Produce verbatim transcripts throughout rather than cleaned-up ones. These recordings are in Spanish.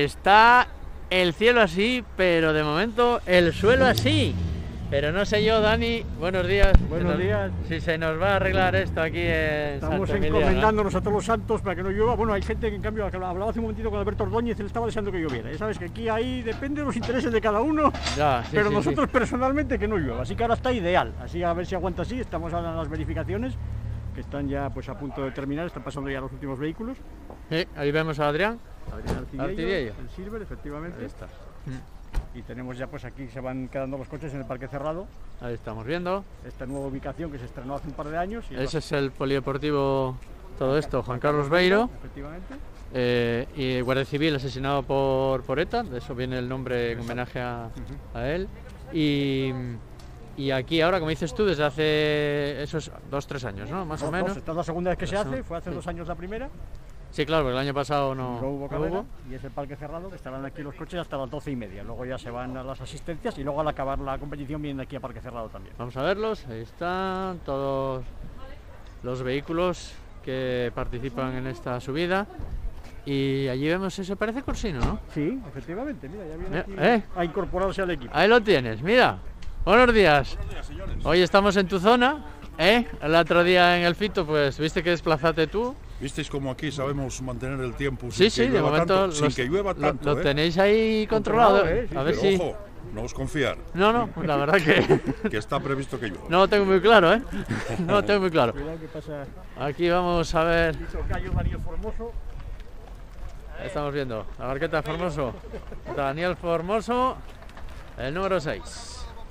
está el cielo así, pero de momento el suelo así. Pero no sé yo, Dani, buenos días. Buenos días. Si se nos va a arreglar esto aquí en Estamos Santa Emilia, encomendándonos ¿no? a todos los santos para que no llueva. Bueno, hay gente que en cambio, hablaba hace un momentito con Alberto Ordóñez, él estaba deseando que lloviera. Ya sabes que aquí ahí depende de los intereses de cada uno, Ya, sí, pero sí, nosotros sí. personalmente que no llueva. Así que ahora está ideal, así a ver si aguanta así. Estamos ahora en las verificaciones, que están ya pues a punto de terminar, están pasando ya los últimos vehículos. Sí, ahí vemos a Adrián. Adrián Arcillo, Arcillo. el Silver, efectivamente. Ahí está. Y tenemos ya pues aquí se van quedando los coches en el parque cerrado. Ahí estamos viendo. Esta nueva ubicación que se estrenó hace un par de años. Y Ese es el polideportivo, todo esto, Juan Carlos Beiro. Efectivamente. Eh, y Guardia Civil asesinado por, por ETA, de eso viene el nombre en homenaje a, a él. Y, y aquí ahora, como dices tú, desde hace esos dos, tres años, ¿no? Más Dos, o menos. dos, esta es la segunda vez que se Eso, hace, fue hace sí. dos años la primera. Sí, claro, porque el año pasado no, No hubo no carrera hubo. y es el parque cerrado, que estarán aquí los coches hasta las doce y media. Luego ya se van a las asistencias y luego al acabar la competición vienen aquí a parque cerrado también. Vamos a verlos, ahí están todos los vehículos que participan en esta subida. Y allí vemos eso, parece Corsino, ¿no? Sí, efectivamente, mira, ya viene aquí ¿Eh? a incorporarse al equipo. Ahí lo tienes, mira. Buenos días. Buenos días, señores. Hoy estamos en tu zona, ¿eh? El otro día en el Fito, pues viste que desplazaste tú. ¿Visteis cómo aquí sabemos mantener el tiempo Sí, sin sí, que de llueva momento tanto? los- Sin que llueva lo, tanto, lo ¿eh? tenéis ahí controlado. Controlado, ¿eh? Sí, A ver Pero si. ojo, no os confiar, No, no, la verdad que que está previsto que llueva. no lo tengo muy claro, ¿eh? No lo tengo muy claro. Cuidado que pasa Aquí vamos a ver. Cayo Daniel Formoso. Estamos viendo la barqueta de Formoso. Daniel Formoso, el número seis.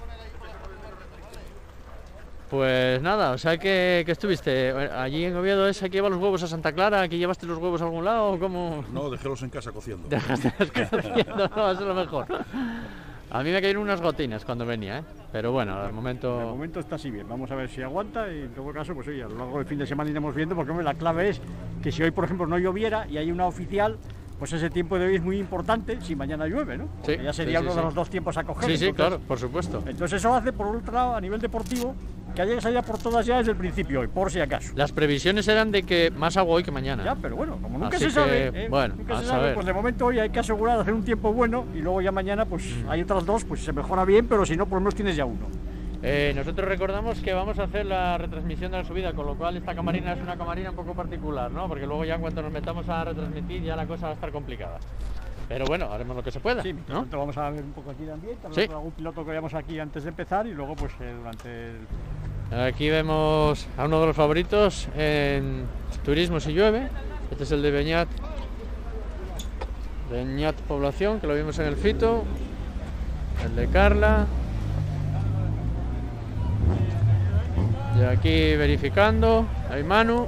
Pues nada, o sea que, que estuviste allí en Oviedo, ¿es aquí lleva los huevos a Santa Clara? ¿Aquí llevaste los huevos a algún lado? ¿O cómo? No, dejélos en casa cociendo. Dejaste las cosas haciendo, no, va a ser lo mejor. A mí me cayeron unas gotinas cuando venía, ¿eh? Pero bueno, al De momento. momento está así bien, vamos a ver si aguanta y en todo caso, pues oye, a lo largo del fin de semana iremos viendo, porque hombre, la clave es que si hoy, por ejemplo, no lloviera y hay una oficial, pues ese tiempo de hoy es muy importante si mañana llueve, ¿no? Porque Sí, ya sería sí, sí, uno de sí. los dos tiempos a coger. Sí, sí, entonces- claro, por supuesto. Entonces eso hace, por otro lado, a nivel deportivo, que haya que salir a por todas ya desde el principio hoy, por si acaso. Las previsiones eran de que más agua hoy que mañana. Ya, pero bueno, como nunca Así se sabe, que, ¿eh? bueno, nunca a se sabe, saber. pues de momento hoy hay que asegurar hacer un tiempo bueno y luego ya mañana pues Mm. hay otras dos, pues se mejora bien, pero si no, por lo menos tienes ya uno. Eh, nosotros recordamos que vamos a hacer la retransmisión de la subida, con lo cual esta camarina es una camarina un poco particular, ¿no? Porque luego ya en cuanto nos metamos a retransmitir ya la cosa va a estar complicada. Pero bueno, haremos lo que se pueda, Sí, ¿no? lo vamos a ver un poco aquí también, tal Sí. vez con algún piloto que veamos aquí antes de empezar y luego pues eh, durante el... Aquí vemos a uno de los favoritos en turismo si llueve. Este es el de Beñat. Beñat Población, que lo vimos en el Fito. El de Carla. Y aquí verificando, hay Manu.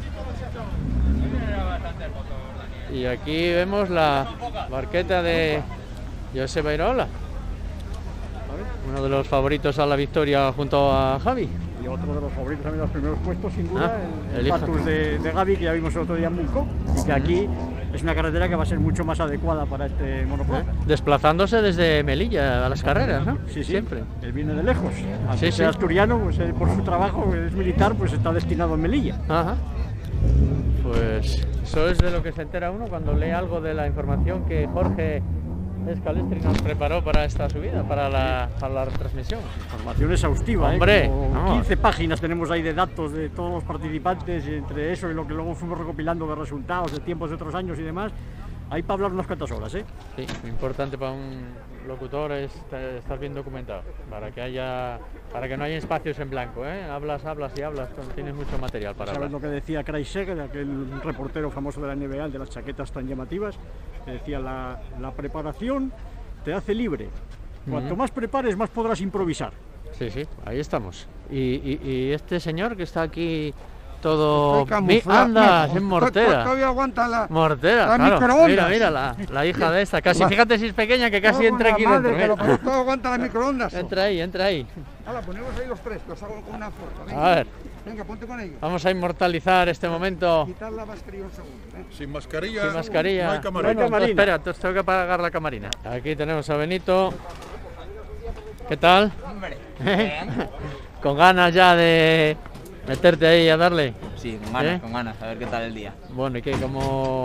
Y aquí vemos la barqueta de Joseba Iraola, uno de los favoritos a la victoria junto a Javi. Y otro de los favoritos también de los primeros puestos, sin duda, Ah, el, el hijo. Patus de, de Gavi, que ya vimos el otro día en Munco, y que aquí es una carretera que va a ser mucho más adecuada para este monoplaza. Desplazándose desde Melilla a las carreras, ¿no? Sí, sí, Siempre. él viene de lejos. Aunque Sí, sea sí. asturiano, pues él, por su trabajo, es militar, pues está destinado en Melilla. Ajá. Pues eso es de lo que se entera uno cuando lee algo de la información que Jorge Escalestri nos preparó para esta subida, para la, para la retransmisión. Información exhaustiva, Hombre, ¿eh? Como vamos. quince páginas tenemos ahí de datos de todos los participantes, y entre eso y lo que luego fuimos recopilando de resultados de tiempos de otros años y demás. Hay para hablar unas cuantas horas, ¿eh? Sí, lo importante para un locutor es te- estar bien documentado, para que haya, para que no haya espacios en blanco, ¿eh? Hablas, hablas y hablas, tienes mucho material para ¿Sabes hablar. lo que decía Craig Seger, aquel reportero famoso de la N B A, el de las chaquetas tan llamativas? Que decía, la, la preparación te hace libre. Cuanto Ujú. más prepares, más podrás improvisar. Sí, sí, ahí estamos. Y, y- y este señor que está aquí todo... Estoy Mi- camuflado. ¡Anda! No, Es mortera. Todavía aguanta la... Mortera, las claro. microondas. Mira, mira, la, la hija de esta. Casi, La- fíjate si es pequeña que casi Cago en entra la aquí madre, dentro. pero mira. todo aguanta las microondas. Entra ahí, entra ahí. Hala, ponemos ahí los tres, que os hago con una foto. A Venga, ver. venga, ponte con ellos. Vamos a inmortalizar este momento Quitar la mascarilla un segundo. ¿eh? Sin mascarilla, sin mascarilla. no hay camarera. No hay camarina. Espera, entonces tengo que apagar la camarina. Aquí tenemos a Benito. ¿Qué tal? Con ganas ya de meterte ahí a darle. Sí, con ganas, ¿Eh? con ganas, a ver qué tal el día. Bueno, ¿y qué? ¿Cómo,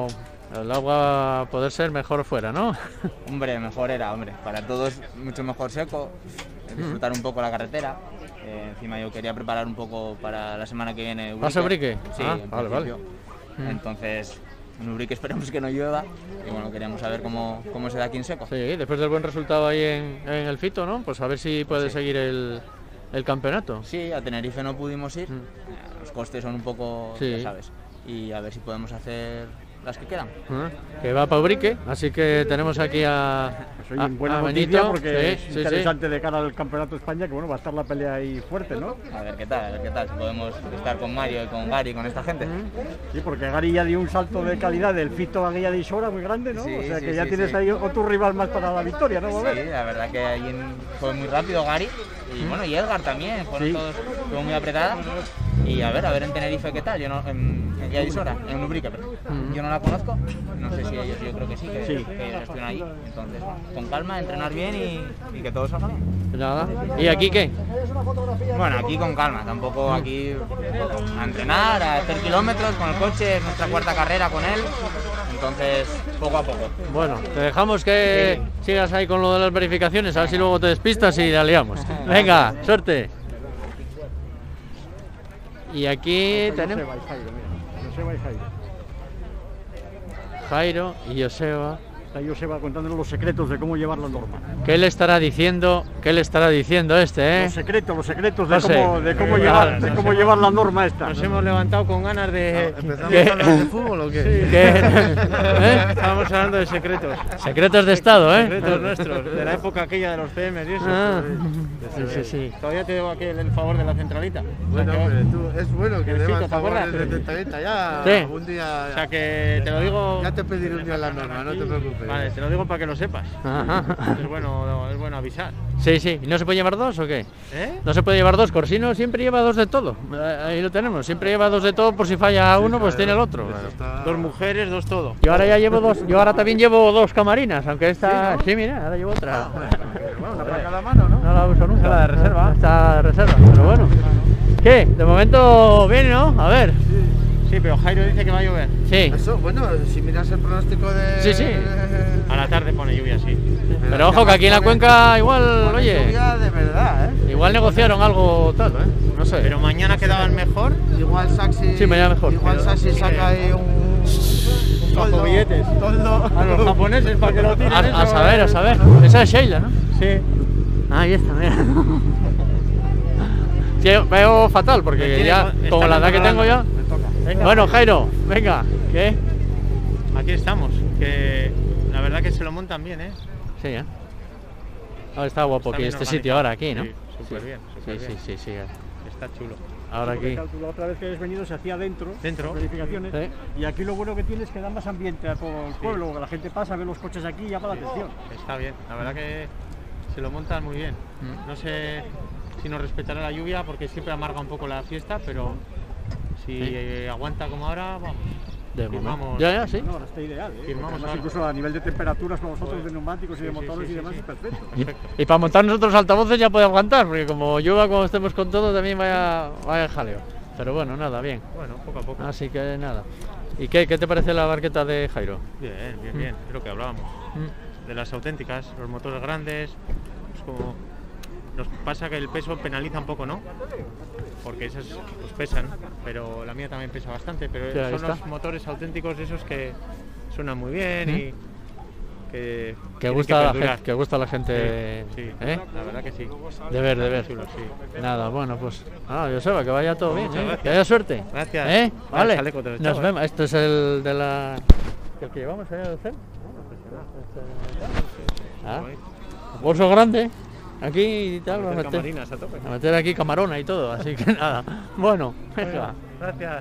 el agua poder ser mejor fuera, ¿no? Hombre, mejor era, hombre. Para todos mucho mejor seco, disfrutar un poco la carretera. Eh, encima yo quería preparar un poco para la semana que viene. ¿Vas a Ubrique? Sí, ah, en vale, vale. Entonces, en Ubrique esperemos que no llueva y bueno, queríamos saber cómo, cómo se da aquí en seco. Sí, después del buen resultado ahí en, en el Fito, ¿no? Pues a ver si puede sí. seguir el, el campeonato. Sí, a Tenerife no pudimos ir, Mm. los costes son un poco, Sí. ya sabes, y a ver si podemos hacer las que quedan. Ah, que va para Ubrique, así que tenemos aquí a, Soy a, en buena a noticia Benito. porque Sí, es sí, interesante sí. de cara al Campeonato de España, que bueno, va a estar la pelea ahí fuerte, ¿no? A ver qué tal, a ver qué tal, si podemos estar con Mario y con Gary, con esta gente. Sí, porque Gary ya dio un salto de calidad del Fito a Guía de Isora muy grande, ¿no? Sí, o sea que sí, ya sí, tienes sí. ahí otro rival más para la victoria, ¿no? Sí, la verdad que ahí en- fue muy rápido Gary y bueno, y Edgar también, fueron Sí. todos, estuvo muy apretada. Y a ver, a ver en Tenerife qué tal, yo no, en, en Guía de Isora, en Ubrique, pero yo no la conozco, no sé si ellos, yo creo que sí, que, Sí. que ellos estuvieron ahí. Entonces, bueno, con calma, entrenar bien y, y que todo salga bien. Nada. ¿Y aquí qué? Bueno, aquí con calma, tampoco aquí a entrenar, a hacer kilómetros con el coche, es nuestra cuarta carrera con él, entonces poco a poco. Bueno, te dejamos que sigas ahí con lo de las verificaciones, a ver si luego te despistas y la liamos. Venga, suerte. Y aquí tenemos Joseba y Jairo, mira. Joseba y Jairo. Jairo y Joseba. Está Joseba contándonos los secretos de cómo llevar la norma. ¿Qué le estará diciendo? ¿Qué le estará diciendo este, eh? Los secretos, los secretos de No sé. cómo, de cómo Claro, llevar, de no cómo sé. llevar la norma esta. Nos hemos levantado con ganas de... ¿Empezamos ¿Qué? a hablar de fútbol o qué? ¿Qué? ¿Eh? Estábamos hablando de secretos. Secretos de Estado, ¿eh? Secretos nuestros, de la época aquella de los P Ms y eso. Ah, sí, sí, sí. Todavía te debo aquí el, el favor de la centralita. Bueno, o, sea que, hombre, tú, es bueno que el debas Fito, ¿te acuerdas? favores de centralita. Ya Sí. un día... o sea que te lo digo... Ya te pediré un día la norma, no te preocupes. Vale, te lo digo para que lo sepas. Ajá. Es bueno, es bueno avisar. Sí, sí. ¿Y no se puede llevar dos o qué? ¿Eh? No se puede llevar dos. Corsino siempre lleva dos de todo. Eh, Ahí lo tenemos. Siempre lleva dos de todo por si falla uno, pues tiene el otro. Eso está- Dos mujeres, dos todo. Yo ahora ya llevo dos. Yo ahora también llevo dos camarinas, aunque esta. Sí, mira, ahora llevo otra. Bueno, una para cada mano, ¿no? No la uso nunca. La de reserva. Está de reserva, pero bueno. ¿Qué? De momento viene, ¿no? A ver. Sí, pero Jairo dice que va a llover. Sí. Eso, bueno, si miras el pronóstico de... Sí, sí. A la tarde pone lluvia, sí. Pero ojo que aquí en la cuenca igual, oye, Lluvia de verdad, ¿eh? igual negociaron algo tal, ¿eh? No sé. Pero mañana quedaban mejor. Igual Saxi... Sí, mañana mejor. Igual Saxi saca ahí un... un toldo, billetes. toldo. A los japoneses para que lo tiren. A, eso, a saber, a saber. Esa es Sheila, ¿no? Sí. Ahí está, mira. Sí, veo fatal porque Tiene- ya, está como la edad que tengo ya. Me toca. Venga. Bueno, Jairo, venga. ¿Qué? Aquí estamos, que la verdad que se lo montan bien, ¿eh? Sí, ¿eh? Ah, está guapo Está aquí bien este organizado. sitio ahora, aquí, ¿no? Sí, súper bien, súper Sí, sí, bien. sí, sí. Está chulo. Ahora Porque, aquí. claro, tú la otra vez que habéis venido se hacía dentro, Dentro. las verificaciones, Sí. y aquí lo bueno que tiene es que da más ambiente a todo el pueblo, que la gente pasa, ve los coches aquí y llama la atención. Está bien, la verdad que se lo montan muy bien. Mm. No sé si nos respetará la lluvia porque siempre amarga un poco la fiesta, pero si Sí. eh, aguanta como ahora, vamos. De Firmamos. momento. Ya, ya, sí. No, ahora está ideal, ¿eh? Firmamos Además, algo. incluso a nivel de temperaturas para vosotros, de neumáticos y de Sí, sí, motores sí, y sí, demás, sí. es perfecto. Y, Perfecto. y para montar nosotros altavoces ya puede aguantar, porque como llueva, como estemos con todo, también vaya, vaya jaleo. Pero bueno, nada, bien. Bueno, poco a poco. Así que nada. ¿Y qué, qué te parece la barqueta de Jairo? Bien, bien, bien, es lo que hablábamos. Mm. De las auténticas, los motores grandes, pues como nos pasa que el peso penaliza un poco, ¿no? Porque esas pues pesan, pero la mía también pesa bastante, pero Sí, ahí son está. los motores auténticos esos que suenan muy bien y que Que tienen gusta, a la perdurar. gente, que gusta a la gente. Sí, sí, ¿eh? la verdad que sí. De ver, de ver. Chulo, sí. Nada, bueno, pues. Ah, Joseba, que vaya todo bien, Muchas ¿eh? gracias. Que haya suerte. Gracias. ¿Eh? Vale, Vale. chaleco te lo Nos echaba, ¿eh? vemos. Esto es el de la. ¿El que llevamos ahí al cel? Ah, bolso grande. Aquí y tal. Vamos a Meter meter, camarinas a tope. a meter aquí camarona y todo, así que nada. Bueno, venga. Gracias.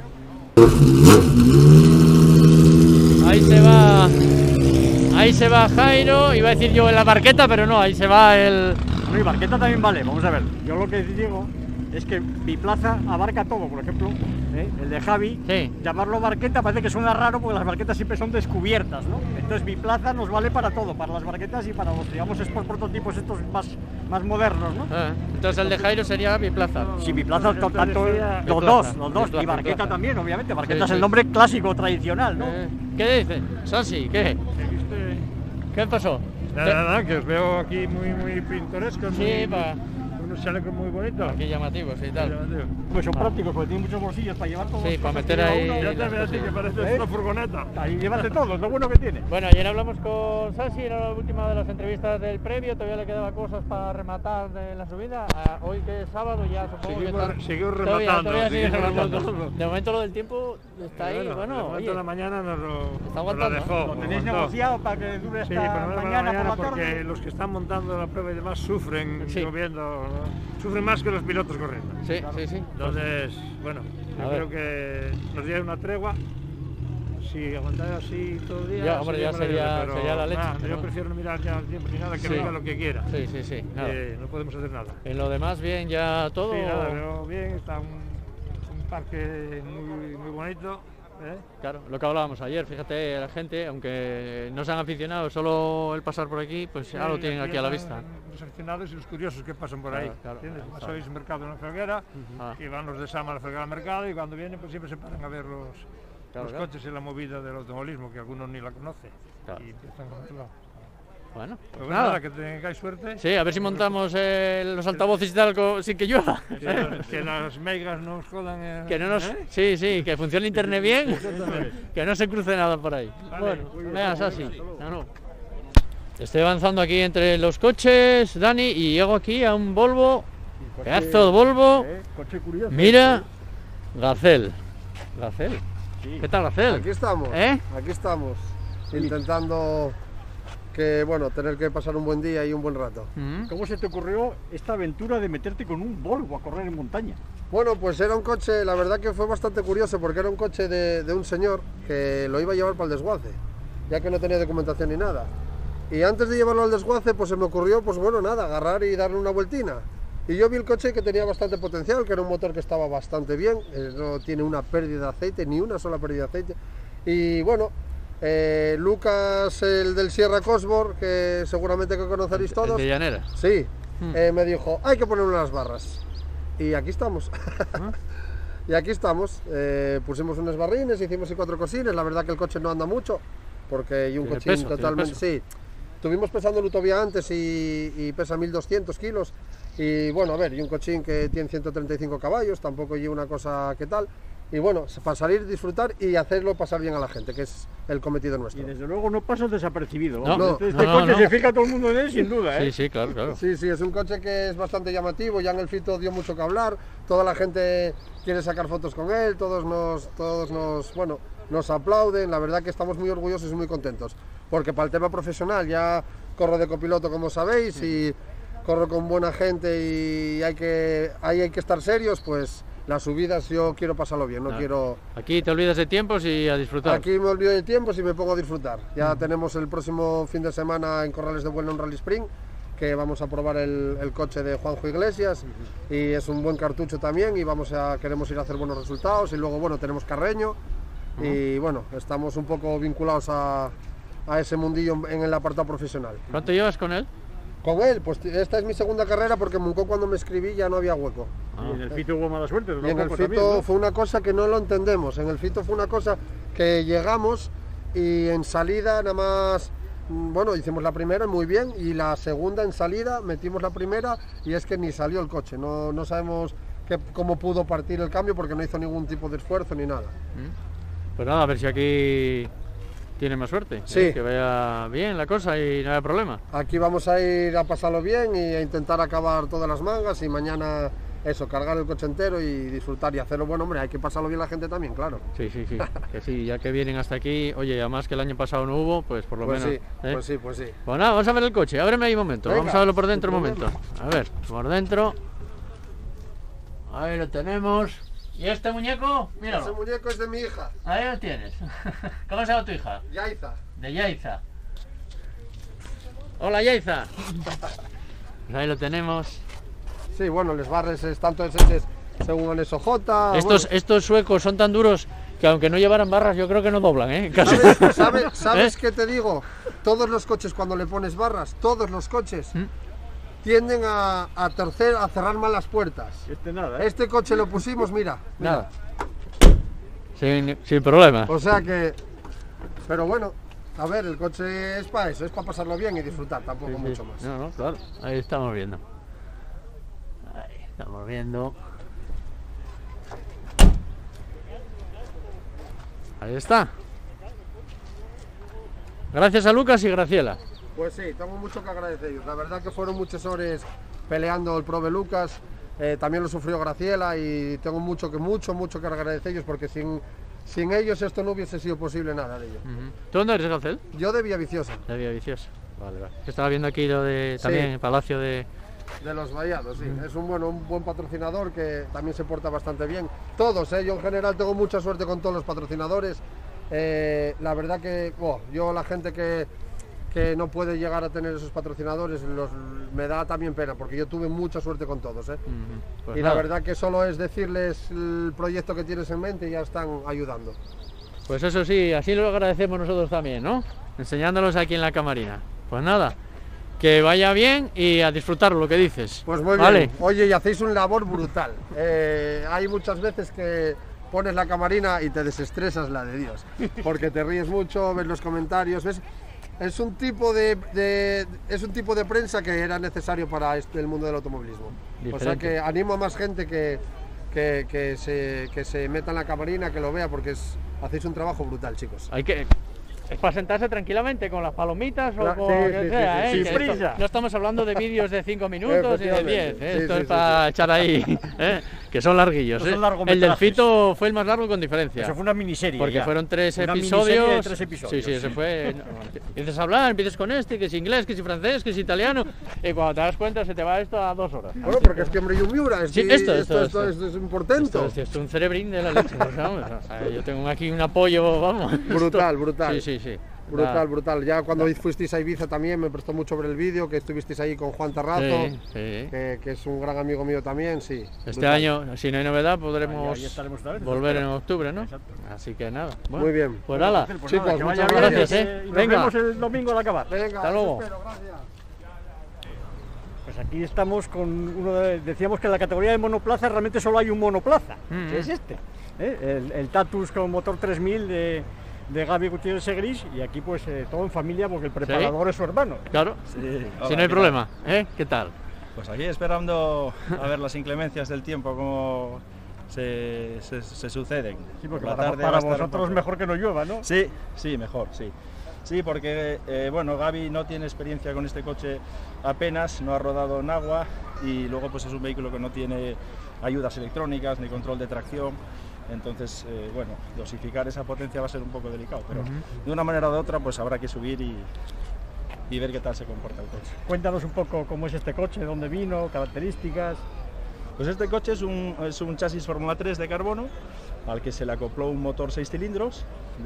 Ahí se va. Ahí se va Jairo. Iba a decir yo en la barqueta, pero no, ahí se va el. No, y barqueta también vale, vamos a ver. Yo lo que digo es que biplaza abarca todo, por ejemplo, ¿eh? El de Javi, Sí. llamarlo barqueta parece que suena raro porque las barquetas siempre son descubiertas, ¿no? Entonces biplaza nos vale para todo, para las barquetas y para los, digamos, estos prototipos estos más, más modernos, ¿no? Ah, entonces el de Jairo sería biplaza. Sí, biplaza, to- tanto Biplaza, los dos, los dos, biplaza, y barqueta biplaza. también, obviamente, barqueta Sí, es el sí. nombre clásico, tradicional, ¿no? Eh, ¿Qué dice? Sasi, ¿qué? ¿Qué pasó? Nada, nada, que os veo aquí muy, muy pintorescos, Sí, muy, pa- unos chalecos muy bonitos. Aquí llamativos y tal. Pues son Ah. prácticos, porque tienen muchos bolsillos para llevar todo. Sí, para meter ahí Ya las te veo así que cosas. pareces ¿Eh? una furgoneta. Ahí llévate todo, es lo bueno que tiene. Bueno, ayer hablamos con Sasi, era la última de las entrevistas del previo, todavía le quedaba cosas para rematar de la subida. Ah, hoy que es sábado ya supongo Seguimos- que está... seguimos Todavía- rematando, todavía sigue seguimos rematando. rematando. De momento lo del tiempo está ahí, Bueno, bueno, de momento oye, la mañana nos lo, está nos lo aguantando, dejó. ¿no? Lo nos tenéis aguantó. negociado para que dure Sí, hasta pero no mañana, mañana, mañana por la porque tarde. los que están montando la prueba y demás sufren Sí. lloviendo, ¿no? Sufren más que los pilotos corriendo. Sí, sí, sí. Entonces, bueno, A yo ver. creo que nos dieron una tregua. Si aguantáis así todo el día, Ya, hombre, ya maravilloso, sería- pero sería la leche, nada, pero- yo prefiero no mirar ya el tiempo ni nada, que Sí. venga lo que quiera. Sí, sí, sí, nada. Eh, no podemos hacer nada. En lo demás, bien, ya todo. Sí, nada, veo bien, está un, un parque muy, muy bonito. ¿eh? Claro, lo que hablábamos ayer, fíjate, la gente, aunque no sean aficionados, solo el pasar por aquí, pues ya lo Sí, tienen aquí a la vista. están Los aficionados y los curiosos que pasan por Claro, ahí. claro, ¿entiendes? claro, Más claro. hoy es mercado en la Felguera, Ah. y van los de Sama a la Felguera al mercado, y cuando vienen pues siempre se paran a ver los, Claro, los claro. coches y la movida del automovilismo, que algunos ni la conocen. Claro. Y empiezan a verlo. Bueno, Pues pues bueno, nada. nada, que tengáis suerte. Sí, a ver si montamos eh, los altavoces y tal co- sin que llueva. Que, que las megas no os jodan. eh, Que no nos... ¿eh? Sí, sí, que funcione internet bien, que no se cruce nada por ahí. Vale, Bueno, muy bien, venga, hasta Sasi. luego. No, no. Estoy avanzando aquí entre los coches, Dani, y llego aquí a un Volvo, pedazo de Volvo. ¿Eh? Coche curioso. Mira, Gacel. Gacel. Sí. ¿Qué tal, Gacel? Aquí estamos, ¿Eh? aquí estamos, intentando que, bueno, tener que pasar un buen día y un buen rato. Mm. ¿Cómo se te ocurrió esta aventura de meterte con un Volvo a correr en montaña? Bueno, pues era un coche, la verdad que fue bastante curioso porque era un coche de, de un señor que lo iba a llevar para el desguace, ya que no tenía documentación ni nada. Y antes de llevarlo al desguace, pues se me ocurrió, pues bueno, nada, agarrar y darle una vueltina. Y yo vi el coche que tenía bastante potencial, que era un motor que estaba bastante bien, eh, no tiene una pérdida de aceite, ni una sola pérdida de aceite. Y bueno, eh, Lucas, el del Sierra Cosworth, que seguramente que conoceréis El todos, de Llanera. sí, Hmm. eh, me dijo, hay que ponerle unas barras. Y aquí estamos. Ah. Y aquí estamos. Eh, pusimos unos barrines, hicimos y cuatro cosines. La verdad que el coche no anda mucho, porque hay un Tiene cochín peso, tiene totalmente... peso. Sí. Estuvimos pesando el Utopia antes y, y pesa mil doscientos kilos. Y bueno, a ver, y un cochín que tiene ciento treinta y cinco caballos, tampoco lleva una cosa que tal. Y bueno, para salir, disfrutar y hacerlo pasar bien a la gente, que es el cometido Y nuestro. desde luego no pasas desapercibido. No, vamos. no, este este no, coche no. se fija todo el mundo en él, sin duda, ¿eh? Sí, sí, claro, claro. Sí, sí, es un coche que es bastante llamativo, ya en el Fito dio mucho que hablar, toda la gente quiere sacar fotos con él, todos nos, todos nos, bueno, nos aplauden, la verdad que estamos muy orgullosos y muy contentos, porque para el tema profesional ya corro de copiloto como sabéis y corro con buena gente y hay que, ahí hay que estar serios, pues las subidas yo quiero pasarlo bien, no Ah. quiero... Aquí te olvidas de tiempos y a disfrutar. Aquí me olvido de tiempo y me pongo a disfrutar. Ya tenemos el próximo fin de semana en Corrales de Buelna un Rally Spring, que vamos a probar el, el coche de Juanjo Iglesias y es un buen cartucho también y vamos a queremos ir a hacer buenos resultados y luego bueno tenemos Carreño y bueno estamos un poco vinculados a, a ese mundillo en el apartado profesional. ¿Cuánto llevas con él? Con él, pues esta es mi segunda carrera porque en Muncó cuando me escribí ya no había hueco. Y en el Fito hubo mala suerte. duró Y en el poco Fito también, ¿no? fue una cosa que no lo entendemos. En el Fito fue una cosa que llegamos y en salida nada más, mm, bueno, hicimos la primera muy bien y la segunda en salida metimos la primera y es que ni salió el coche. No, no sabemos qué- cómo pudo partir el cambio porque no hizo ningún tipo de esfuerzo ni nada. Pues nada, a ver si aquí tiene más suerte. Sí. ¿eh? Que vaya bien la cosa y no haya problema. Aquí vamos a ir a pasarlo bien y a intentar acabar todas las mangas y mañana eso, cargar el coche entero y disfrutar y hacerlo. Bueno, hombre, hay que pasarlo bien la gente también, claro. Sí, sí, sí. Que sí, ya que vienen hasta aquí, oye, además que el año pasado no hubo, pues por lo Pues menos. sí, ¿eh? pues sí, pues sí. Pues nada, vamos a ver el coche. Ábreme ahí un momento. Venga, vamos a verlo por dentro un sin momento. A ver, por dentro. Ahí lo tenemos. ¿Y este muñeco? Ese Míralo. muñeco es de mi hija, Ahí lo tienes. ¿Cómo se llama tu hija? Yaiza. De Yaiza. Hola Yaiza. Pues ahí lo tenemos. Sí, bueno, les barres es tanto es, es, según anexo J. Estos, bueno. estos suecos son tan duros que aunque no llevaran barras yo creo que no doblan, ¿eh? Casi. ¿Sabes, sabes, sabes ¿Eh? qué te digo? Todos los coches cuando le pones barras, todos los coches ¿Mm? tienden a, a torcer, a cerrar mal las puertas. Este nada, ¿eh? Este coche lo pusimos, mira. mira. Nada. Sin, sin problema. O sea que... Pero bueno, a ver, el coche es para eso, es para pasarlo bien y disfrutar, tampoco sí, sí. mucho más. No, no, claro. Ahí estamos viendo. Ahí estamos viendo. Ahí está. Gracias a Lucas y Graciela. Pues sí, tengo mucho que agradecer. La verdad que fueron muchas horas peleando el Prove Lucas, eh, también lo sufrió Graciela y tengo mucho que mucho, mucho que agradecer ellos porque sin, sin ellos esto no hubiese sido posible nada de ello. Uh-huh. ¿Tú dónde eres, Gacel? Yo de Villaviciosa. De Villaviciosa. Vale, vale. Estaba viendo aquí lo de también sí. el Palacio de... De los Vallados, sí. Uh-huh. Es un, bueno, un buen patrocinador que también se porta bastante bien. Todos, ¿eh? Yo en general tengo mucha suerte con todos los patrocinadores. Eh, la verdad que oh, yo la gente que, que no puede llegar a tener esos patrocinadores los, me da también pena porque yo tuve mucha suerte con todos, ¿eh? Uh-huh. Pues y nada. La verdad que solo es decirles el proyecto que tienes en mente y ya están ayudando. Pues eso sí, así lo agradecemos nosotros también, ¿no? Enseñándolos aquí en la camarina. Pues nada, que vaya bien y a disfrutar lo que dices. Pues muy ¿vale? Bien. Oye, y hacéis un labor brutal. Eh, hay muchas veces que pones la camarina y te desestresas la de Dios, porque te ríes mucho, ves los comentarios, ves, es un tipo de, de es un tipo de prensa que era necesario para este, el mundo del automovilismo. Diferente. O sea que animo a más gente que, que, que, se, que se meta en la camarina, que lo vea, porque es, hacéis un trabajo brutal, chicos. Hay que... Es para sentarse tranquilamente con las palomitas o claro, con sí, lo que sí, sea, sí, ¿eh? sí, Que esto, no estamos hablando de vídeos de cinco minutos y de diez, ¿eh? Sí, esto sí, es sí, para sí. echar ahí, ¿eh? Que son larguillos, ¿eh? Son el del Fito fue el más largo con diferencia. Eso fue una miniserie. Porque ya. fueron tres una episodios. De tres episodios. Sí, sí, ese fue. Empiezas a hablar, empiezas con este, que es inglés, que es francés, que es italiano, y cuando te das cuenta se te va esto a dos horas. Bueno, porque es que hombre y Miura, es, sí, esto, esto, esto, esto, esto, esto es un portento. Esto, esto es un cerebrín de la leche, ¿sabes? O sea, yo tengo aquí un apoyo, vamos. Brutal, brutal. Sí, sí, sí. Brutal, ah. brutal. Ya cuando fuisteis a Ibiza también me prestó mucho ver el vídeo, que estuvisteis ahí con Juan Tarrazo, sí, sí. Que, que es un gran amigo mío también, sí. Este brutal. año, si no hay novedad, podremos ahí, ahí vez, volver en octubre, ¿no? Exacto. Así que nada. Bueno, muy bien. Pues nada, pues chicos, nada, muchas bien, gracias, eh. ¿eh? Y nos Venga. vemos el domingo al acabar. Venga, hasta luego. espero, gracias. Pues aquí estamos con uno de, decíamos que en la categoría de monoplaza realmente solo hay un monoplaza, mm-hmm. que es este, ¿eh? el, el Tatus con motor tres mil de, de Gaby Gutiérrez Segris, y aquí pues eh, todo en familia porque el preparador ¿sí? es su hermano. Claro, sí. Hola, si no hay problema, ¿eh? ¿Qué tal? Pues aquí esperando a ver las inclemencias del tiempo, cómo se, se, se suceden. Sí, porque la para, tarde para va a estar vosotros un poco... mejor que no llueva, ¿no? Sí, sí, mejor, sí. Sí, porque eh, bueno, Gaby no tiene experiencia con este coche apenas, no ha rodado en agua y luego pues es un vehículo que no tiene ayudas electrónicas ni control de tracción, entonces eh, bueno, dosificar esa potencia va a ser un poco delicado, pero uh-huh. de una manera o de otra pues habrá que subir y, y ver qué tal se comporta el coche. Cuéntanos un poco cómo es este coche, dónde vino, características. Pues este coche es un, es un chasis Fórmula tres de carbono al que se le acopló un motor seis cilindros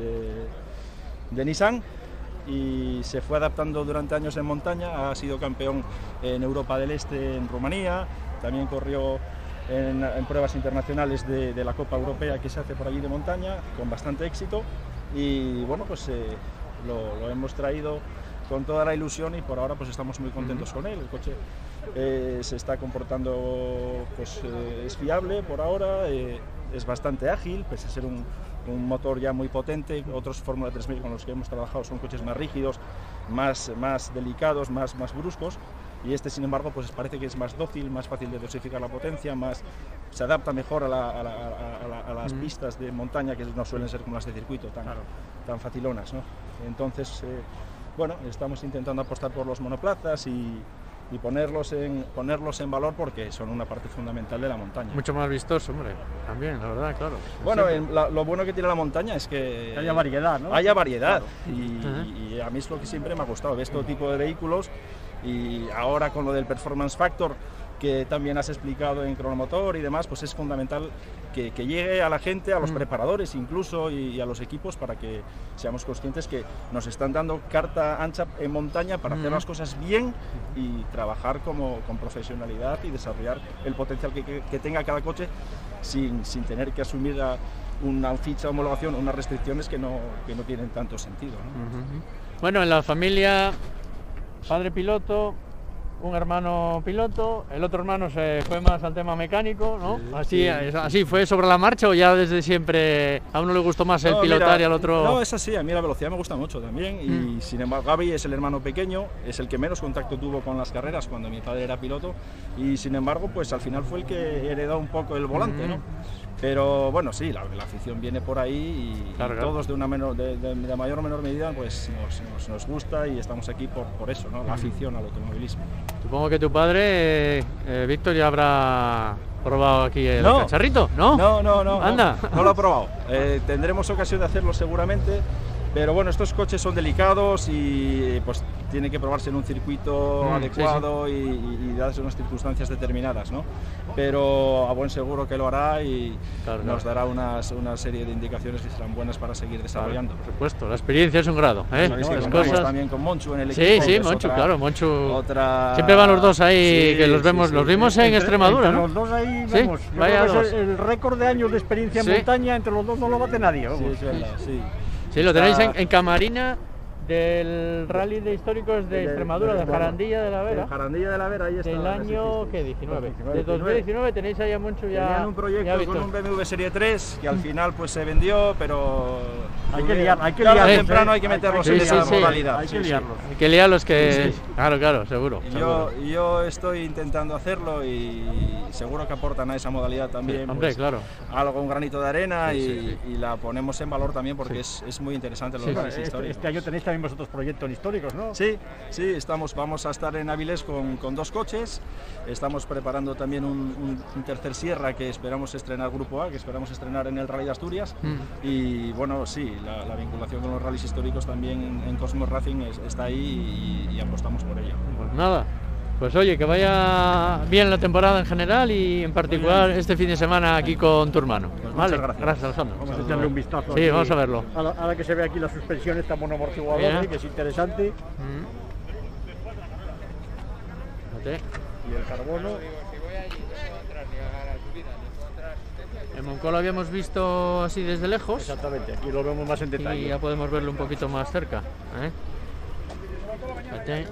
de, de Nissan y se fue adaptando durante años en montaña. Ha sido campeón en Europa del Este, en Rumanía, también corrió en, en pruebas internacionales de, de la Copa Europea que se hace por allí de montaña con bastante éxito y bueno, pues eh, lo, lo hemos traído con toda la ilusión y por ahora pues estamos muy contentos uh-huh. con él. El coche eh, se está comportando, pues eh, es fiable por ahora, eh, es bastante ágil, pese a ser un, un motor ya muy potente. Otros Fórmula tres mil con los que hemos trabajado son coches más rígidos, más, más delicados, más, más bruscos, y este sin embargo pues parece que es más dócil, más fácil de dosificar la potencia, más, se adapta mejor a, la, a, la, a, la, a las mm. pistas de montaña que no suelen ser como las de circuito, tan, claro. tan facilonas, ¿no? Entonces, eh, bueno, estamos intentando apostar por los monoplazas y, y ponerlos, en, ponerlos en valor porque son una parte fundamental de la montaña. Mucho más vistoso, hombre, también, la verdad, claro. Bueno, en la, lo bueno que tiene la montaña es que... que haya variedad, ¿no? Haya variedad, claro. y, uh-huh. y a mí es lo que siempre me ha gustado, ver este tipo de vehículos y ahora con lo del Performance Factor que también has explicado en cronomotor y demás, pues es fundamental que, que llegue a la gente, a los mm. preparadores incluso y, y a los equipos, para que seamos conscientes que nos están dando carta ancha en montaña para mm. hacer las cosas bien y trabajar como, con profesionalidad y desarrollar el potencial que, que, que tenga cada coche sin, sin tener que asumir a una ficha de homologación, unas restricciones que no, que no tienen tanto sentido, ¿no? Uh-huh. Bueno, en la familia, padre piloto, un hermano piloto, el otro hermano se fue más al tema mecánico, ¿no? Sí, así, sí. así fue sobre la marcha, o ya desde siempre a uno le gustó más el no, pilotar mira, y al otro. No, es así, a mí la velocidad me gusta mucho también y mm. sin embargo Gaby es el hermano pequeño, es el que menos contacto tuvo con las carreras cuando mi padre era piloto y sin embargo pues al final fue el que heredó un poco el volante, mm. ¿no? Pero bueno, sí, la, la afición viene por ahí y, claro, y claro. todos de una menor, de, de, de mayor o menor medida pues nos, nos, nos gusta y estamos aquí por, por eso, ¿no? La afición al automovilismo. Supongo que tu padre, eh, Víctor, ya habrá probado aquí el no, cacharrito, ¿no? No, no, no. Anda. No, no lo ha probado. Eh, tendremos ocasión de hacerlo seguramente. Pero bueno, estos coches son delicados y pues tiene que probarse en un circuito mm, adecuado sí, sí. y, y dadas unas circunstancias determinadas, ¿no? Pero a buen seguro que lo hará y claro, nos claro. dará unas, una serie de indicaciones que serán buenas para seguir desarrollando. Claro, por supuesto, la experiencia es un grado, ¿eh? No, no, cosas... también con Monchu en el sí, equipo. Sí, sí, Monchu, otra, claro, Monchu. Otra... Siempre van los dos ahí, sí, que los vemos, sí, sí, los vimos sí. en entre, Extremadura, entre ¿no? Los dos ahí sí, vemos. Yo vaya creo que dos. Es el récord de años de experiencia en sí. montaña, entre los dos no lo bate nadie. Sí, es verdad, sí. Sí, lo tenéis en, en Camarina del Rally de Históricos de, de Extremadura, de, de Jarandilla de la Vera. De Jarandilla de la Vera, ahí está. Del año, ¿qué? diecinueve. De dos mil diecinueve tenéis ahí a Moncho ya. Tenían un proyecto con un B M W Serie tres que al final pues se vendió, pero hay que liar, hay que liarlos. Sí, temprano hay que meterlos sí, en sí, esa sí, modalidad. Hay que sí, liarlos. Hay que liarlos que sí, sí. Claro, claro, seguro. Y yo, yo estoy intentando hacerlo y seguro que aportan a esa modalidad también. Sí, hombre, pues, claro. Algo, un granito de arena sí, y, sí, sí. y la ponemos en valor también porque sí. es, es muy interesante los sí, rallies sí. históricos. Este año tenéis también vosotros proyectos históricos, ¿no? Sí, sí, estamos, vamos a estar en Avilés con, con dos coches, estamos preparando también un, un, un tercer Sierra que esperamos estrenar Grupo A, que esperamos estrenar en el Rally de Asturias mm. y bueno, sí, la, la vinculación con los rallies históricos también en, en Cosmos Racing es, está ahí y, y apostamos por ello. Pues nada, pues oye, que vaya bien la temporada en general y en particular este fin de semana aquí con tu hermano. Pues vale, muchas gracias. Gracias, Alejandro. Vamos a echarle un vistazo. Sí, aquí, vamos a verlo. Ahora que se ve aquí las suspensiones, está monoamortiguador, que es interesante. Mm. Y el carbono. En Moncó lo habíamos visto así desde lejos. Exactamente, aquí lo vemos más en detalle. Y ya podemos verlo un poquito más cerca. ¿eh? Fíjate.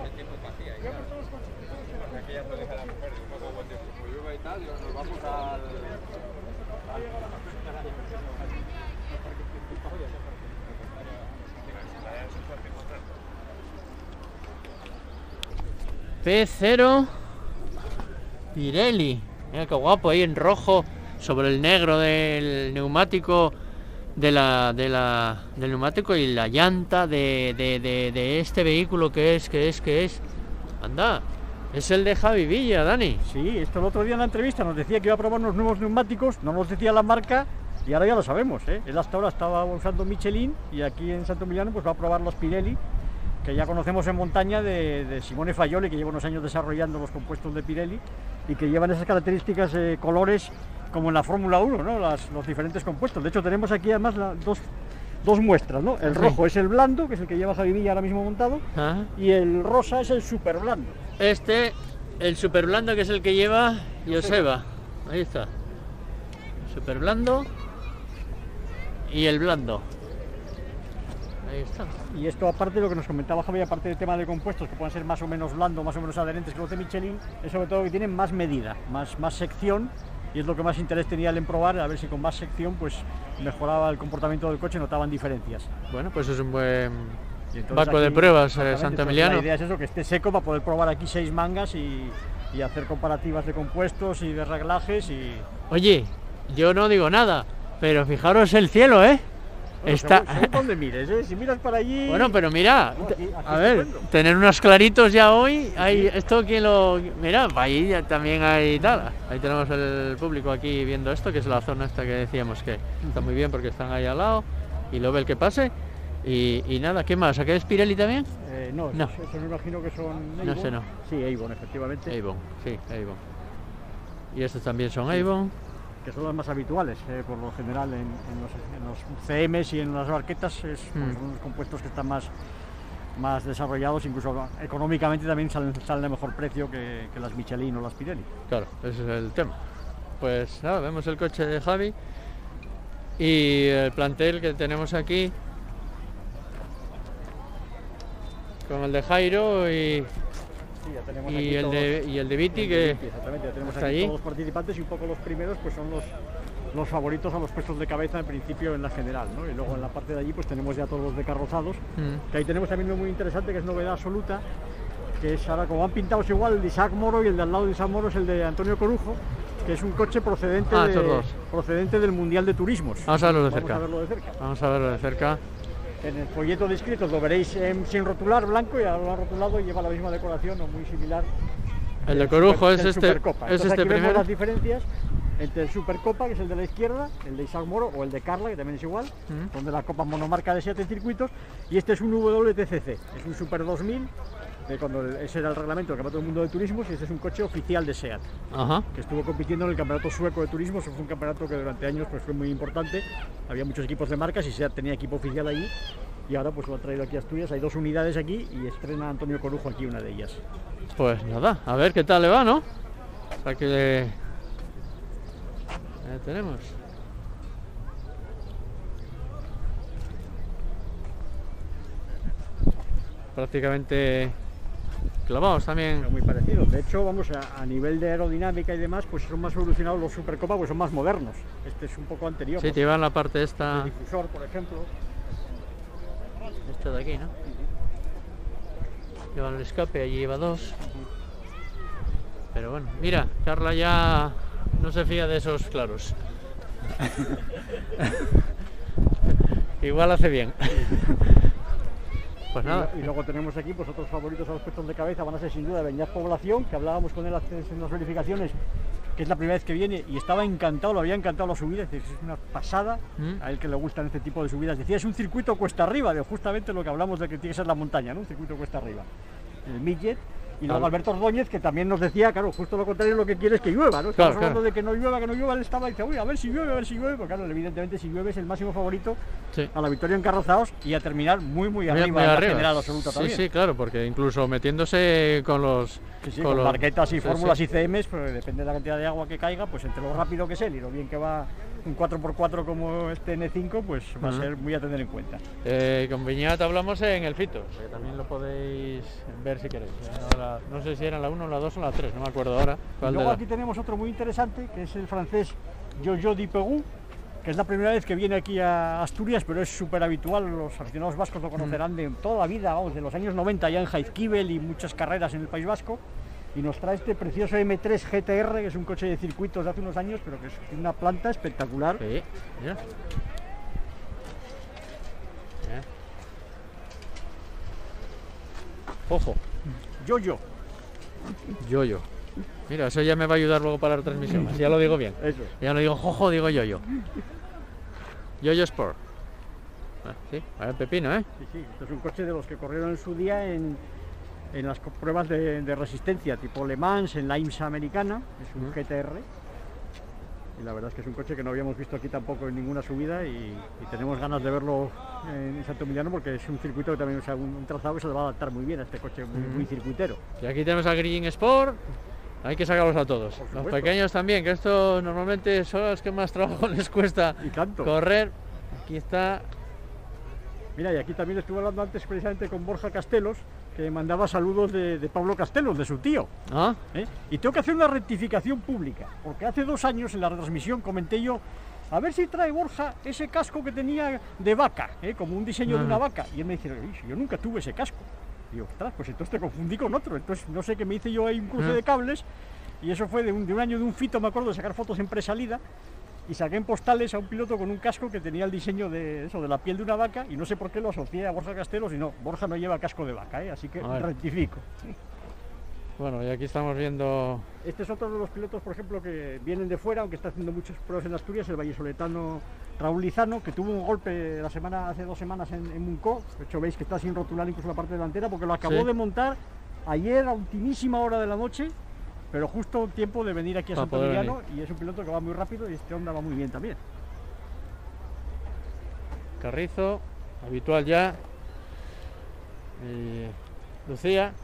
P cero Pirelli, mira qué guapo ahí en rojo sobre el negro del neumático de la, de la, del neumático y la llanta de, de, de, de este vehículo que es, que es, que es. Anda, es el de Javi Villa, Dani. Sí, esto el otro día en la entrevista nos decía que iba a probar unos nuevos neumáticos, no nos decía la marca y ahora ya lo sabemos, ¿eh? Él hasta ahora estaba usando Michelin y aquí en Santo Emiliano pues va a probar los Pirelli, que ya conocemos en montaña de, de Simone Faioli, que lleva unos años desarrollando los compuestos de Pirelli y que llevan esas características, eh, colores como en la Fórmula uno, ¿no? Las, los diferentes compuestos. De hecho tenemos aquí además la, dos, dos muestras, ¿no? El rojo es el blando, que es el que lleva Javi Villa ahora mismo montado, ajá, y el rosa es el super blando. Este, el super blando, que es el que lleva Joseba. Ahí está. El super blando y el blando. Ahí está. Y esto, aparte de lo que nos comentaba Javier, aparte del tema de compuestos que puedan ser más o menos blando, más o menos adherentes que los de Michelin, es sobre todo que tienen más medida, más, más sección, y es lo que más interés tenía él en probar, a ver si con más sección pues mejoraba el comportamiento del coche, notaban diferencias. Bueno, pues es un buen banco de pruebas, eh, Santo Emiliano. La idea es eso, que esté seco para poder probar aquí seis mangas y, y hacer comparativas de compuestos y de reglajes. Y... Oye, yo no digo nada, pero fijaros el cielo, ¿eh? Bueno, está... según, según donde mires, ¿eh? Si miras para allí... Bueno, pero mira, no, aquí, aquí a ver, estupendo. Tener unos claritos ya hoy, hay, esto que lo... Mira, ahí ya también hay tal, ahí tenemos el público aquí viendo esto, que es la zona esta que decíamos que está muy bien porque están ahí al lado, y lo ve el que pase, y, y nada, ¿qué más? ¿A qué es Pirelli también? Eh, no, No. Eso, eso me imagino que son Avon. No sé, no. Sí, Avon, efectivamente. Avon, sí, Avon. Y estos también son Avon. Que son las más habituales, eh, por lo general, en, en, los, en los C Ms y en las barquetas, es, Mm. pues, son unos compuestos que están más, más desarrollados, incluso económicamente también salen, salen de mejor precio que, que las Michelin o las Pirelli. Claro, ese es el tema. Pues nada, vemos el coche de Javi y el plantel que tenemos aquí con el de Jairo y, Sí, ya tenemos y, aquí el, todos- de, y el de Viti el que de Viti, exactamente, ya tenemos está aquí allí. todos los participantes y un poco los primeros pues son los, los favoritos a los puestos de cabeza en principio en la general, ¿no? Y luego en la parte de allí pues tenemos ya todos los decarrozados, Mm. que ahí tenemos también uno muy interesante que es novedad absoluta, que es ahora como han pintado igual el de Isaac Moro y el de al lado de Isaac Moro es el de Antonio Corujo, que es un coche procedente, Ah, de- esos dos. procedente del Mundial de Turismos. Vamos a verlo de Vamos cerca. a verlo de cerca. Vamos a verlo de cerca. En el folleto de inscritos lo veréis em, sin rotular, blanco, y ahora lo han rotulado y lleva la misma decoración o muy similar. El de del Corujo Super- es del este, Supercopa. es Entonces este aquí vemos primero. las diferencias entre el Supercopa, que es el de la izquierda, el de Isaac Moro, o el de Carla, que también es igual, Mm. donde la copa monomarca de siete circuitos, y este es un W T C C, es un Super dos mil, de cuando el- ese era el reglamento del Campeonato del Mundo de Turismos, y este es un coche oficial de SEAT, Ajá. que estuvo compitiendo en el Campeonato Sueco de Turismo. Eso fue un campeonato que durante años pues, fue muy importante, había muchos equipos de marcas y SEAT tenía equipo oficial allí, y ahora pues lo ha traído aquí a Asturias, hay dos unidades aquí, y estrena Antonio Corujo aquí una de ellas. Pues nada, a ver qué tal le va, ¿no? O sea que... Ahí tenemos. Prácticamente clavados también. Muy parecidos. De hecho, vamos a, a nivel de aerodinámica y demás, pues son más evolucionados los Supercopa, pues son más modernos. Este es un poco anterior. Sí, ¿no? te llevan la parte esta, El difusor, por ejemplo. esta de aquí, ¿no? Llevan el escape, allí lleva dos. Pero bueno, mira, Carla ya no se fía de esos claros. Igual hace bien. Pues nada. Y, y luego tenemos aquí pues otros favoritos a los puestos de cabeza, van a ser sin duda Beñat Población, que hablábamos con él hace en las verificaciones, que es la primera vez que viene y estaba encantado, lo había encantado la subida, es decir, es una pasada, ¿Mm? a él que le gustan este tipo de subidas. Decía, es un circuito cuesta arriba, de justamente lo que hablamos de que tiene que ser la montaña, ¿no? Un circuito cuesta arriba. El midget. Y luego Claro. Alberto Ordóñez, que también nos decía, claro, justo lo contrario, lo que quiere es que llueva, ¿no? Estamos Claro, hablando claro. de que no llueva, que no llueva, él estaba y dice, uy, a ver si llueve, a ver si llueve, porque claro, evidentemente si llueve es el máximo favorito Sí. a la victoria en carrozados y a terminar muy, muy Muy- arriba muy en la arriba. general absoluta Sí, también. sí, claro, porque incluso metiéndose con los... Sí, sí, con con los- barquetas y sí, fórmulas sí. y C Ms, pues depende de la cantidad de agua que caiga, pues entre lo rápido que es él y lo bien que va un cuatro por cuatro como este N cinco, pues va Ujú. a ser muy a tener en cuenta. Eh, con Viñat hablamos en el Fito, que también lo podéis ver si queréis. Ahora, no sé si era la uno, la dos o la tres, no me acuerdo ahora. Y ¿Cuál de luego la- aquí tenemos otro muy interesante, que es el francés Jojo Di Pegou, que es la primera vez que viene aquí a Asturias, pero es súper habitual, los aficionados vascos lo conocerán de toda la vida, vamos, de los años noventa, ya en Jaizkibel y muchas carreras en el País Vasco, y nos trae este precioso M tres G T R, que es un coche de circuitos de hace unos años, pero que es tiene una planta espectacular. Sí, mira. Eh. Ojo, Jojo, yo-yo. Mira, eso ya me va a ayudar luego para la transmisión, así ya lo digo bien. eso. Ya no digo jojo, digo yo-yo. Yo-yo Sport. Ah, sí, vaya pepino, ¿eh? Sí, sí, esto es un coche de los que corrieron en su día en, en las co- pruebas de, de resistencia, tipo Le Mans, en la IMSA americana, es un Ujú. G T R. Y la verdad es que es un coche que no habíamos visto aquí tampoco en ninguna subida y, y tenemos ganas de verlo en Santo Emiliano porque es un circuito que también, o sea, un, un trazado que se le va a adaptar muy bien a este coche muy, Ujú. muy circuitero. Y aquí tenemos a Green Sport. Hay que sacarlos a todos. Por Los supuesto. pequeños también, que estos normalmente son los que más trabajo les cuesta Y tanto. correr. Aquí está. Mira, y aquí también estuve hablando antes precisamente con Borja Castelos, que mandaba saludos de, de Pablo Castelos, de su tío. ¿Ah? ¿eh? Y tengo que hacer una rectificación pública, porque hace dos años en la retransmisión comenté yo, a ver si trae Borja ese casco que tenía de vaca, ¿eh? Como un diseño de Ah. una vaca. Y él me dice, "Uy, si yo nunca tuve ese casco". Y yo, ostras, pues entonces te confundí con otro. Entonces no sé qué me hice yo ahí un cruce Ah. de cables, y eso fue de un, de un año de un fito, me acuerdo, de sacar fotos en presalida, y saqué en postales a un piloto con un casco que tenía el diseño de eso, de la piel de una vaca, y no sé por qué lo asocié a Borja Castelos, y no, Borja no lleva casco de vaca, ¿eh? Así que A ver. rectifico. Bueno, y aquí estamos viendo... Este es otro de los pilotos, por ejemplo, que vienen de fuera, aunque está haciendo muchas pruebas en Asturias, el vallisoletano Raúl Lizano, que tuvo un golpe la semana, hace dos semanas en, en Muncó. De hecho, veis que está sin rotular incluso la parte delantera, porque lo acabó Sí. de montar ayer a ultimísima hora de la noche, pero justo tiempo de venir aquí a Para Santo poder Emiliano, y es un piloto que va muy rápido y este Honda va muy bien también. Carrizo, habitual ya. Y Lucía.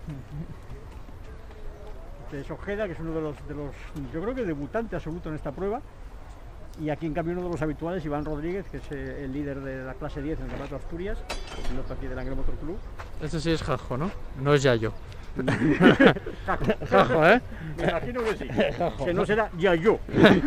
Este es Ojeda, que es uno de los, de los, yo creo que debutante absoluto en esta prueba. Y aquí en cambio uno de los habituales, Iván Rodríguez, que es eh, el líder de la clase diez en el Campeonato de Asturias, el piloto aquí del Anglo Motor Club. Este sí es Jajo, ¿no? No es Yayo. Jajo. Jajo, ¿eh? Me imagino que sí. Que no será Yayo.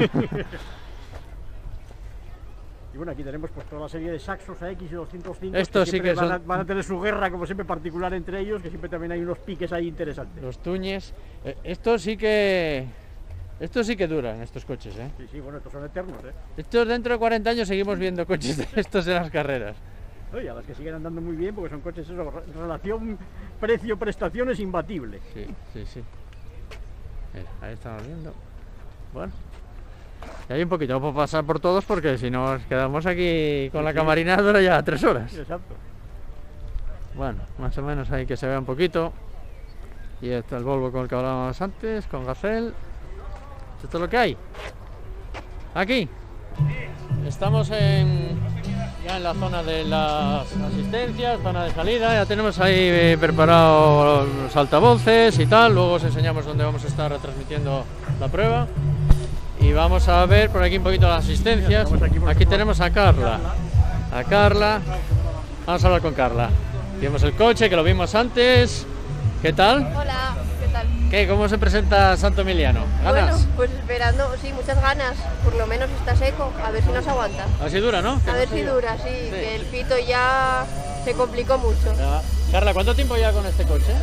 Y bueno, aquí tenemos pues toda la serie de Saxos A X y doscientos cinco. Estos sí que van, son... a, van a tener su guerra, como siempre, particular entre ellos, que siempre también hay unos piques ahí interesantes. Los Tuñes. Eh, estos sí que... Estos sí que duran, estos coches, ¿eh? Sí, sí, bueno, estos son eternos, ¿eh? Estos dentro de cuarenta años seguimos viendo coches de estos en las carreras. Oye, a las que siguen andando muy bien, porque son coches, eso, relación precio-prestación es imbatible. Sí, sí, sí. Mira, ahí estamos viendo. Bueno. Y hay un poquito, no puedo pasar por todos porque si no nos quedamos aquí con la camarina dura ya tres horas. Exacto. Bueno, más o menos ahí que se vea un poquito. Y está el Volvo con el que hablábamos antes, con Gacel. Esto es lo que hay. Aquí. Estamos en, ya en la zona de las asistencias, zona de salida. Ya tenemos ahí eh, preparado los altavoces y tal. Luego os enseñamos dónde vamos a estar retransmitiendo la prueba. Y vamos a ver por aquí un poquito las asistencias. Aquí tenemos a Carla. A Carla. Vamos a hablar con Carla. Vimos el coche, que lo vimos antes. ¿Qué tal? Hola, ¿qué tal? ¿Qué? ¿Cómo se presenta Santo Emiliano? ¿Ganas? Bueno, pues esperando, sí, muchas ganas. Por lo menos está seco, a ver si nos aguanta. A ver si dura, ¿no? A ver si dura, sí, Sí. que el pito ya se complicó mucho. Ya. Carla, ¿cuánto tiempo ya con este coche?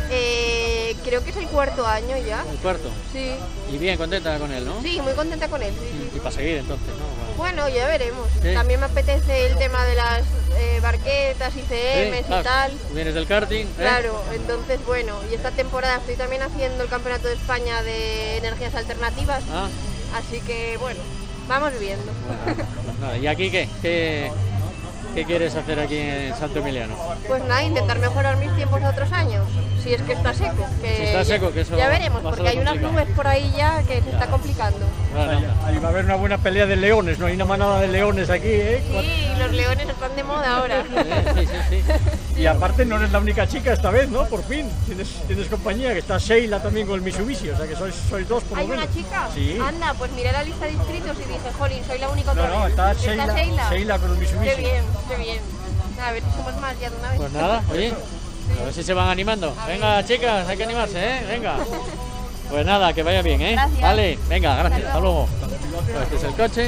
Eh, creo que es el cuarto año ya. El cuarto. Sí, Y bien contenta con él, ¿no? sí, muy contenta con él, sí, sí. Y para seguir entonces, ¿no? Bueno, ya veremos. Sí. También me apetece el tema de las eh, barquetas, I C Ms Sí, claro. y tal. Vienes del karting, ¿eh? Claro, entonces bueno, y esta temporada estoy también haciendo el Campeonato de España de Energías Alternativas, Ah, así que bueno, vamos viendo. bueno, pues nada. ¿Y aquí qué? qué? ¿Qué quieres hacer aquí en Santo Emiliano? Pues nada, intentar mejorar mis tiempos de otros años, si es que está seco. Que Si está seco, que eso ya veremos, va a ser porque hay unas complicado. nubes por ahí ya que se está complicando. Bueno, Ahí va a haber una buena pelea de leones, no hay una manada de leones aquí, ¿eh? Sí, los leones están de moda ahora. sí, sí, sí. Y aparte no eres la única chica esta vez, ¿no? Por fin, tienes, tienes compañía, que está Sheila también con el Mitsubishi, o sea que sois, sois dos por lo ¿Hay menos. una chica? Sí. Anda, pues miré la lista de inscritos y dije, jolín, soy la única No, otra no, vez. está Sheila, Sheila? Sheila con el Mitsubishi. Qué bien, qué bien. A ver si somos más ya de una vez. Pues nada, oye, a ver si se van animando. Venga, chicas, hay que animarse, ¿eh? Venga. Pues nada, que vaya bien, ¿eh? Gracias. Vale, venga, gracias, hasta luego. Pues este es el coche.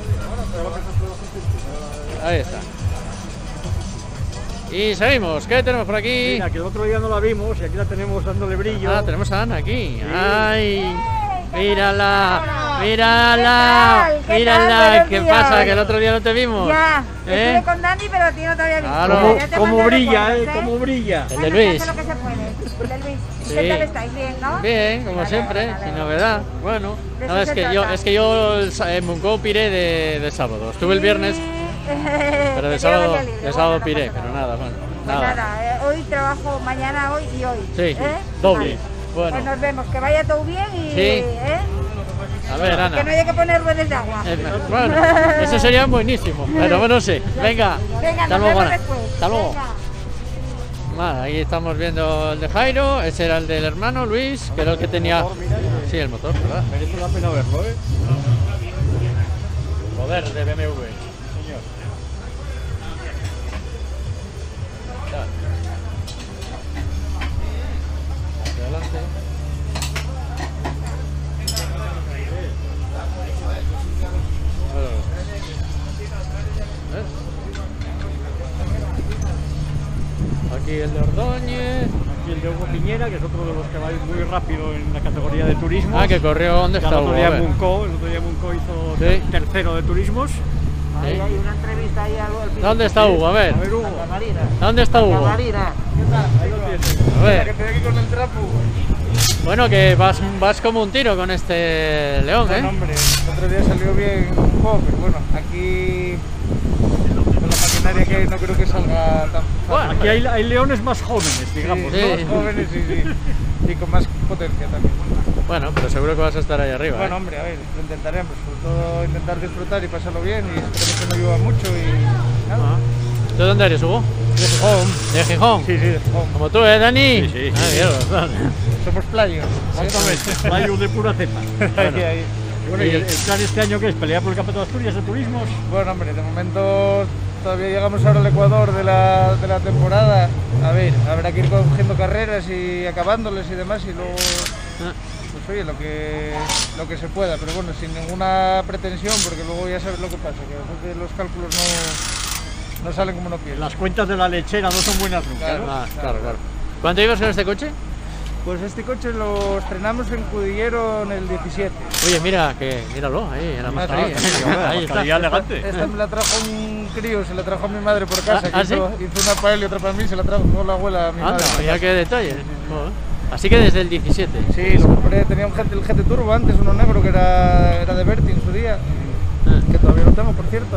Ahí está. Y seguimos, ¿qué tenemos por aquí? Mira, que el otro día no la vimos y aquí la tenemos dándole brillo. Ah, tenemos a Ana aquí. ¡Ay! ¡Mírala! ¡Mírala! ¿Qué tal? ¿Qué ¡Mírala! tal? ¿Qué Buenos pasa? días. Que el otro día no te vimos. Ya, ¿Eh? estuve con Dani, pero a ti no te había visto. Claro. Cómo, Ya te cómo mandé brilla, recuerdos, ¿eh? Cómo brilla. El de Bueno, Luis. se hace lo que se puede. El de Luis. Sí. ¿Qué tal estáis? Bien, ¿no? Bien, como Vale, siempre, vale, vale. sin novedad. Bueno, De no, eso es se que yo, trata. es que yo el sa- en Muncó piré de, de sábado. Estuve el viernes, pero de sábado, de sábado piré, pero nada, bueno, Pues nada. nada, eh, hoy trabajo, mañana, hoy y hoy. Sí, ¿eh? doble. Vale. Bueno, Pues nos vemos, que vaya todo bien y. Sí. ¿eh? a ver, Que no Ana. haya que poner ruedas de agua. Eh, Bueno, eso sería buenísimo, pero bueno, no sé. Venga, Venga, hasta nos luego, vemos Ana. después. Hasta luego. Venga. Vale, ahí estamos viendo el de Jairo, ese era el del hermano Luis, que era el que tenía... Sí, el motor, ¿verdad? Merece la pena verlo, ¿eh? Poder de B M W. Señor. Ya. Hacia adelante. ¿Ves? Aquí el de Ordóñez. Aquí el de Hugo Piñera, que es otro de los que va a ir muy rápido en la categoría de turismo. Ah, que corrió, ¿dónde Ya está el otro Hugo? día A ver. Muncó, el otro día Muncó hizo Sí. ter- tercero de turismos. Ahí Sí. hay una entrevista ahí al, al ¿Dónde está Hugo? A ver. A ver, Hugo. Santa Marina. ¿Dónde está Hugo? Santa Marina. Ahí lo tienes. A ver. estoy aquí con el trapo. Bueno, que vas, vas como un tiro con este león, bueno, ¿eh? Hombre, el otro día salió bien un poco, pero bueno, aquí con la maquinaria que hay no creo que salga tan fácil. Bueno, aquí hay, hay leones más jóvenes, digamos, sí, ¿no? más jóvenes y, sí, y con más potencia también. Bueno, pero seguro que vas a estar ahí arriba. Bueno, ¿eh? hombre, a ver, lo intentaremos, sobre todo intentar disfrutar y pasarlo bien y esperemos que no llueva mucho y nada. Ah. ¿Tú de dónde eres, Hugo? De Gijón. ¿De Gijón? Sí, sí, de Gijón. Como tú, ¿eh, Dani? Sí, sí. Ah, mierda. Somos playos. Exactamente, playos de pura cepa. Bueno, ahí, ahí. Bueno, ¿y el, el plan este año qué es? ¿Pelear por el Campeonato de Asturias de turismos? Bueno, hombre, de momento todavía llegamos ahora al Ecuador de la, de la temporada. A ver, habrá que ir cogiendo carreras y acabándoles y demás y luego, pues oye, lo que, lo que se pueda, pero bueno, sin ninguna pretensión, porque luego ya sabes lo que pasa, que a veces los cálculos no, no salen como uno quiere. Las cuentas de la lechera no son buenas nunca, Claro, ¿no? Ah, claro, claro. ¿Cuánto ibas con este coche? Pues este coche lo estrenamos en Cudillero en el diecisiete. Oye, mira, que míralo, ahí, en la mascarilla. Ahí está. Calidad elegante. Esta me la trajo un crío, se la trajo a mi madre por casa, Ah, que ¿ah, hizo, sí? hizo una para él y otra para mí, se la trajo la abuela a mi Anda, madre. por mira casa. qué detalle. Joder. Así que desde el diecisiete. Sí, lo compré, tenía un G T, el G T Turbo antes, uno negro que era, era de Berti en su día, que todavía lo tengo, por cierto.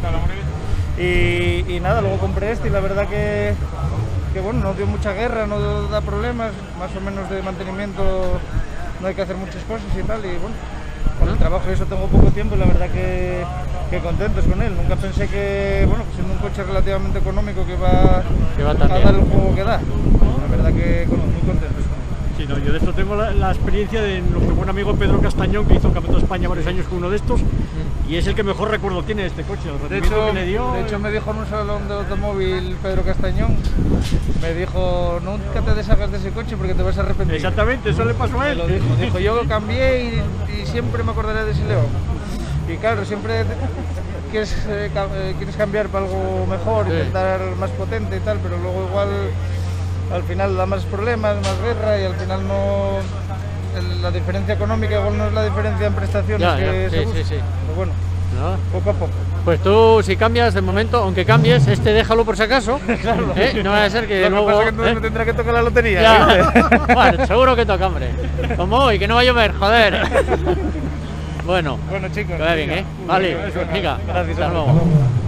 Y, y nada, luego compré este y la verdad que, que bueno, no dio mucha guerra, no da problemas, más o menos de mantenimiento no hay que hacer muchas cosas y tal, y bueno, con el trabajo y eso tengo poco tiempo y la verdad que, que contentos con él. Nunca pensé que, bueno, pues siendo un coche relativamente económico que va, Que va a tan dar bien. el juego que da, la verdad que bueno, muy contentos con él. Sí, no, yo de esto tengo la, la experiencia de nuestro buen amigo Pedro Castañón, que hizo el Campeonato de España varios años con uno de estos, y es el que mejor recuerdo tiene de este coche. El De rendimiento hecho, que le dio, de hecho eh, me dijo en un salón de automóvil Pedro Castañón, me dijo, nunca te deshagas de ese coche porque te vas a arrepentir. Exactamente, eso le pasó a Me él. lo dijo, dijo, yo cambié y, y siempre me acordaré de ese León. Y claro, siempre te- quieres, eh, ca- eh, quieres cambiar para algo mejor, Sí. intentar más potente y tal, pero luego igual al final da más problemas, más guerra y al final no... el- la diferencia económica igual no es la diferencia en prestaciones Ya, que ya, se sí, busca. sí, sí. Pero bueno, Nada. poco a poco. Pues tú, si cambias de momento, aunque cambies, este déjalo por si acaso. ¿eh? No va a ser que Lo que luego. pasa es que entonces ¿eh? me tendrá que tocar la lotería. Ya. Bueno, seguro que toca, hombre. Como hoy, que no va a llover, joder. Bueno, Bueno, chicos. que vaya bien, ¿eh? Vale, venga, Gracias. hasta luego.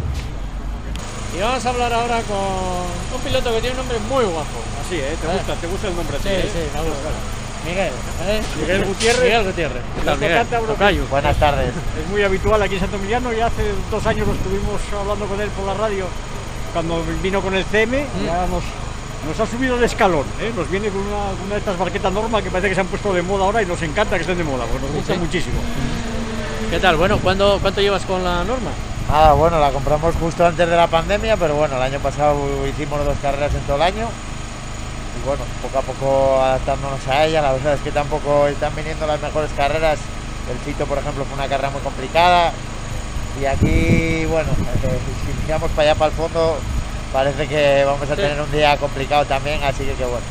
Y vamos a hablar ahora con un piloto que tiene un nombre muy guapo. Así, ¿eh? ¿Te ¿Eh? gusta, te gusta el nombre así? Sí, ¿eh? sí, me gusta. Miguel, ¿eh? Miguel Gutiérrez. Miguel Gutiérrez. ¿Qué tal, Miguel? Tocayo. Buenas tardes. Es muy habitual aquí en Santo Emiliano, ya hace dos años lo estuvimos hablando con él por la radio cuando vino con el C M, Mm. ya nos, nos ha subido de escalón, ¿eh? Nos viene con una, una de estas barquetas Norma que parece que se han puesto de moda ahora y nos encanta que estén de moda, porque nos gusta Sí. muchísimo. ¿Qué tal? Bueno, ¿cuándo, ¿cuánto llevas con la Norma? Ah, bueno, la compramos justo antes de la pandemia, pero bueno, el año pasado hicimos dos carreras en todo el año. Y bueno, poco a poco adaptándonos a ella, la verdad es que tampoco están viniendo las mejores carreras. El Fito, por ejemplo, fue una carrera muy complicada. Y aquí, bueno, eh, si miramos para allá, para el fondo, parece que vamos a Sí. tener un día complicado también, así que que bueno.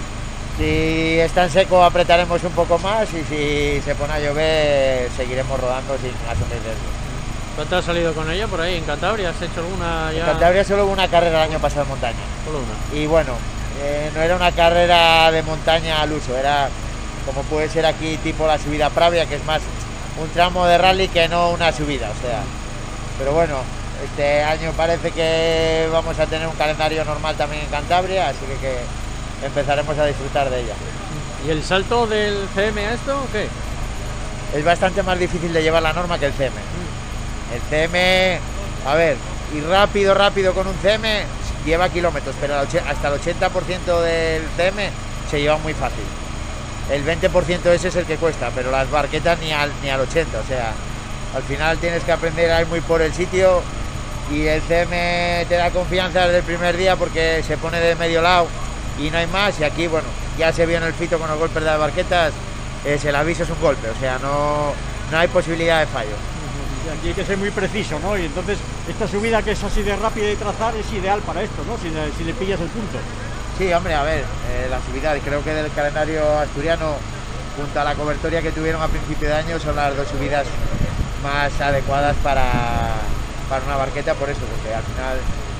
Si está en seco apretaremos un poco más y si se pone a llover seguiremos rodando sin asumir riesgos. ¿Cuánto has salido con ella por ahí en Cantabria? ¿Has hecho alguna ya? En Cantabria solo hubo una carrera el año pasado en montaña. Solo una. Y bueno, eh, no era una carrera de montaña al uso, era como puede ser aquí tipo la subida Pravia, que es más un tramo de rally que no una subida, o sea. Pero bueno, este año parece que vamos a tener un calendario normal también en Cantabria, así que, que empezaremos a disfrutar de ella. ¿Y el salto del C M a esto o qué? Es bastante más difícil de llevar la Norma que el C M. El C M, a ver, y rápido, rápido con un C M lleva kilómetros, pero al och- hasta el ochenta por ciento del C M se lleva muy fácil. El veinte por ciento ese es el que cuesta, pero las barquetas ni al, ni al ochenta por ciento, o sea, al final tienes que aprender a ir muy por el sitio y el C M te da confianza desde el primer día porque se pone de medio lado y no hay más, y aquí, bueno, ya se vio en el Fito con los golpes de las barquetas, es, el aviso es un golpe, o sea, no, no hay posibilidad de fallo. Y aquí hay que ser muy preciso, ¿no? Y entonces esta subida que es así de rápida de trazar es ideal para esto, ¿no? Si, le- si le pillas el punto. Sí, hombre, a ver, eh, la subida, creo que del calendario asturiano, junto a la cobertoria que tuvieron a principio de año, son las dos subidas más adecuadas para, para una barqueta, por eso, porque al final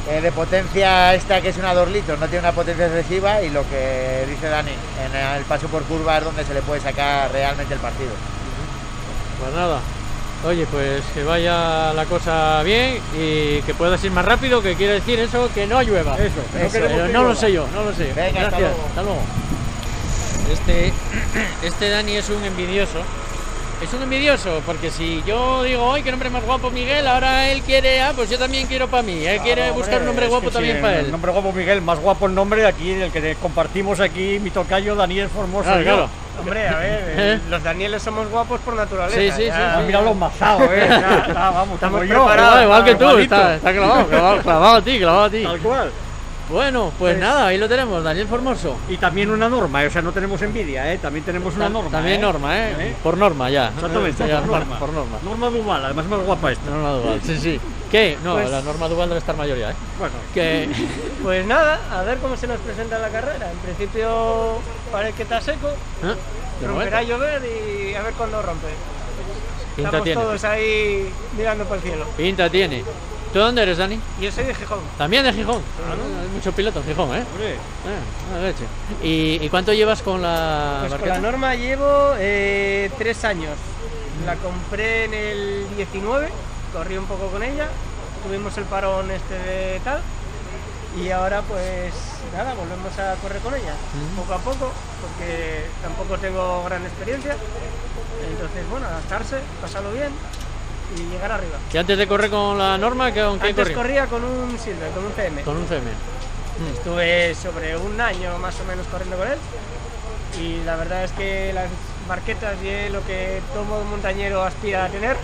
Eh, de potencia esta que es una dos litros, no tiene una potencia excesiva y lo que dice Dani, en el paso por curva es donde se le puede sacar realmente el partido. Pues nada, oye, pues que vaya la cosa bien y que puedas ir más rápido, que quiere decir eso, que no llueva. Eso, eso, pero no, no no lo llueva. sé yo, no lo sé. Venga, Gracias, hasta luego. hasta luego. Este, este Dani es un envidioso. Es un envidioso, porque si yo digo, ¡ay, qué nombre más guapo Miguel! Ahora él quiere, ah, pues yo también quiero para mí. Él quiere Claro, buscar un nombre es guapo que también sí, para el él. nombre guapo Miguel, más guapo el nombre aquí, el que compartimos aquí, mi tocayo Daniel Formoso. Claro, y yo. claro. Hombre, a ver, ¿Eh? los Danieles somos guapos por naturaleza. Sí, sí, ya. sí, Ah, sí. mira los mazados, eh. Ya, ya, vamos, Estamos como yo. preparados. Ah, igual que tú, igualito. está, está clavado, clavado, clavado a ti, clavado a ti. Tal cual. Bueno, pues nada, ahí lo tenemos, Daniel Formoso. Y también una norma, o sea, no tenemos envidia, ¿eh? También tenemos una Ta- norma. También ¿eh? norma, ¿eh? ¿Eh? Por norma ya. Exactamente, Ya, por norma. Por norma. Norma Duval, además más guapa esta. Norma Duval, sí, sí. ¿Qué? No, Pues- la norma Duval debe estar mayoría, ¿eh? Bueno, Que... Pues nada, a ver cómo se nos presenta la carrera. En principio parece que está seco, ¿Eh? De romperá a momento. llover y a ver cuándo rompe. Pinta Estamos tiene. todos ahí mirando para el cielo. Pinta tiene. ¿Tú dónde eres, Dani? Yo soy de Gijón. También de Gijón. Ah, hay muchos pilotos en Gijón, ¿eh? hombre, Ah, ah, leche. ¿Y, ¿Y cuánto llevas con la Pues con barqueta? la norma llevo eh, tres años. La compré en el diecinueve, corrí un poco con ella, tuvimos el parón este de tal y ahora pues nada, volvemos a correr con ella, Mm. poco a poco, porque tampoco tengo gran experiencia. Entonces bueno, adaptarse, pasarlo bien y llegar arriba. ¿Y antes de correr con la norma, ¿con qué Antes corrías? corría con un Silver, con un C M. Con un C M. Estuve sobre un año más o menos corriendo con él y la verdad es que las barquetas y lo que todo montañero aspira a tener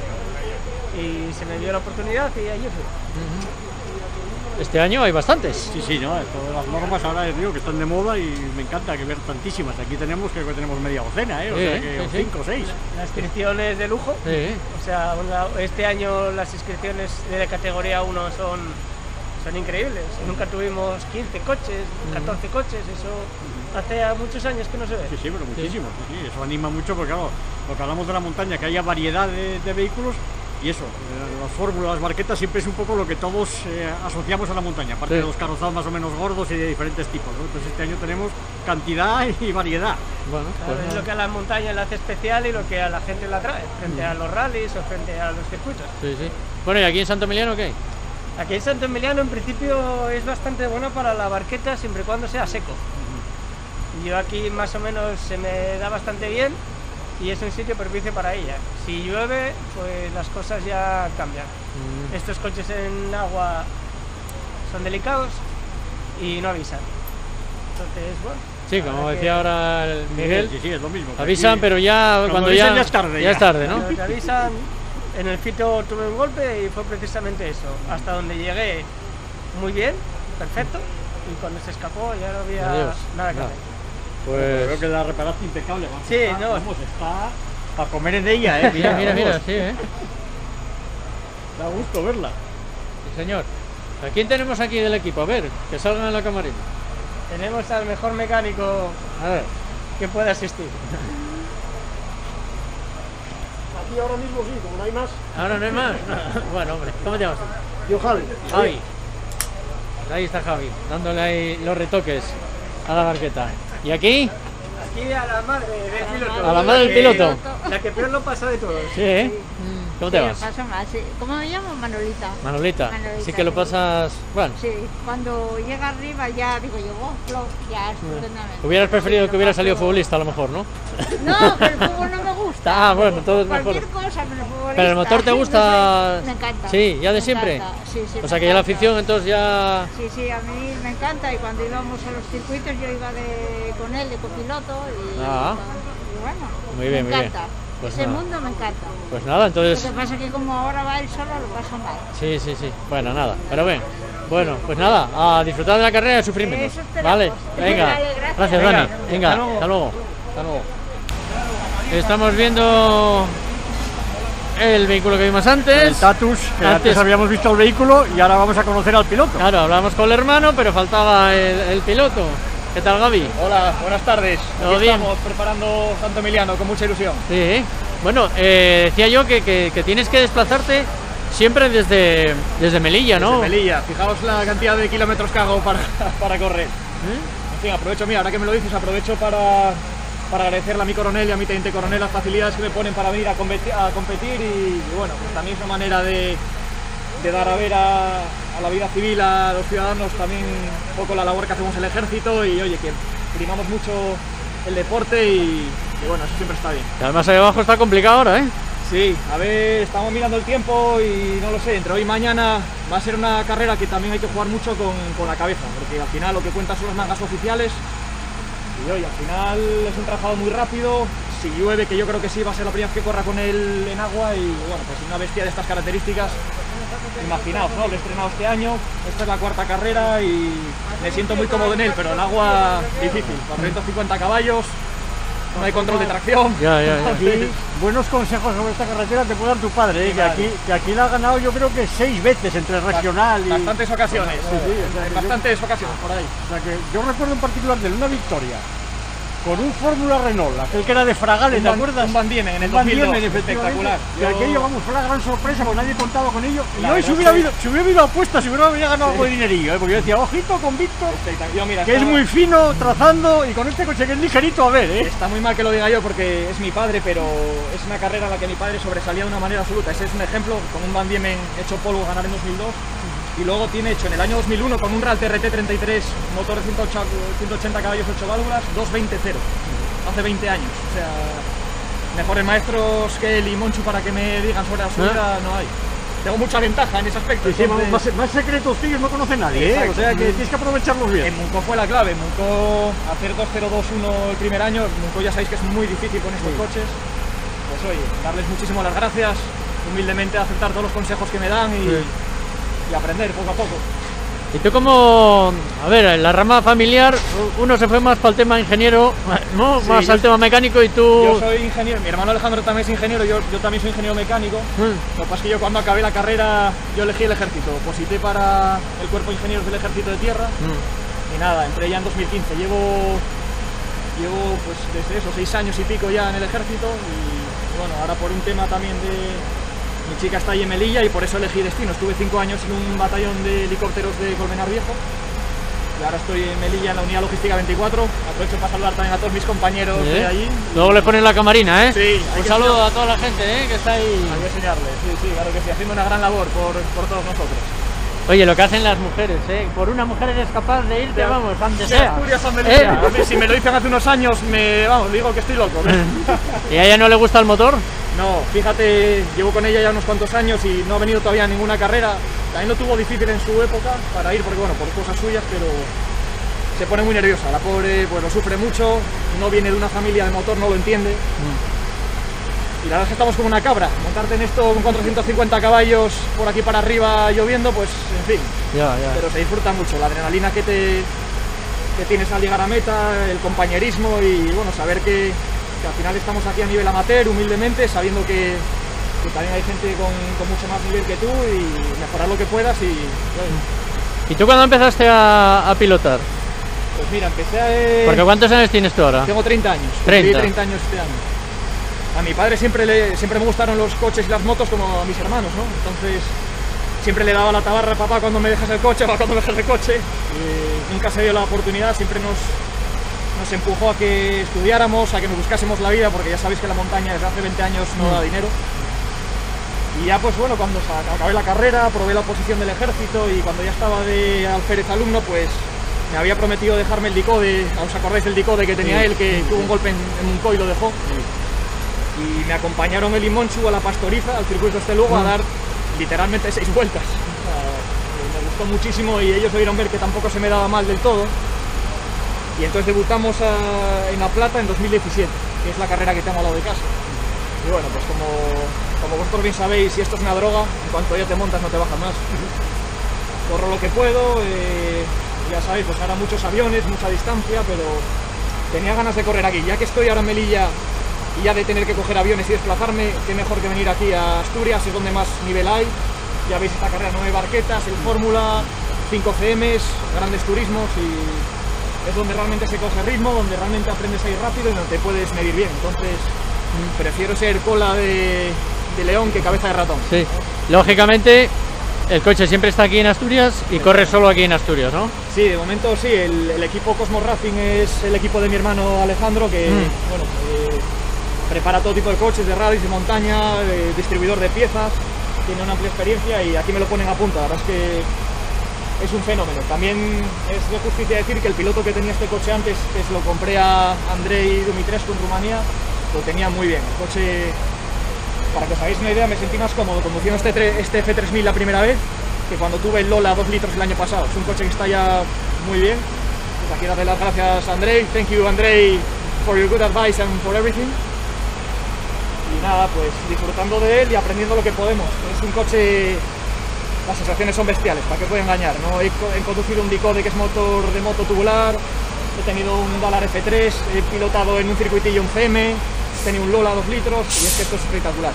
y se me dio la oportunidad y allí fui. Este año hay bastantes. sí, sí, ¿no? Todas las normas ahora les digo que están de moda y me encanta que ver tantísimas. Aquí tenemos, creo que tenemos media docena, ¿eh? O Sí, sea, que sí, o sí. cinco o seis. La inscripción es de lujo, Sí. o sea, una- este año las inscripciones de la categoría uno son, son increíbles. Nunca tuvimos quince coches, catorce coches, eso hace ya muchos años que no se ve. Sí, sí, pero muchísimo. Sí, sí, eso anima mucho porque, claro, lo que hablamos de la montaña, que haya variedad de, de vehículos y eso, eh, las fórmulas, las barquetas siempre es un poco lo que todos eh, asociamos a la montaña, aparte Sí. de los carrozados más o menos gordos y de diferentes tipos, ¿no? Entonces este año tenemos cantidad y variedad. Bueno, Claro, pues es nada. lo que a la montaña la hace especial y lo que a la gente la atrae, frente a los rallies o frente a los circuitos. Sí, sí. Bueno, ¿y aquí en Santo Emiliano qué? Aquí en Santo Emiliano en principio es bastante bueno para la barqueta siempre y cuando sea seco. Yo aquí más o menos se me da bastante bien y es un sitio propicio para ella. Si llueve, pues las cosas ya cambian. Mm. Estos coches en agua son delicados y no avisan. Entonces, bueno. Sí, como habrá decía que- ahora el Miguel, Sí, sí, es lo mismo. que avisan, aquí- pero ya cuando cuando avisan ya, ya es tarde, ya ya. es tarde, ¿no? Cuando te avisan, en el fito tuve un golpe y fue precisamente eso. Hasta donde llegué muy bien, perfecto, y cuando se escapó ya no había Adiós. nada que Nada. hacer. Pues Creo que la reparaste impecable. Vamos, Sí, está, no. vamos, está para comer en ella, ¿eh? mira, mira, mira, vamos. sí, ¿eh? Da gusto verla. Sí, señor. ¿A quién tenemos aquí del equipo? A ver, que salgan en la camarina. Tenemos al mejor mecánico A ver. que pueda asistir. Aquí ahora mismo sí, como no hay más. Ahora no hay más. Bueno, hombre, ¿cómo te llamas tú? Yo, Javi. Javi. Ahí está Javi, dándole ahí los retoques a la barqueta. ¿Y aquí? Aquí a la madre del piloto. A la madre del que- piloto. La que peor lo pasa de todos. Sí, ¿eh? ¿Cómo te Sí, vas? paso mal, sí. ¿Cómo me llamo? Manolita. Manolita. Manolita, Sí que lo sí. pasas... Bueno, Sí, cuando llega arriba ya digo yo, oh, flow, ya estupendamente. hubieras preferido Sí, que hubiera lo salido paso- futbolista a lo mejor, ¿no? No, que el fútbol no me gusta. Ah, bueno, entonces mejor. Cualquier cosa, pero el futbolista. Pero el motor te no gusta... sé, me encanta. Sí, ya de me siempre. encanta, Sí, sí, O me sea que ya la encanta. afición entonces ya... Sí, sí, a mí me encanta y cuando íbamos a los circuitos yo iba de, con él de copiloto y, Ah. y bueno, Muy bien, me muy bien. encanta. Pues Ese nada. mundo me encanta. Pues nada, entonces... Lo que pasa es que como ahora va él solo lo paso mal. Sí, sí, sí. Bueno, nada. Pero bien. Bueno, pues nada, a disfrutar de la carrera y a sufrir menos. Eso esperamos. Vale, venga. Vale, gracias. Gracias, Venga, Dani. Venga, hasta luego. hasta luego. Hasta luego. Estamos viendo el vehículo que vimos antes. El Tatus, que antes, Antes- habíamos visto el vehículo y ahora vamos a conocer al piloto. Claro, hablamos con el hermano, pero faltaba el, el piloto. ¿Qué tal, Gaby? Hola, buenas tardes. ¿Todo Aquí bien? estamos preparando Santo Emiliano con mucha ilusión. Sí. Bueno, eh, decía yo que, que- que tienes que desplazarte siempre desde, desde Melilla, ¿no? Desde Melilla, fijaos la cantidad de kilómetros que hago para, para correr. ¿Eh? En fin, aprovecho, mira, ahora que me lo dices, aprovecho para, para agradecerle a mi coronel y a mi teniente coronel las facilidades que me ponen para venir a competir, a competir y, y bueno, pues también es una manera de, de dar a ver a, a la vida civil, a los ciudadanos, también un poco la labor que hacemos en el ejército y oye, que primamos mucho el deporte y, y bueno, eso siempre está bien. Y además ahí abajo está complicado ahora, ¿eh? Sí, a ver, estamos mirando el tiempo y no lo sé, entre hoy y mañana va a ser una carrera que también hay que jugar mucho con, con la cabeza, porque al final lo que cuentan son las mangas oficiales y hoy al final es un trazado muy rápido, si llueve, que yo creo que sí, va a ser la primera vez que corra con él en agua y bueno, pues una bestia de estas características, imaginaos, ¿no? Lo he estrenado este año, esta es la cuarta carrera y me siento muy cómodo en él, pero el agua difícil, cuatrocientos cincuenta caballos. No hay control de tracción. Ya, ya, ya. Aquí, buenos consejos sobre esta carretera te puede dar tu padre, ¿eh? que, aquí, que aquí la ha ganado yo creo que seis veces entre el regional y... Bastantes ocasiones, sí, sí, o sea, en bastantes yo, ocasiones por ahí. O sea que yo recuerdo en particular de una victoria con un Fórmula Renault, aquel que era de Fragales, ¿te acuerdas? Un Van Diemen en el un Van dos mil dos, Diemen, espectacular. Que Yo... aquello, vamos, fue la gran sorpresa porque nadie contaba con ello. Y La hoy si hubiera, habido, si hubiera habido apuestas, si hubiera ganado sí. algo de dinerillo, ¿eh? Porque yo decía, ojito con Víctor, yo, mira, que está... es muy fino, trazando, y con este coche que es ligerito, a ver, ¿eh? Está muy mal que lo diga yo porque es mi padre, pero es una carrera en la que mi padre sobresalía de una manera absoluta. Ese es un ejemplo, con un Van Diemen hecho polvo ganar en dos mil dos. Y luego tiene hecho en el año dos mil uno con un Ralt R T treinta y tres, motor de ciento ochenta caballos, ocho válvulas, dos veinte cero. Hace veinte años, o sea, mejores maestros que él y Monchu para que me digan sobre la subida no hay. Tengo mucha ventaja en ese aspecto. Sí, sí, entonces... más, más secretos que ellos no conoce nadie, ¿eh? O sea que tienes que aprovecharlos bien. En Munco fue la clave, Munco hacer dos cero dos uno el primer año, Munco ya sabéis que es muy difícil con estos sí. coches. Pues oye, darles muchísimo las gracias, humildemente aceptar todos los consejos que me dan y, sí. y aprender poco a poco. ¿Y tú cómo, a ver, en la rama familiar, uno se fue más para el tema ingeniero, ¿no? Sí, más yo, al tema mecánico y tú... Yo soy ingeniero, mi hermano Alejandro también es ingeniero, yo, yo también soy ingeniero mecánico. Mm. Lo que pasa es que yo cuando acabé la carrera, yo elegí el ejército, oposité para el cuerpo de ingenieros del ejército de tierra. Mm. Y nada, entré ya en dos mil quince, llevo, llevo pues desde eso, seis años y pico ya en el ejército y bueno, ahora por un tema también de... Mi chica está ahí en Melilla y por eso elegí destino. Estuve cinco años en un batallón de helicópteros de Colmenar Viejo y ahora estoy en Melilla en la unidad logística veinticuatro. Aprovecho para saludar también a todos mis compañeros ¿Eh? de allí. Luego les ponen la camarina, ¿eh? Sí. Un saludo enseñar... a toda la gente, ¿eh? Que está ahí. Hay que enseñarles, sí, sí, claro que sí, haciendo una gran labor por, por todos nosotros. Oye, lo que hacen las mujeres, ¿eh? Por una mujer eres capaz de irte, ya, vamos, donde sea. Asturias, donde ¿Eh? sea. A mí, si me lo dicen hace unos años, me, vamos, digo que estoy loco. ¿Y a ella no le gusta el motor? No, fíjate, llevo con ella ya unos cuantos años y no ha venido todavía a ninguna carrera. También lo tuvo difícil en su época para ir, porque bueno, por cosas suyas, pero se pone muy nerviosa. La pobre, pues lo sufre mucho, no viene de una familia de motor, no lo entiende. Mm. Y la verdad es que estamos como una cabra. Montarte en esto con cuatrocientos cincuenta caballos por aquí para arriba lloviendo, pues en fin. Ya, ya. Pero se disfruta mucho, la adrenalina que te que tienes al llegar a meta, el compañerismo y bueno, saber que que al final estamos aquí a nivel amateur, humildemente, sabiendo que, que también hay gente con, con mucho más nivel que tú y mejorar lo que puedas y... Bueno. ¿Y tú cuándo empezaste a, a pilotar? Pues mira, empecé a... Eh... ¿Porque cuántos años tienes tú ahora? Tengo treinta años, treinta. treinta años este año. A mi padre siempre, le, siempre me gustaron los coches y las motos como a mis hermanos, ¿no? Entonces siempre le daba la tabarra a papá cuando me dejas el coche, papá cuando me dejas el coche. Y nunca se dio la oportunidad, siempre nos... nos empujó a que estudiáramos, a que nos buscásemos la vida, porque ya sabéis que la montaña desde hace veinte años no da dinero. Y ya pues bueno, cuando acabé la carrera, probé la oposición del ejército y cuando ya estaba de alférez alumno, pues me había prometido dejarme el Dicode, ¿os acordáis del Dicode que tenía sí, él, que sí, tuvo sí. un golpe en, en Munco y lo dejó? Sí. Y me acompañaron él y Monchu a la Pastoriza, al circuito este luego, mm. a dar literalmente seis vueltas. O sea, me gustó muchísimo y ellos debieron ver que tampoco se me daba mal del todo. Y entonces debutamos a, en La Plata en dos mil diecisiete, que es la carrera que tengo al lado de casa. Y bueno, pues como, como vosotros bien sabéis, si esto es una droga, en cuanto ya te montas no te bajas más. Corro lo que puedo, eh, ya sabéis, pues ahora muchos aviones, mucha distancia, pero tenía ganas de correr aquí. Ya que estoy ahora en Melilla y ya de tener que coger aviones y desplazarme, qué mejor que venir aquí a Asturias, es donde más nivel hay. Ya veis esta carrera, nueve barquetas, el Fórmula, cinco C Ms, grandes turismos y... es donde realmente se coge ritmo, donde realmente aprendes a ir rápido y donde te puedes medir bien. Entonces, prefiero ser cola de, de león que cabeza de ratón. Sí, lógicamente el coche siempre está aquí en Asturias y sí. corre solo aquí en Asturias, ¿no? Sí, de momento sí, el, el equipo Cosmos Racing es el equipo de mi hermano Alejandro, que mm. bueno, eh, prepara todo tipo de coches, de rallies, de montaña, de distribuidor de piezas, tiene una amplia experiencia y aquí me lo ponen a punta, la verdad es que es un fenómeno. También es de justicia decir que el piloto que tenía este coche antes, que se lo compré a Andrei Dumitrescu en Rumanía, lo tenía muy bien. El coche, para que os hagáis una idea, me sentí más cómodo conduciendo este, este F tres mil la primera vez que cuando tuve el Lola dos litros el año pasado. Es un coche que está ya muy bien. Pues aquí darle las gracias a Andrei. Thank you, Andrei, for your good advice and for everything. Y nada, pues disfrutando de él y aprendiendo lo que podemos. Es un coche... Las sensaciones son bestiales, ¿para qué puedo engañar? ¿No? He, he conducido un Decode que es motor de moto tubular, he tenido un Dallar F tres, he pilotado en un circuitillo un C M, he tenido un Lola dos litros y es que esto es espectacular,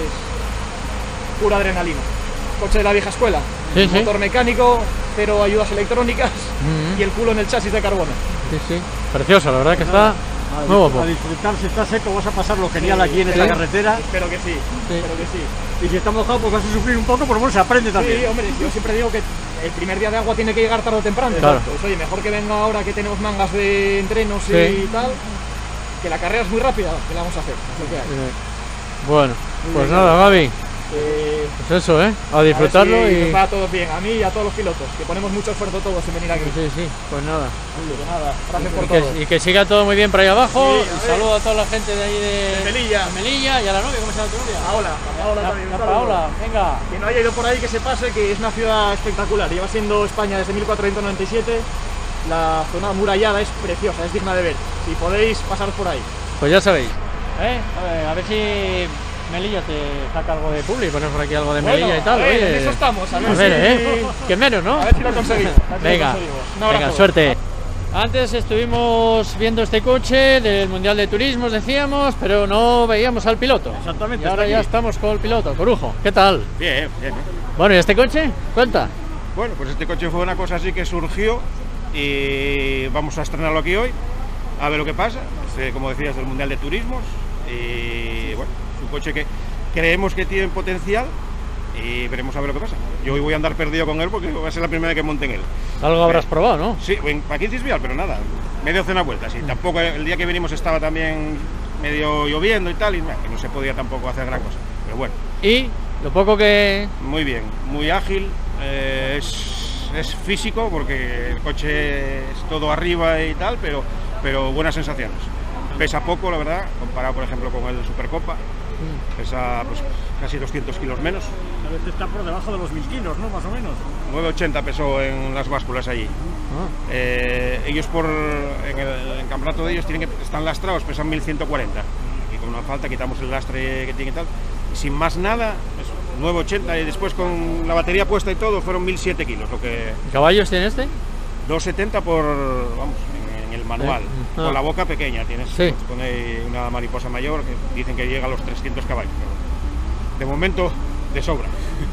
es pura adrenalina. Coche de la vieja escuela, sí, motor sí. mecánico, cero ayudas electrónicas uh-huh. y el culo en el chasis de carbono. Sí, sí, precioso, la verdad que está... A, muy guapo. A disfrutar, si está seco vas a pasar lo genial sí, aquí en sí. esta carretera. Espero que sí, sí, espero que sí. Y si está mojado pues vas a sufrir un poco, pero bueno, se aprende también. Sí, hombre, yo siempre digo que el primer día de agua tiene que llegar tarde o temprano. Claro. Pues oye, mejor que venga ahora que tenemos mangas de entrenos sí. y tal, que la carrera es muy rápida, que la vamos a hacer. Sí. Bueno, pues nada, Gaby. Eh, pues eso, ¿eh? A disfrutarlo a ver si y... nos va a todos bien, a mí y a todos los pilotos, que ponemos mucho esfuerzo todos en venir aquí. Sí, sí, pues nada. Oye, pues nada, gracias por y que, todo. Y que siga todo muy bien por ahí abajo. Sí, y saludo a toda la gente de ahí de, de Melilla. De Melilla y a la novia, ¿cómo se llama tu novia? Paola. Paola también. La, la Paola, venga. Que no haya ido por ahí, que se pase, que es una ciudad espectacular. Lleva siendo España desde mil cuatrocientos noventa y siete. La zona amurallada es preciosa, es digna de ver. Si podéis, pasaros por ahí. Pues ya sabéis. ¿Eh? A ver, a ver si... Melilla te saca algo de publi, poner por aquí algo de Melilla bueno, y tal. A ver, oye. en eso estamos, a ver, a ver si... ¿eh? Que menos, ¿no? A ver si lo conseguimos. Venga, lo conseguimos. Un abrazo. Venga, suerte. Antes estuvimos viendo este coche del Mundial de Turismos, decíamos, pero no veíamos al piloto. Exactamente. Y ahora ya estamos con el piloto. Corujo, ¿qué tal? Bien, bien. Bueno, ¿y este coche? Cuenta. Bueno, pues este coche fue una cosa así que surgió y vamos a estrenarlo aquí hoy, a ver lo que pasa. Este, como decías, del Mundial de Turismos. Y bueno, es un coche que creemos que tiene potencial y veremos a ver lo que pasa. Yo hoy voy a andar perdido con él porque va a ser la primera vez que monte en él. Algo habrás probado, ¿no? Sí, aquí en Cisbial, pero nada, medio cena vueltas. Y tampoco el día que venimos estaba también medio lloviendo y tal, y nah, que no se podía tampoco hacer gran cosa. Pero bueno. ¿Y lo poco que...? Muy bien, muy ágil, eh, es, es físico porque el coche es todo arriba y tal, pero, pero buenas sensaciones. Pesa poco, la verdad, comparado por ejemplo con el Supercopa. Pesa pues, casi doscientos kilos menos. A veces está por debajo de los mil kilos, ¿no? Más o menos. nueve ochenta pesó en las básculas allí. Ah. Eh, ellos por en el en campeonato de ellos tienen que están lastrados, pesan mil ciento cuarenta. Y con una falta quitamos el lastre que tiene y tal. Y sin más nada, eso, nueve ochenta y después con la batería puesta y todo fueron mil siete kilos. Lo que... ¿Caballos tiene este? doscientos setenta por, vamos, en el manual. Eh, ah. Con la boca pequeña, tienes sí. Pone una mariposa mayor que dicen que llega a los trescientos caballos. De momento, de sobra.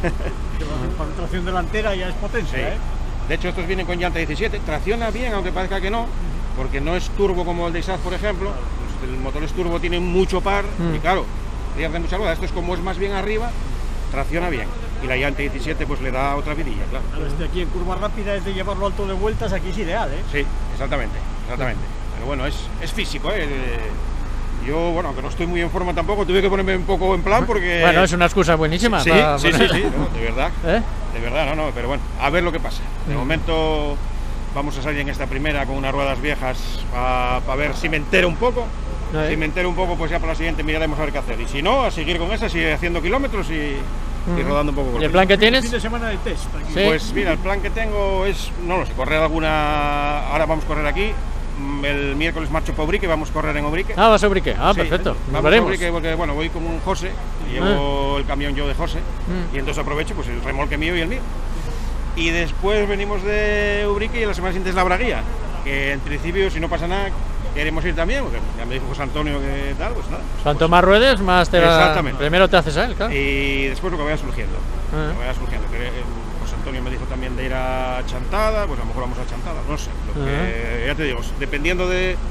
Para tracción delantera ya es potencia, sí. ¿eh? De hecho, estos vienen con llanta diecisiete, tracciona bien, aunque parezca que no, porque no es turbo como el de Isaz, por ejemplo. Pues el motor es turbo, tiene mucho par, mm. y claro, pierde mucha rueda. Esto es como es más bien arriba, tracciona bien. Y la llanta diecisiete pues le da otra vidilla, claro. Claro, este aquí en curva rápida es de llevarlo alto de vueltas, aquí es ideal, ¿eh? Sí, exactamente, exactamente. Pero bueno, es, es físico, ¿eh? Yo, bueno, aunque no estoy muy en forma tampoco, tuve que ponerme un poco en plan porque... Bueno, es una excusa buenísima. Sí, para... sí, sí, sí, no, de verdad. ¿Eh? De verdad, no, no, pero bueno, a ver lo que pasa. De mm. momento vamos a salir en esta primera con unas ruedas viejas para pa ver si me entero un poco. ¿Eh? Si me entero un poco, pues ya para la siguiente miraremos a ver qué hacer. Y si no, a seguir con esa, seguir haciendo kilómetros y... y rodando un poco. ¿Y el plan que tienes? Fin de semana de test. Aquí. ¿Sí? Pues mira, el plan que tengo es, no lo sé, correr alguna, ahora vamos a correr aquí, el miércoles marcho para Ubrique, vamos a correr en Ubrique. Ah, vas a Ubrique, ah, sí, perfecto, nos veremos. A Ubrique porque, bueno, voy con un José, llevo ah. el camión yo de José, mm. y entonces aprovecho pues el remolque mío y el mío. Y después venimos de Ubrique y la semana siguiente es la Braguía, que en principio, si no pasa nada, queremos ir también, porque ya me dijo José Antonio que tal, pues nada. Cuanto pues, más ruedes, más te va... Exactamente. Primero te haces a él, claro. Y después lo que vaya surgiendo. Ah. Lo que vaya surgiendo. José Antonio me dijo también de ir a Chantada, pues a lo mejor vamos a Chantada, no sé. Lo que, ah. Ya te digo, dependiendo de,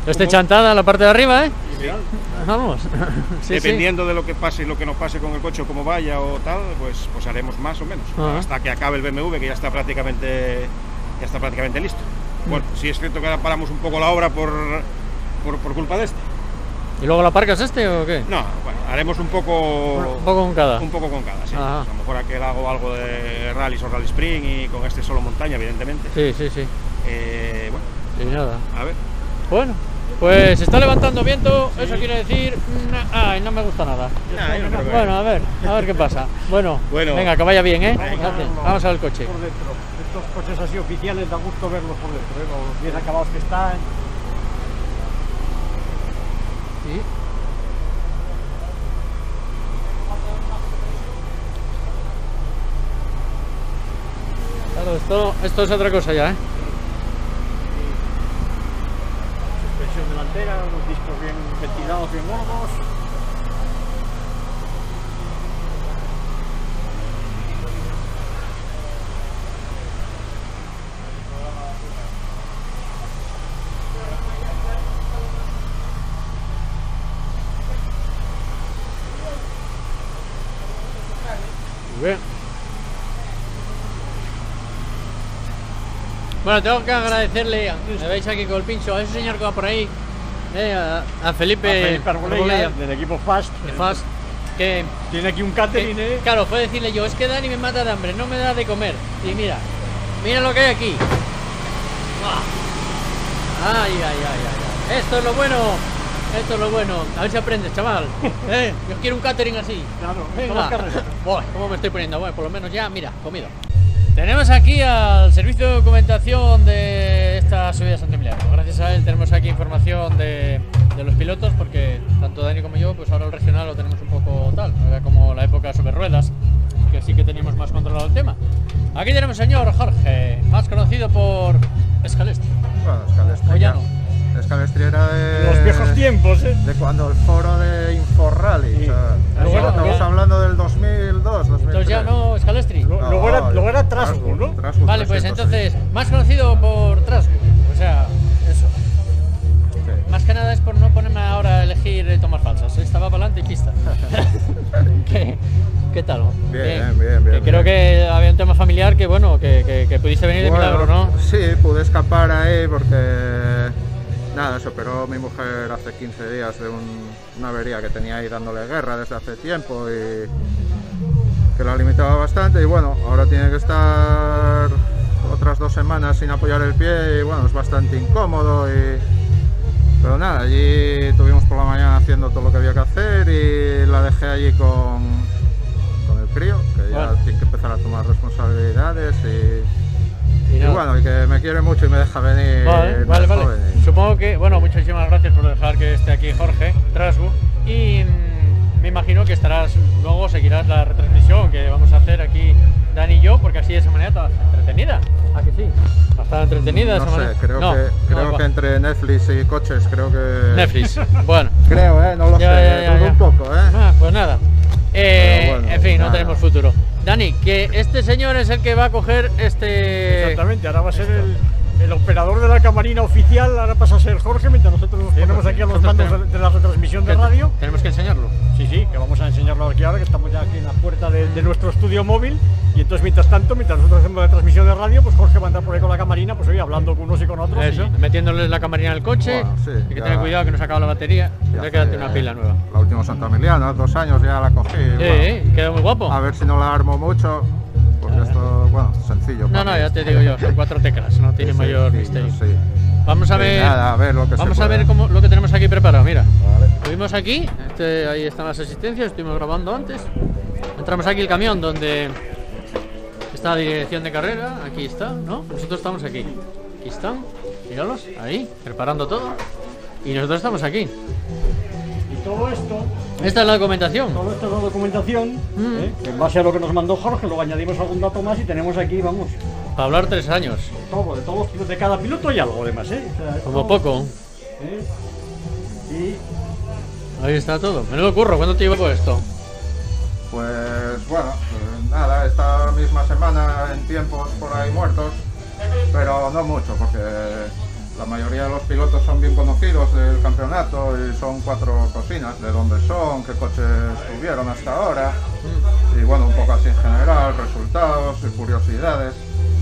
Este chantada en la parte de arriba, ¿eh? Sí. Vamos. Sí, Dependiendo sí. de lo que pase y lo que no pase con el coche o cómo vaya o tal, pues, pues haremos más o menos. Ajá. Hasta que acabe el B M W, que ya está prácticamente, ya está prácticamente listo. Bueno, sí es cierto que ahora paramos un poco la obra por, por, por culpa de este. ¿Y luego la aparcas este o qué? No, bueno, haremos un poco... Un poco con cada. Un poco con cada, sí. Ajá. A lo mejor aquel hago algo de rallies o rally sprint y con este solo montaña, evidentemente. Sí, sí, sí. Eh, bueno. Y nada. A ver. Bueno, pues se está levantando viento, eso quiere decir... na- Ay, no me gusta nada. Nah, yo no creo que- Bueno, a ver, a ver qué pasa. Bueno, Bueno. venga, que vaya bien, ¿eh? Vamos a Gracias. verlo Vamos al coche. Por dentro. Estos coches así oficiales da gusto verlos por dentro, ¿eh? Los bien acabados que están. Sí. Claro, esto, esto es otra cosa ya, ¿eh? Suspensión delantera, unos discos bien ventilados, bien gordos. Muy bien. Bueno, tengo que agradecerle, me veis aquí con el pincho, a ese señor que va por ahí, eh, a, a Felipe, A Felipe Arbolella, Arbolella, del equipo Fast. de Fast, que Tiene aquí un catering, que, ¿eh? claro, fue decirle yo, es que Dani me mata de hambre, no me da de comer. Y mira, mira lo que hay aquí. ¡Buah! Ay, ay, ay, ay, ay. Esto es lo bueno, esto es lo bueno. A ver si aprendes, chaval. ¿Eh? Yo quiero un catering así. Claro, Venga. todas las carreras. Buah, ¿cómo me estoy poniendo? Bueno, por lo menos ya, mira, comido. Tenemos aquí al servicio de documentación de esta subida a Santo Emiliano. Gracias a él tenemos aquí información de, de los pilotos, porque tanto Dani como yo, pues ahora el regional lo tenemos un poco tal, no era como la época sobre ruedas, que sí que teníamos más controlado el tema. Aquí tenemos al señor Jorge, más conocido por Scalestri. Bueno, Scalestri. O ya ya. no. Scalestri era de Los viejos tiempos, ¿eh? de cuando el foro de Inforrally. Sí. O sea, Luego era- estamos luego- hablando del dos mil dos, dos mil tres. Entonces ya no Scalestri. Lo- No, luego, era, no, luego era Trasgo, ¿no? Trasgo Vale, pues trescientos seis. entonces, más conocido por Trasgo. O sea, eso. Sí. Más que nada es por no ponerme ahora a elegir eh, tomar falsas. Estaba para adelante y pista. ¿Qué, ¿Qué tal? Bien, bien, bien, Que bien. creo que había un tema familiar que, bueno, que, que, que pudiste venir de Bueno, milagro, ¿no? Sí, pude escapar ahí porque nada, se operó mi mujer hace quince días de un- una avería que tenía ahí dándole guerra desde hace tiempo y que la limitaba bastante y bueno, ahora tiene que estar otras dos semanas sin apoyar el pie y bueno, es bastante incómodo y pero nada, allí estuvimos por la mañana haciendo todo lo que había que hacer y la dejé allí con, con el crío, que ya Bueno. tiene que empezar a tomar responsabilidades y, Y y nada. bueno, y que me quiere mucho y me deja venir Vale, más vale, vale. joven y- Supongo que, bueno, muchísimas gracias por dejar que esté aquí Jorge Trasgu y mm, me imagino que estarás, luego seguirás la retransmisión que vamos a hacer aquí Dani y yo, porque así de esa manera está entretenida. ¿A que sí? Está entretenida de No esa sé, manera. creo, No, que, no, creo igual. que entre Netflix y coches, creo que... Netflix, bueno. Creo, ¿eh? No lo Ya, sé, ya, ya, dudo ya. un poco, ¿eh? Ah, pues nada. Eh, Pero bueno, en fin, no nada. tenemos futuro. Dani, que este señor es el que va a coger este... Exactamente, ahora va a ser el, el operador de la camarina oficial, ahora pasa a ser Jorge, mientras nosotros nos ponemos aquí a los nosotros mandos de, de la retransmisión de que radio. Tenemos que enseñarlo. Sí, sí, que vamos a enseñarlo aquí ahora, que estamos ya aquí en la puerta de, de nuestro estudio móvil. Y entonces, mientras tanto, mientras nosotros hacemos la transmisión de radio, pues Jorge va a andar por ahí con la camarina, pues oye, hablando con unos y con otros. Eso, y- metiéndoles la camarina al coche. Bueno, sí, Hay que ya- tener cuidado que no se acaba la batería. Ya Tendrá que darte hace una pila nueva. La última Santa Emiliana, dos años ya la cogí. Sí, bueno, quedó muy guapo. a ver si no la armo mucho, porque esto, bueno, sencillo. No, para no, mí ya esto. te digo yo, son cuatro teclas, no tiene Sí, sí, mayor sí, misterio. sí. Vamos a Sí, ver, nada, a ver lo que se vamos a pueda. ver cómo, lo que tenemos aquí preparado. Mira, Vale. estuvimos aquí, este, ahí están las asistencias, estuvimos grabando antes. Entramos aquí el camión donde está la dirección de carrera, aquí está, ¿no? Nosotros estamos aquí. Aquí están, míralos, ahí, preparando todo. Y nosotros estamos aquí. y todo esto, Esta es la documentación. todo esto es la documentación, Mm. ¿eh? Que en base a lo que nos mandó Jorge, luego añadimos algún dato más y tenemos aquí, vamos, Para hablar tres años, todo, de todos los pilotos, de cada piloto y algo además, ¿eh? O sea, esto, como poco. ¿eh? Y Ahí está todo. Menudo curro, ¿cuándo te llevo esto? Pues bueno, eh, nada, esta misma semana en tiempos por ahí muertos, pero no mucho, porque la mayoría de los pilotos son bien conocidos del campeonato y son cuatro cocinas, de dónde son, qué coches tuvieron hasta ahora, y bueno, un poco así en general, resultados y curiosidades.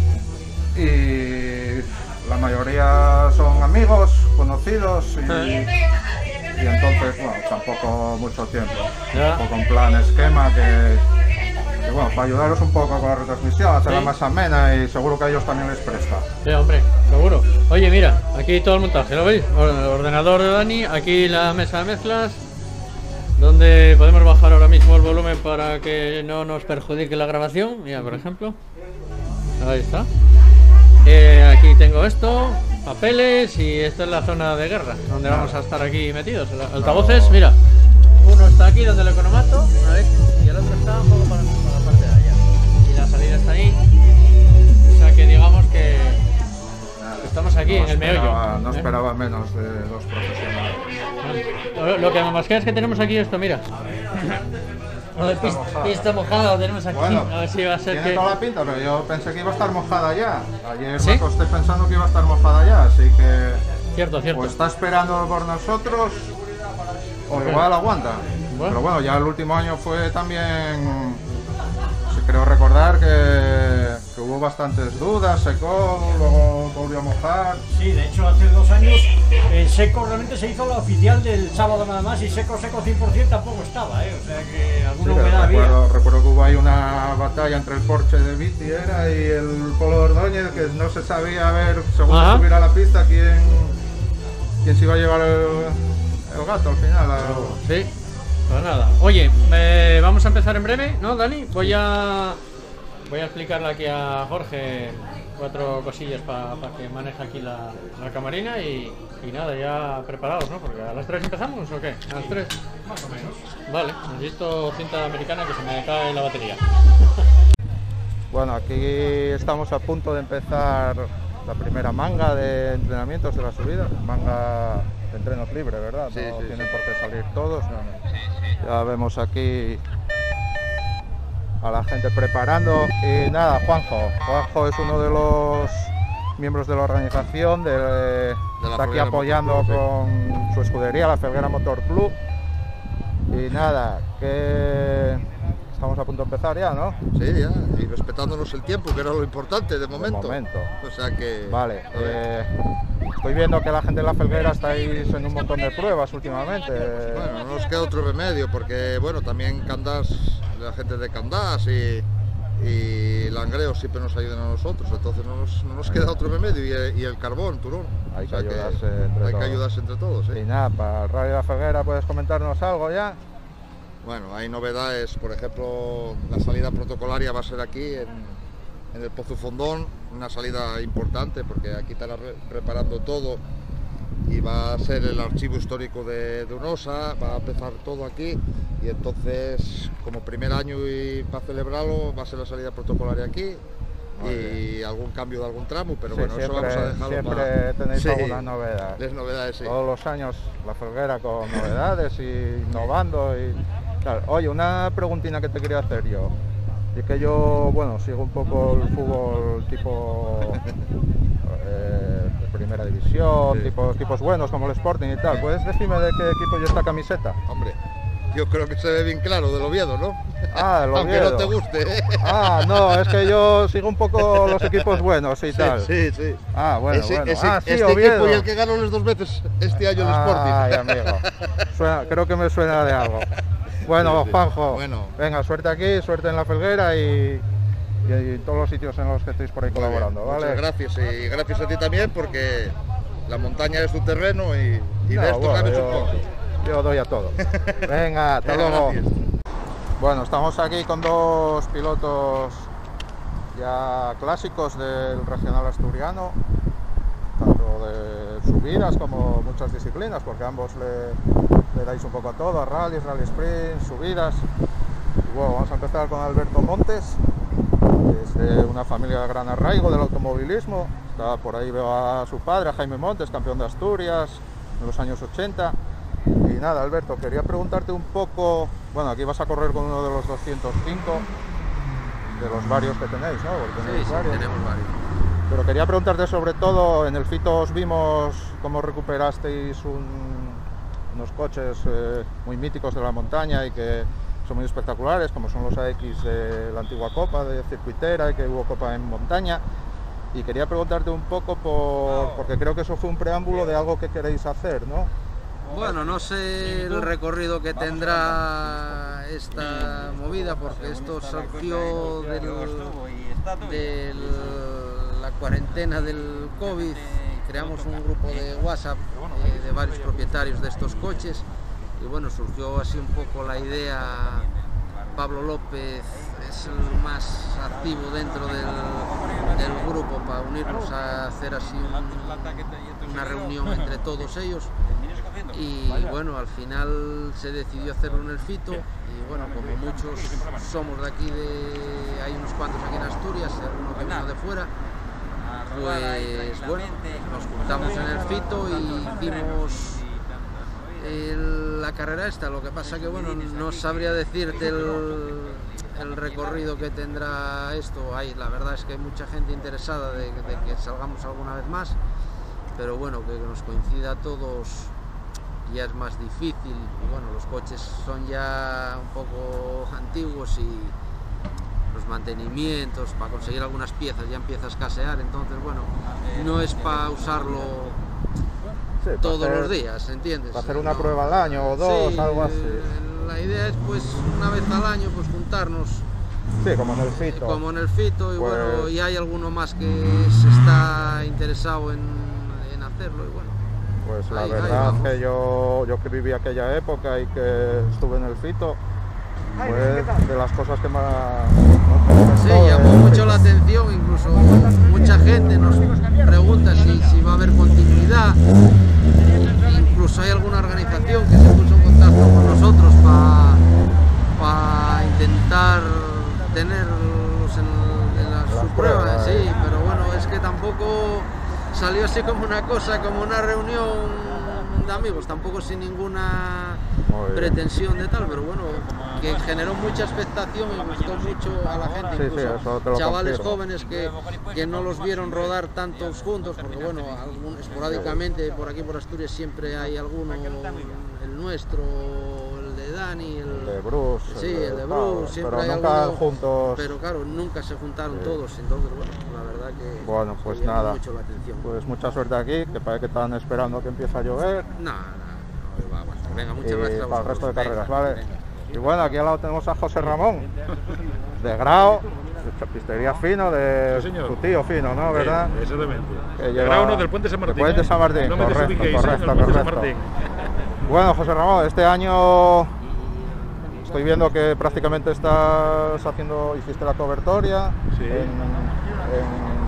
Y la mayoría son amigos, conocidos, y, y entonces, bueno, tampoco mucho tiempo. Un poco en plan esquema que, que, bueno, para ayudaros un poco con la retransmisión, hacerla Sí. más amena y seguro que a ellos también les presta. Sí, hombre, seguro. Oye, mira, aquí todo el montaje, ¿lo veis? Or- Ordenador de Dani, aquí la mesa de mezclas, donde podemos bajar ahora mismo el volumen para que no nos perjudique la grabación. Mira, por ejemplo. Ahí está. Eh, aquí tengo esto, papeles, y esta es la zona de guerra, donde vamos a estar aquí metidos. El- Altavoces, mira, uno está aquí donde lo economato, ¿veis? Y el otro está un poco para, para la parte de allá. Y la salida está ahí. O sea que digamos que estamos aquí no en el meollo. esperaba, no ¿eh? esperaba menos de dos profesionales. Lo, lo que más queda es que tenemos aquí esto, mira. Lo de pista, pista mojada lo tenemos aquí. Bueno, a ver si va a ser tiene que... toda la pinta, pero yo pensé que iba a estar mojada ya. Ayer ¿Sí? me acosté pensando que iba a estar mojada ya, así que... Cierto, cierto. O está esperando por nosotros, o Ok. igual aguanta. Bueno. Pero bueno, ya el último año fue también... sí, creo recordar que, que hubo bastantes dudas, secó, luego volvió a mojar. Sí, de hecho hace dos años en seco realmente se hizo la oficial del sábado nada más, y seco seco cien por ciento tampoco estaba, ¿eh? O sea que Sí, alguna pero humedad había. recuerdo, recuerdo que hubo ahí una batalla entre el Porsche de Viti era y el Polo de Ordóñez, que no se sabía a ver, según Ajá. subiera a la pista, quién, quién se iba a llevar el, el gato al final. a- Sí, pues nada. Oye, eh, vamos a empezar en breve, ¿no, Dani? Voy a voy a explicarle aquí a Jorge cuatro cosillas para que maneje aquí la, la camarina y, y nada, ya preparados, ¿no? Porque a las tres empezamos, ¿o qué? A las tres. Más o menos. Vale, necesito cinta americana que se me cae la batería. Bueno, aquí estamos a punto de empezar la primera manga de entrenamientos de la subida, manga de entrenos libre, ¿verdad? Sí, no sí, tienen sí. por qué salir todos. Ya vemos aquí a la gente preparando y nada, Juanjo. Juanjo es uno de los miembros de la organización, de, está aquí Felguera apoyando Motor Club, con su escudería, la Felguera Motor Club. Y nada, que estamos a punto de empezar ya, ¿no? Sí, ya, y respetándonos el tiempo, que era lo importante de momento. momento. O sea que... Vale, a ver. eh, estoy viendo que la gente de la Felguera estáis en un montón de pruebas últimamente. Bueno, no nos queda otro remedio, porque bueno, también Candás, la gente de Candás y, y Langreo siempre nos ayudan a nosotros, entonces no nos, no nos queda otro remedio, y, y el carbón, turón. Hay O que sea que ayudarse entre hay todos. que ayudarse entre todos. ¿eh? Y nada, para el Rally de la Felguera, ¿puedes comentarnos algo ya? Bueno, hay novedades, por ejemplo, la salida protocolaria va a ser aquí en, en el Pozo Fondón, una salida importante porque aquí estará re- preparando todo y va a ser el archivo histórico de, de Unosa, va a empezar todo aquí y entonces como primer año y para celebrarlo va a ser la salida protocolaria aquí. Muy Y algún cambio de algún tramo, pero Sí, bueno, eso siempre- vamos a dejarlo siempre para... tenéis Sí, alguna novedad. Les novedades, sí. Todos los años la Felguera con novedades y innovando y tal. Oye, una preguntina que te quería hacer yo. Y que yo, bueno, sigo un poco el fútbol tipo eh, de primera división, Sí. tipo, equipos buenos como el Sporting y tal. ¿Puedes decirme de qué equipo lleva esta camiseta? Hombre, yo creo que se ve bien claro del Oviedo, ¿no? Ah, el Aunque Oviedo. no te guste, ¿eh? Ah, no, es que yo sigo un poco los equipos buenos y Sí, tal. sí, sí. Ah, bueno, Ese- bueno. ese- ah, sí, este Oviedo. equipo y el que ganó las dos veces este año el Sporting. Ay, amigo. Suena- creo que me suena de algo. Bueno, Sí, sí. Juanjo, Bueno. venga, suerte aquí, suerte en la Felguera y, y en todos los sitios en los que estéis por ahí Muy bien, colaborando, ¿vale? Muchas gracias y gracias a ti también porque la montaña es tu terreno y, y No, de esto bueno, sabes yo- un poco. Yo doy a todo. Venga, hasta Venga, luego. gracias. Bueno, estamos aquí con dos pilotos ya clásicos del regional asturiano, tanto de subidas como muchas disciplinas, porque ambos le, le dais un poco a todo, a rallies, rally sprint, subidas. Y bueno, vamos a empezar con Alberto Montes, que es de una familia de gran arraigo del automovilismo. Está por ahí, veo a su padre, a Jaime Montes, campeón de Asturias en los años ochenta. Y nada, Alberto, quería preguntarte un poco, bueno, aquí vas a correr con uno de los doscientos cinco, de los varios que tenéis, ¿no? Porque Sí, tenéis sí, varios. tenemos varios. Pero quería preguntarte sobre todo, en el Fito os vimos cómo recuperasteis un, unos coches eh, muy míticos de la montaña y que son muy espectaculares, como son los A X de la antigua Copa de circuitera y que hubo Copa en montaña. Y quería preguntarte un poco, por, porque creo que eso fue un preámbulo de algo que queréis hacer, ¿no? Bueno, no sé el recorrido que tendrá esta movida, porque esto surgió del, de la cuarentena del COVID. Creamos un grupo de WhatsApp eh, de varios propietarios de estos coches y bueno, surgió así un poco la idea. Pablo López es el más activo dentro del, del grupo para unirnos a hacer así un, una reunión entre todos ellos. Y bueno, al final se decidió hacerlo en el Fito y bueno, como muchos somos de aquí, de, hay unos cuantos aquí en Asturias, algunos que vino de fuera, pues bueno, nos juntamos en el Fito y hicimos el, la carrera esta. Lo que pasa que bueno, no sabría decirte el, el recorrido que tendrá esto. Hay, la verdad es que hay mucha gente interesada de, de que salgamos alguna vez más, pero bueno, que nos coincida a todos ya es más difícil. Y bueno, los coches son ya un poco antiguos y los mantenimientos para conseguir algunas piezas ya empieza a escasear, entonces bueno, no es para usarlo sí, todos hacer, los días, ¿entiendes? Para hacer una no, prueba al año o dos, sí, algo así. La idea es pues una vez al año pues juntarnos. Sí, como en el Fito. Como en el Fito y pues... bueno, y hay alguno más que se está interesado en, en hacerlo y bueno. Pues la ahí, verdad ahí que yo, yo que viví aquella época y que estuve en el Fito, fue de las cosas que más... más sí, llamó el... mucho la atención, incluso mucha gente nos pregunta si, si va a haber continuidad. Incluso hay alguna organización que se puso en contacto con nosotros para pa intentar tenerlos en, en las, sus pruebas, sí, eh. pero bueno, es que tampoco salió así como una cosa, como una reunión de amigos, tampoco sin ninguna pretensión de tal, pero bueno, que generó mucha expectación y gustó mucho a la gente, sí, incluso sí, chavales jóvenes que, que no los vieron rodar tantos juntos, porque bueno, algún, esporádicamente por aquí por Asturias siempre hay alguno, el nuestro, el de Dani, el, el de Bruce, sí, el de, el de Bruce, siempre pero hay nunca alguno, juntos. pero claro, nunca se juntaron sí. todos, entonces bueno, la verdad que bueno, pues nada, mucho la atención. Pues mucha suerte aquí, que parece que están esperando que empiece a llover. No, no, no, va a aguantar. Venga, muchas y gracias a para el resto de venga, carreras, ¿vale? Venga. Y bueno, aquí al lado tenemos a José Ramón, de Grau, de Chapistería Fino, de sí, tu tío Fino, ¿no? ¿Verdad? Sí, exactamente. Que lleva... Grau no, del Puente San Martín. Del Puente San Martín, ¿eh? No correcto, me correcto, ¿eh? correcto. San Martín. Bueno, José Ramón, este año estoy viendo que prácticamente estás haciendo, hiciste la cobertoria, sí. en, en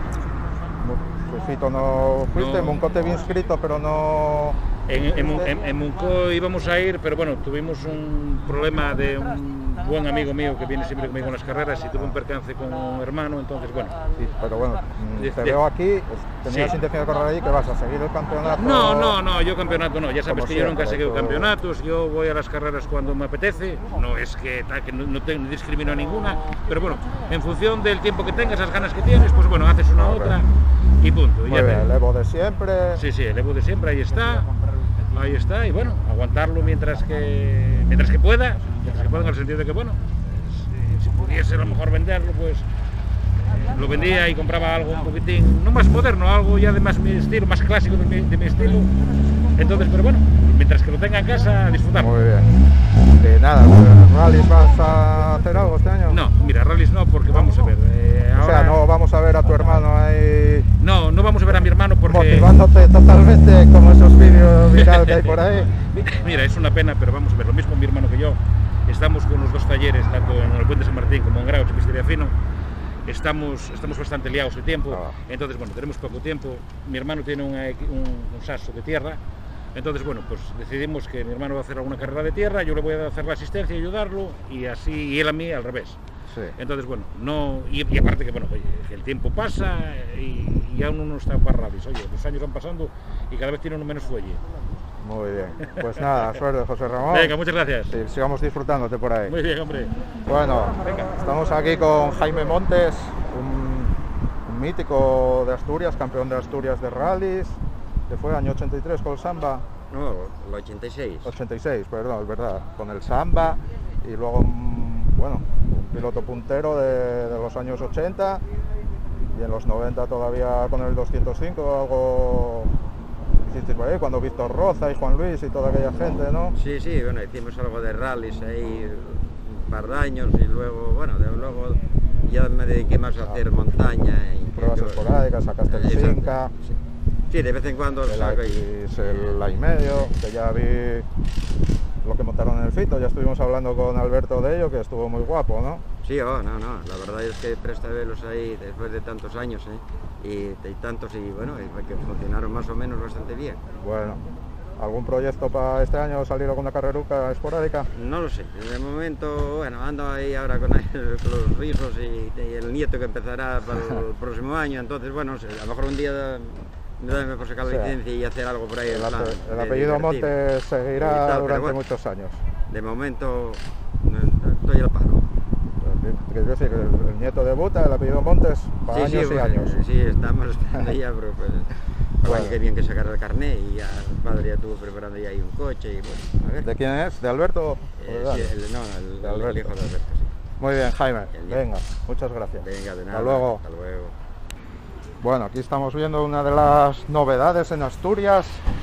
Fito no fuiste, no. En Munco te vi inscrito, pero no... En, en, en, en Munco íbamos a ir, pero bueno, tuvimos un problema de un buen amigo mío que viene siempre conmigo en las carreras y tuvo un percance con un hermano, entonces bueno. Sí, pero bueno, te de, veo aquí, tenías sí. intención de correr allí, ¿que vas a seguir el campeonato? No, no, no, yo campeonato no, ya sabes que siempre, yo nunca he seguido tú... campeonatos, yo voy a las carreras cuando me apetece, no es que, que no, no, te, no discrimino a ninguna, pero bueno, en función del tiempo que tengas, las ganas que tienes, pues bueno, haces una a otra y punto. Muy ya bien, el Evo de siempre. Sí, sí, el Evo de siempre, ahí está. Ahí está, y bueno, aguantarlo mientras que mientras que pueda, mientras que pueda en el sentido de que, bueno, si, si pudiese a lo mejor venderlo, pues eh, lo vendía y compraba algo un poquitín, no más moderno, algo ya de más mi estilo, más clásico de mi, de mi estilo. Entonces, pero bueno, mientras que lo tenga en casa, disfrutarlo. Muy bien. Y nada, pues, ¿rallies vas a hacer algo este año? No, mira, rallies no, porque vamos a ver. Eh, ahora... O sea, no vamos a ver a tu hermano ahí. No, no vamos a ver a mi hermano porque. Motivándote totalmente, como esos vídeos virales que hay por ahí. Mira, es una pena, pero vamos a ver, lo mismo mi hermano que yo. Estamos con los dos talleres, tanto en el Puente San Martín como en Grau, Chapistería Fino. Estamos, estamos bastante liados de tiempo, ah. entonces bueno, tenemos poco tiempo. Mi hermano tiene una, un, un saso de tierra. Entonces, bueno, pues decidimos que mi hermano va a hacer alguna carrera de tierra, yo le voy a hacer la asistencia y ayudarlo, y así, y él a mí al revés. Sí. Entonces, bueno, no, y, y aparte que, bueno, oye, el tiempo pasa y, y aún uno está para rallies. Oye, los años van pasando y cada vez tiene uno menos fuelle. Muy bien, pues nada, suerte, José Ramón. Venga, muchas gracias. Sí, sigamos disfrutándote por ahí. Muy bien, hombre. Bueno, venga, estamos aquí con Jaime Montes, un, un un mítico de Asturias, campeón de Asturias de rallies, que fue año ochenta y tres con el Samba. No, el ochenta y seis. ochenta y seis, perdón, es verdad, con el Samba, y luego, bueno, un piloto puntero de, de los años ochenta, y en los noventa todavía con el doscientos cinco, algo hiciste por ahí, cuando Víctor Roza y Juan Luis y toda aquella gente, ¿no? Sí, sí, bueno, hicimos algo de rallies ahí un par de años, y luego, bueno, de, luego ya me dediqué más a hacer montaña. Y pruebas esporádicas, sacaste el Finca. Sí. Sí, de vez en cuando el saco y... el A y medio, que ya vi lo que montaron en el Fito, ya estuvimos hablando con Alberto de ello, que estuvo muy guapo, ¿no? Sí, oh, no, no, la verdad es que presta velos ahí después de tantos años, ¿eh? Y, y tantos, y bueno, y que funcionaron más o menos bastante bien. Bueno, ¿algún proyecto para este año, salir alguna carreruca esporádica? No lo sé, de momento, bueno, ando ahí ahora con, el, con los rizos y, y el nieto que empezará para el próximo año, entonces bueno, no sé, a lo mejor un día me da por sacar la licencia y hacer algo por ahí. El, plan, el apellido Montes seguirá tal, durante bueno, muchos años. De momento estoy al paro. Quiero decir, el, el nieto debuta, el apellido Montes, para sí, años sí, y años. Sí, estamos esperando ya, pero pues, bueno, que bien que sacar el carnet, y ya el padre ya estuvo preparando ya ahí un coche y bueno, a ver. ¿De quién es? ¿De Alberto? Eh, sí, el, no, el, de Alberto. El hijo de Alberto, sí. Muy bien, Jaime, venga, muchas gracias. Venga, de nada. Hasta luego. Hasta luego. Bueno, aquí estamos viendo una de las novedades en Asturias,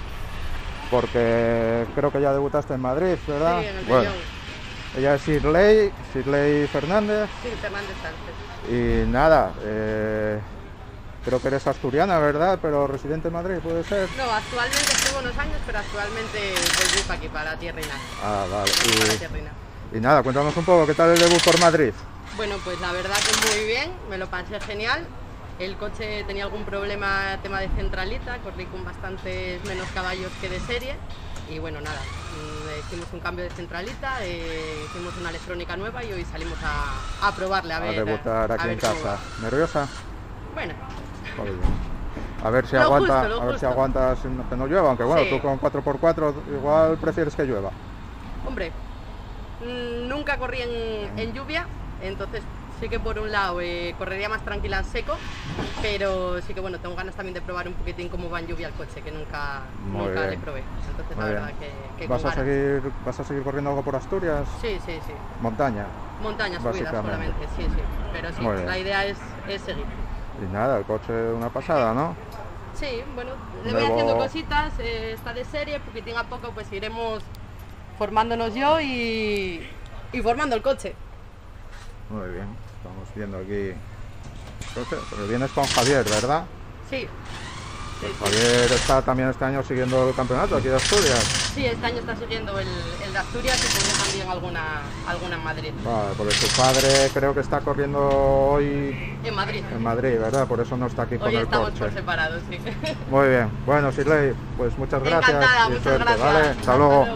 porque creo que ya debutaste en Madrid, ¿verdad? Sí, en el bueno, ella es Shirley, Shirley Fernández. Sí, Fernández Sánchez. Y nada, eh, creo que eres asturiana, ¿verdad? Pero residente en Madrid, ¿puede ser? No, actualmente estuve unos años, pero actualmente volví para aquí, para Tierrina. Ah, vale. Y, para y, Tierrina. y nada, cuéntanos un poco, ¿qué tal el debut por Madrid? Bueno, pues la verdad que muy bien, me lo pasé genial. El coche tenía algún problema, tema de centralita, corrí con bastantes menos caballos que de serie. Y bueno, nada, hicimos un cambio de centralita, eh, hicimos una electrónica nueva y hoy salimos a, a probarle, a, a ver. debutar aquí a ver en casa. ¿Nerviosa? Bueno. A ver si lo aguanta, justo, lo a ver justo. si aguantas que no llueva, aunque bueno, Sí. tú con cuatro por cuatro igual prefieres que llueva. Hombre, nunca corrí en, en lluvia, entonces sí que por un lado eh, correría más tranquila en seco, pero sí que bueno, tengo ganas también de probar un poquitín cómo va en lluvia el coche, que nunca, Muy nunca bien. le probé. Entonces Muy la bien. verdad que, que ¿Vas con a ganas. seguir, vas a seguir corriendo algo por Asturias? Sí, sí, sí. Montaña. Montañas subidas básicamente. solamente, sí, sí. Pero sí, Muy bien. la idea es, es seguir. Y nada, el coche una pasada, ¿no? Sí, bueno, le voy Nuevo- haciendo cositas, eh, está de serie, poquitín a poco pues iremos formándonos yo y, y formando el coche. Muy bien, estamos viendo aquí. Coche, pero vienes con Javier, ¿verdad? Sí. Sí, sí. Javier está también este año siguiendo el campeonato aquí de Asturias. Sí, este año está siguiendo el, el de Asturias y tendré también alguna, alguna en Madrid. Vale, porque su padre creo que está corriendo hoy En Madrid. en Madrid, ¿verdad? Por eso no está aquí con Hoy el estamos coche. por separados, sí. Muy bien, bueno, Shirley, pues muchas gracias. Encantada, y muchas suerte, gracias. ¿vale? Hasta luego.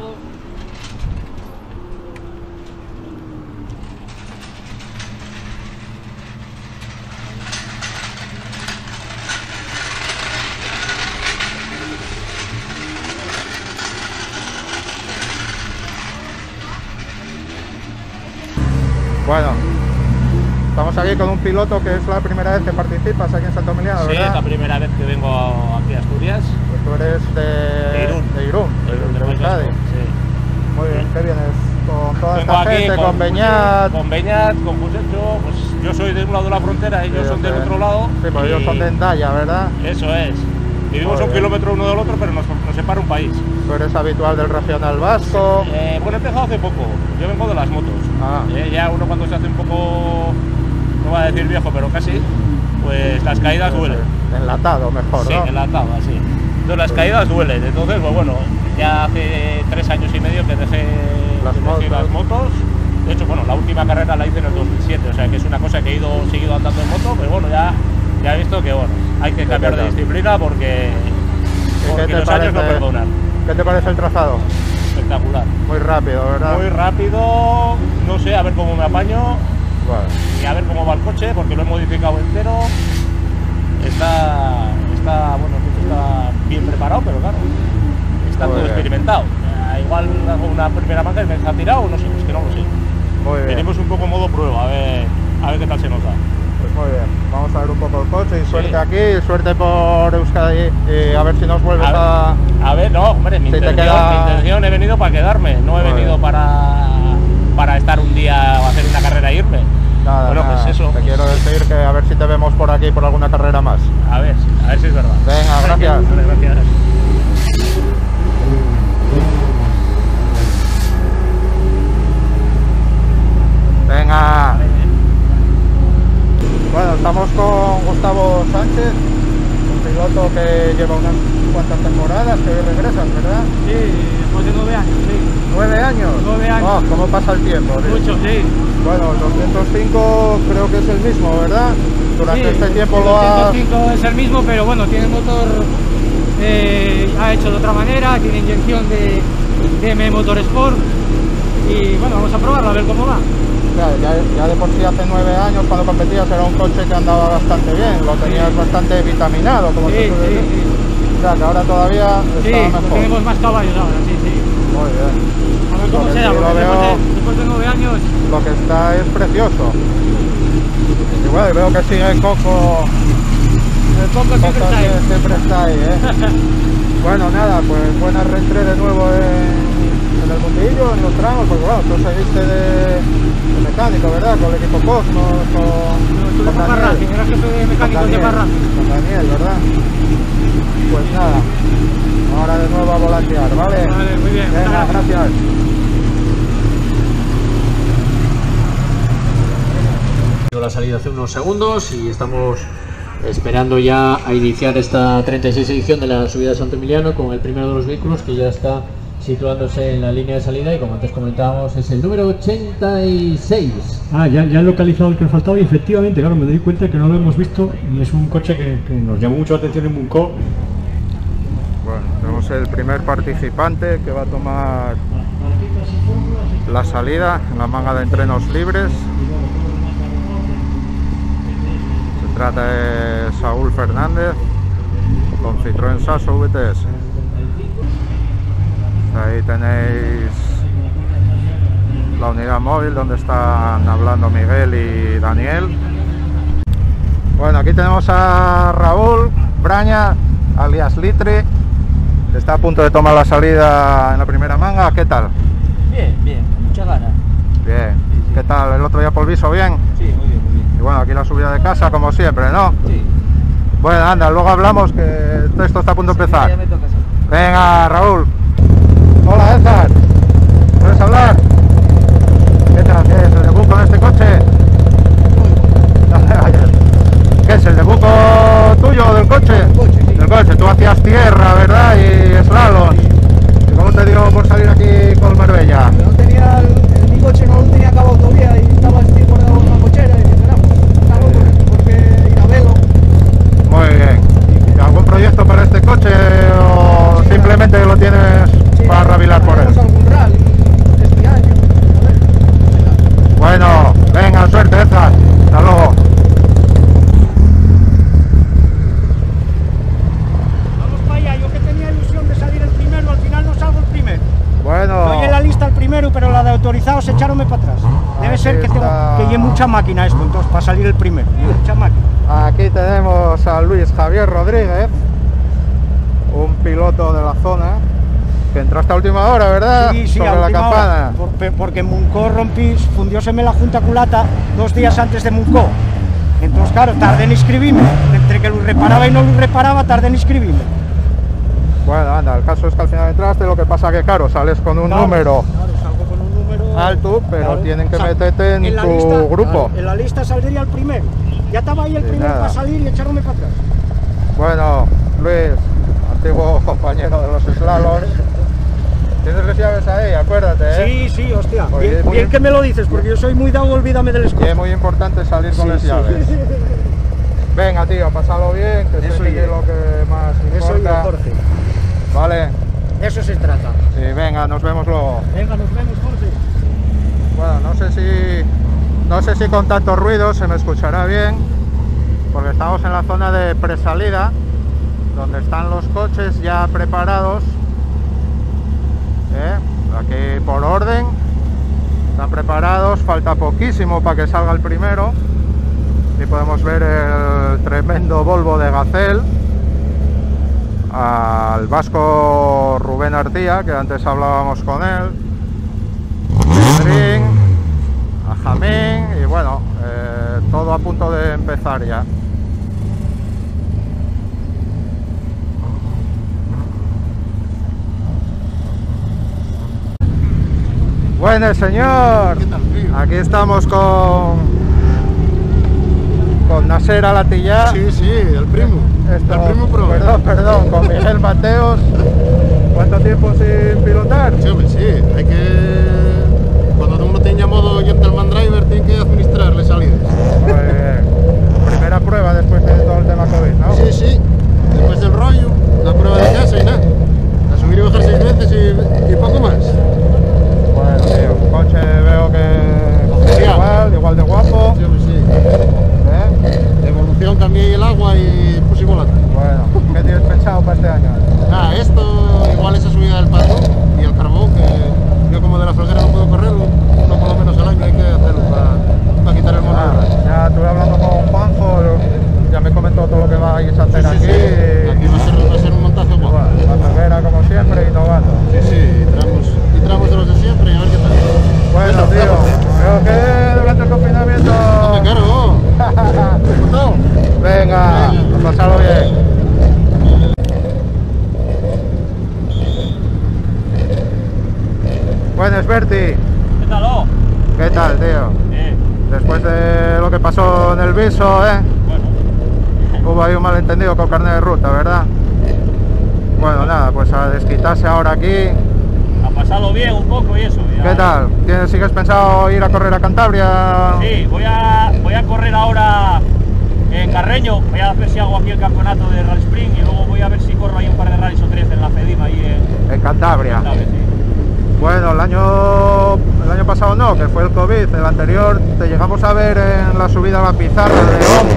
Bueno, estamos aquí con un piloto que es la primera vez que participas aquí en Santo Emiliano, Sí, ¿verdad? es la primera vez que vengo aquí a Asturias. Pues tú eres de, De Irún. de Irún, De Irún, de del País Euskadi. Vasco, sí. Muy bien, ¿qué vienes? Con toda Vengo esta aquí gente, con, con Beñat. Con Beñat, con Fusecho, pues yo soy de un lado de la frontera, ellos Sí, son del sí. otro lado. Sí, pues y ellos son de Endaya, ¿verdad? Eso es. Vivimos Muy a un bien. kilómetro uno del otro, pero nos, nos separa un país. Tú eres habitual del regional vasco. Eh, bueno, he empezado hace poco. Yo vengo de las motos. Ah. Eh, ya uno cuando se hace un poco, no voy a decir viejo, pero casi, pues las caídas duelen. Enlatado mejor, Sí, ¿no? enlatado, así. Entonces las caídas duelen. Entonces, pues bueno, ya hace tres años y medio que dejé Las dejé motos. las motos. De hecho, bueno, la última carrera la hice en el dos mil siete, o sea que es una cosa que he ido seguido andando en moto, pero bueno, ya, ya he visto que bueno, hay que cambiar de verdad. disciplina porque, ¿Y porque qué te los años no parece- perdonan. ¿Qué te parece el trazado? Espectacular. Muy rápido, ¿verdad? Muy rápido, no sé, a ver cómo me apaño Bueno, y a ver cómo va el coche, porque lo he modificado entero. Está, está, bueno, el coche está bien preparado, pero claro, está Muy todo bien. experimentado. Eh, igual hago una primera marca y me ha tirado, no sé, es que no lo sé. muy bien. Venimos un poco modo prueba, a ver, a ver qué tal se nota. Pues muy bien. Vamos a ver un poco el coche. sí, suerte aquí, suerte por Euskadi y a ver si nos vuelves a... A, a ver, no, hombre, mi, si intención, queda... mi intención he venido para quedarme, no he Muy venido bien. para, para estar un día o hacer una carrera e irme. Nada, bueno, nada, pues eso. te quiero decir que a ver si te vemos por aquí por alguna carrera más. A ver, a ver si es verdad. Venga, gracias. Vale, gracias. Venga. Bueno, estamos con Gustavo Sánchez, un piloto que lleva unas cuantas temporadas, que hoy regresas, ¿verdad? Sí, después de nueve años, sí. ¿Nueve años? Nueve años. Oh, ¿cómo pasa el tiempo? Tío? Mucho, sí. Bueno, el doscientos cinco creo que es el mismo, ¿verdad? Durante Sí, este tiempo el lo ha... doscientos cinco es el mismo, pero bueno, tiene motor, eh, ha hecho de otra manera, tiene inyección de, de M Motorsport y bueno, vamos a probarlo a ver cómo va. Claro, ya, ya de por sí hace nueve años cuando competías era un coche que andaba bastante bien, lo tenías sí. bastante vitaminado, como sí, se suele sí, decir. Sí. O sea, que ahora todavía está sí, mejor. tenemos más caballos ahora, sí, sí. Muy bien. A ver cómo Porque se da, sí, porque veo, después, de, después de nueve años... Lo que está es precioso. Y bueno, veo que sigue el Coco. El Coco siempre está ahí. Siempre está ahí, ¿eh? Bueno, nada, pues buena reentré de nuevo en, en el mundillo, en los tramos, porque bueno, tú seguiste de, de mecánico, ¿verdad? Con el equipo Cosmos, con, no, con Daniel. Racing, era jefe de mecánicos de Parra. Con Daniel, ¿verdad? Pues nada, ahora de nuevo a volantear, ¿vale? Vale, muy bien. Venga, gracias. gracias. La salida hace unos segundos y estamos esperando ya a iniciar esta treinta y seis edición de la subida de Santo Emiliano con el primero de los vehículos que ya está situándose en la línea de salida y como antes comentábamos es el número ochenta y seis. Ah, ya, ya he localizado el que nos faltaba y efectivamente, claro, me doy cuenta que no lo hemos visto y es un coche que, que nos llamó mucho la atención en Munco. Bueno, tenemos el primer participante que va a tomar la salida en la manga de entrenos libres. Se trata de Saúl Fernández con Citroën Saso V T S. Ahí tenéis la unidad móvil donde están hablando Miguel y Daniel. Bueno, aquí tenemos a Raúl Braña, alias Litri, que está a punto de tomar la salida en la primera manga. ¿Qué tal? Bien, bien, muchas ganas. Bien. Sí, sí. ¿Qué tal el otro día Polviso? ¿Bien? Sí, muy bien, muy bien. Y bueno, aquí la subida de casa como siempre, ¿no? Sí. Bueno, anda, luego hablamos que esto está a punto de empezar. Sí, ya me toca salir. Venga, Raúl. Hola, Edgar. ¿Puedes hablar? ¿Qué tal? ¿Qué es el debut con este coche? ¿Qué es el debut tuyo del coche? El coche, sí. Del coche. Tú hacías tierra, ¿verdad? Y slalom. ¿Y cómo te dio por salir aquí con Marbella? No tenía el, el, mi coche no lo tenía acabado todavía y estaba así por debajo de una cochera y dije, no, claro, porque ir a verlo. Muy bien. ¿Y algún proyecto para este coche o simplemente lo tienes sí, para rabilar por él? Algún rally este año. Bueno, venga, suerte, Edgar. Hasta luego. Vamos para allá, yo que tenía ilusión de salir el primero, al final no salgo el primero. Bueno. Estoy en la lista el primero, pero la de autorizados echaronme para atrás. Debe Aquí ser que, tengo, está... que lleve mucha máquina esto, entonces, para salir el primero. Mucha máquina. Aquí tenemos a Luis Javier Rodríguez, un piloto de la zona, que entró hasta última hora, ¿verdad? Sí, sí, sobre a la última campana. Hora, por, porque en Muncó rompí, fundióseme la junta culata dos días antes de Muncó. Entonces, claro, tardé en inscribirme. Entre que lo reparaba y no lo reparaba, tardé en inscribirme. Bueno, anda, el caso es que al final entraste, lo que pasa que, claro, sales con un claro, número claro, salgo con un número alto, pero claro, tienen que o sea, meterte en, en tu lista, grupo. Claro, en la lista saldría el primero. Ya estaba ahí el Y primero nada. para salir y echarme para atrás. Bueno, Luis, antiguo compañero de los slaloms. Tienes las llaves ahí, acuérdate, ¿eh? Sí, sí, hostia. Oye, Bien, muy bien bien. que me lo dices, porque yo soy muy dado, olvídame del Y escudo. es muy importante salir con Sí, las sí. llaves. Venga, tío, pásalo bien, que Eso sé que y es lo que más Eso y importa. Jorge. Vale. Eso se trata. Sí, venga, nos vemos luego. Venga, nos vemos, Jorge. Bueno, no sé si no sé si con tanto ruido se me escuchará bien, porque estamos en la zona de presalida, donde están los coches ya preparados. ¿Eh? Aquí por orden están preparados, falta poquísimo para que salga el primero. Aquí podemos ver el tremendo Volvo de Gacel, al vasco Rubén Artía, que antes hablábamos con él, Pedrín, a Jamín, y bueno, eh, todo a punto de empezar ya. Buenas, señor. Aquí estamos con con Nasser Alatilla. Sí, sí, el primo. Esto, el primo pro. Perdón, perdón, con Miguel Mateos. ¿Cuánto tiempo sin pilotar? Sí, hombre, sí. Hay que... Cuando uno tenga modo Gentleman Driver, tiene que administrarle salidas. Muy bien. Primera prueba después de todo el tema COVID, ¿no? Sí, sí. Después del rollo, la prueba de casa y nada. A subir y bajar seis veces y, y poco más. Bueno, tío, coche veo que igual, igual de guapo. Sí, hombre, sí. ¿Eh? De evolución cambié el agua y puse volante. Bueno, ¿qué tienes pensado para este año? Nada, esto igual esa subida del patrón y el carbón, que yo como de la Felguera no puedo correrlo, uno por lo menos al año hay que hacerlo para, para quitar el motor. Ah, ya estuve hablando con Juanjo, ya me comentó todo lo que vais a hacer sí, aquí. Sí, sí. Aquí va a, ser, va a ser un montaje guapo. La Felguera como siempre, innovando. Sí, sí, y tramos, y tramos de los de siempre y a ver qué tal. Bueno, bueno tío, creo que durante el confinamiento... No me cargo. Venga, Venga. Pasarlo bien. Buenas, Berti. ¿Qué tal, oh? ¿Qué tal, tío? Bien. Después de lo que pasó en el Viso, ¿eh? Bueno. Hubo ahí un malentendido con carnet de ruta, ¿verdad? Bueno, nada, pues a desquitarse ahora aquí. A pasarlo bien un poco y eso. Ya. ¿Qué tal? ¿Tienes, ¿Sigues pensado ir a correr a Cantabria? Sí, voy a, voy a correr ahora en Carreño. Voy a ver si hago aquí el campeonato de Rally Spring y luego voy a ver si corro ahí un par de rallies o tres en la FEDIMA ahí en, en Cantabria. En Cantabria, sí. Bueno, el año, el año pasado no, que fue el COVID, el anterior te llegamos a ver en la subida a la Pizarra de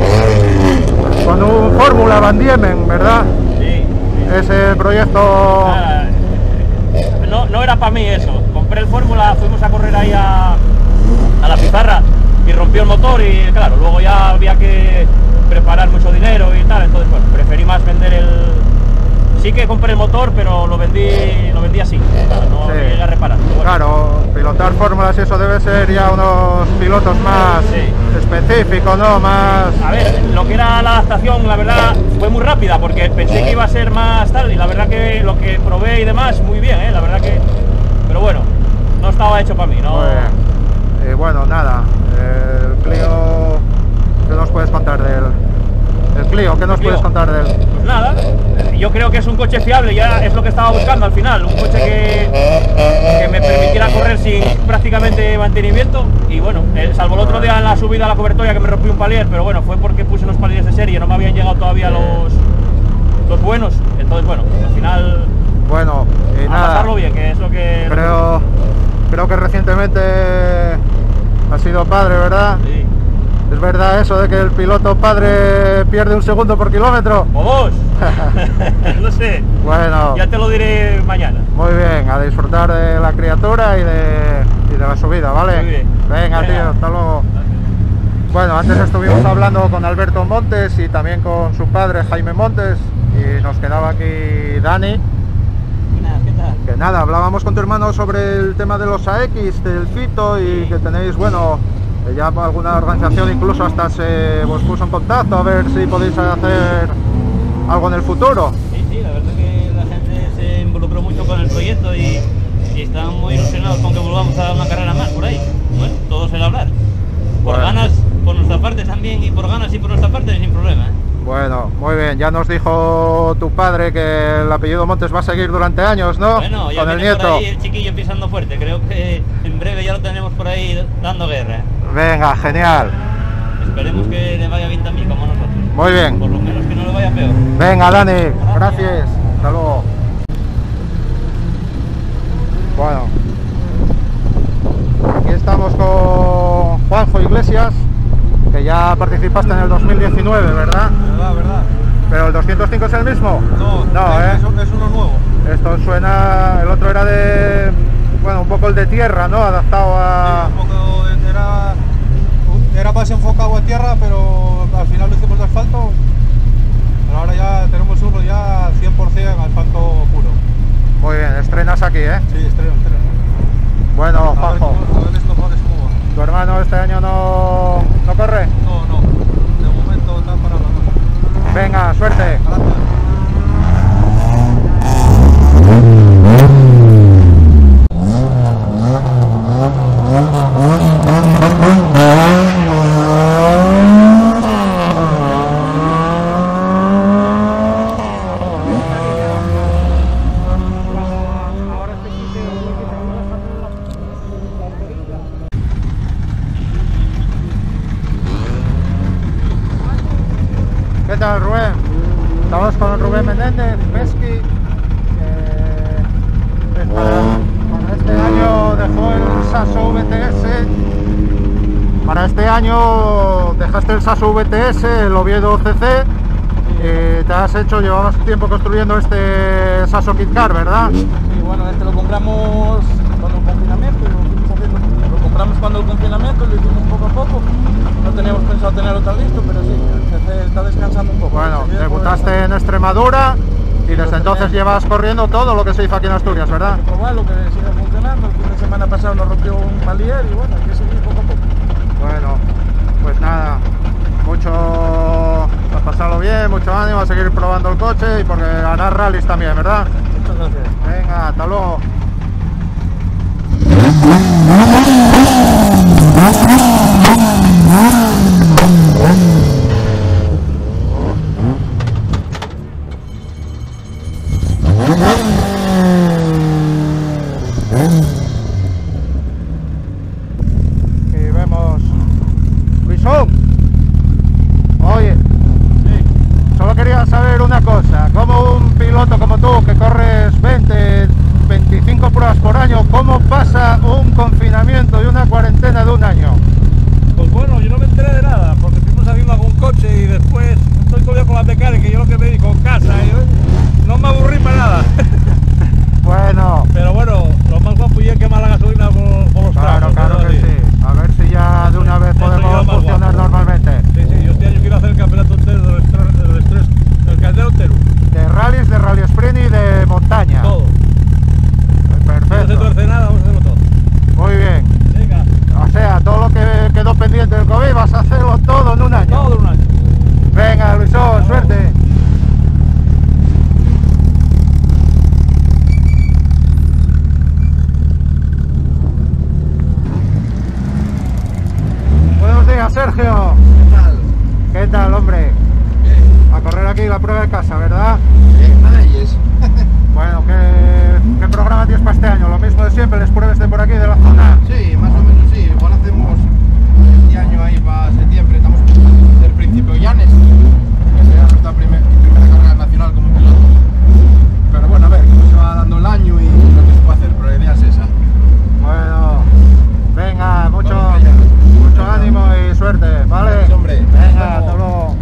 León con un Fórmula Van Diemen, ¿verdad? Sí. Ese proyecto... Ah, no, no era para mí eso, compré el Fórmula, fuimos a correr ahí a, a la Pizarra y rompió el motor y claro, luego ya había que preparar mucho dinero y tal, entonces bueno, preferí más vender el... Sí que compré el motor, pero lo vendí, lo vendí así, no sí. llegué a reparar. Bueno. Claro, pilotar fórmulas y eso debe ser ya unos pilotos más sí. específicos, ¿no? Más... A ver, lo que era la adaptación, la verdad, fue muy rápida, porque pensé que iba a ser más tal, y la verdad que lo que probé y demás, muy bien, ¿eh? La verdad que... Pero bueno, no estaba hecho para mí, ¿no? Muy bien. Y bueno, nada, el Clio, ¿qué nos puedes contar de él? El Clio, ¿qué nos puedes contar de él? Pues nada, yo creo que es un coche fiable, ya es lo que estaba buscando al final, un coche que, que me permitiera correr sin prácticamente mantenimiento y bueno, eh, salvo el otro día en la subida a la cobertoria que me rompí un palier, pero bueno, fue porque puse unos palieres de serie, no me habían llegado todavía los, los buenos, entonces bueno, al final bueno, y a nada, pasarlo bien, que es lo que... Creo, creo que recientemente has sido padre, ¿verdad? Sí. ¿Es verdad eso de que el piloto padre pierde un segundo por kilómetro? ¿O dos? No sé. Bueno. Ya te lo diré mañana. Muy bien, a disfrutar de la criatura y de, y de la subida, ¿vale? Muy bien. Venga, Venga. tío, hasta luego. Bueno, antes estuvimos hablando con Alberto Montes y también con su padre Jaime Montes y nos quedaba aquí Dani. ¿Qué tal? Que nada, hablábamos con tu hermano sobre el tema de los A X, del Fito y sí. que tenéis, bueno... ya alguna organización incluso hasta se os puso en contacto a ver si podéis hacer algo en el futuro. Sí, sí, la verdad que la gente se involucró mucho con el proyecto y, y están muy ilusionados con que volvamos a dar una carrera más por ahí. Bueno, todo será hablar. Por bueno. ganas, por nuestra parte también, y por ganas y por nuestra parte sin problema, ¿eh? Bueno, muy bien, ya nos dijo tu padre que el apellido Montes va a seguir durante años, ¿no? Bueno, ya con el viene nieto. Por ahí el chiquillo pisando fuerte, creo que en breve ya lo tenemos por ahí dando guerra. Venga, genial. Esperemos que le vaya bien también como nosotros. Muy bien. Por lo menos que no le vaya peor. Venga, Dani, gracias. gracias. Hasta luego. Bueno, aquí estamos con Juanjo Iglesias, que ya participaste en el dos mil diecinueve, ¿verdad? Verdad, verdad. ¿Pero el doscientos cinco es el mismo? No, no es, ¿eh? es uno nuevo. Esto suena... el otro era de... bueno, un poco el de tierra, ¿no? Adaptado a... Sí, un poco de... era era más enfocado a tierra, pero al final lo hicimos de asfalto. Pero ahora ya tenemos uno ya cien por cien asfalto puro. Muy bien, estrenas aquí, ¿eh? Sí, estreno, estreno. Bueno, A ver Juanjo, cómo- a ver estos jodes cómo van. ¿tu hermano este año no, no corre? No, no, de momento está parado la cosa. Venga, suerte. ¿Qué tal, Rubén? Estamos con Rubén Menéndez, Pesqui, que es para, para este año dejó el Sasso V T S. Para este año dejaste el Sasso V T S, el Oviedo C C, y te has hecho, llevabas tiempo construyendo este Sasso Kit Car, ¿verdad? Sí, bueno, este lo compramos cuando el confinamiento, y lo fuimos haciendo. Lo compramos cuando el confinamiento, lo hicimos poco a poco. No teníamos pensado tenerlo tan listo, pero sí, el C C está descansando un poco. Bueno, debutaste en Extremadura y desde entonces llevas corriendo todo lo que se hizo aquí en Asturias, ¿verdad? Probarlo, que siga funcionando. El fin de semana pasado nos rompió un palier y bueno, hay que seguir poco a poco. Bueno, pues nada, mucho a pasarlo bien, mucho ánimo, a seguir probando el coche y porque ganar rallies también, ¿verdad? Muchas gracias. Venga, hasta luego. Aquí vemos Luisón. Oye, solo quería saber una cosa, como un piloto como tú que corres veinte, veinticinco pruebas por año, ¿cómo pasa un confinamiento y una cuarentena de un año? Pues bueno, yo no me enteré de nada, porque fuimos haciendo algún coche y después estoy todavía con la mecánica, yo lo que me dedico en casa, y no me aburrí para nada. Bueno. Pero bueno, lo más guapo es quemar la gasolina por, por los Claro, tramos, claro ¿no? que sí. A ver si ya de una vez Eso ya podemos más funcionar guapo. normalmente. Sí, sí, yo este año quiero hacer el campeonato entero del estrés, del estrés, el caldero entero. De rallies, de rally sprint y de montaña. Todo. Perfecto. No se tuerce nada, vamos a hacerlo todo. Muy bien. Venga. O sea, todo lo que quedó pendiente del COVID vas a hacerlo todo en un año. Todo en un año. Venga, Luisón, suerte. Buenos días, Sergio. ¿Qué tal? ¿Qué tal, hombre? A correr aquí la prueba de casa, ¿verdad? Bien, manalles. Bueno, ¿qué, ¿qué programa tienes para este año? ¿Lo mismo de siempre? ¿Les pruebes de por aquí, de la zona? Sí, más o menos sí. Igual hacemos este año ahí para septiembre. Estamos desde el principio Llanes, que será nuestra primer, primera carrera nacional como piloto. Pero bueno, a ver cómo se va dando el año y lo que se puede hacer, pero la idea es esa. Bueno, venga, mucho, mucho ánimo y suerte, ¿vale? Gracias, hombre. Venga, hasta luego.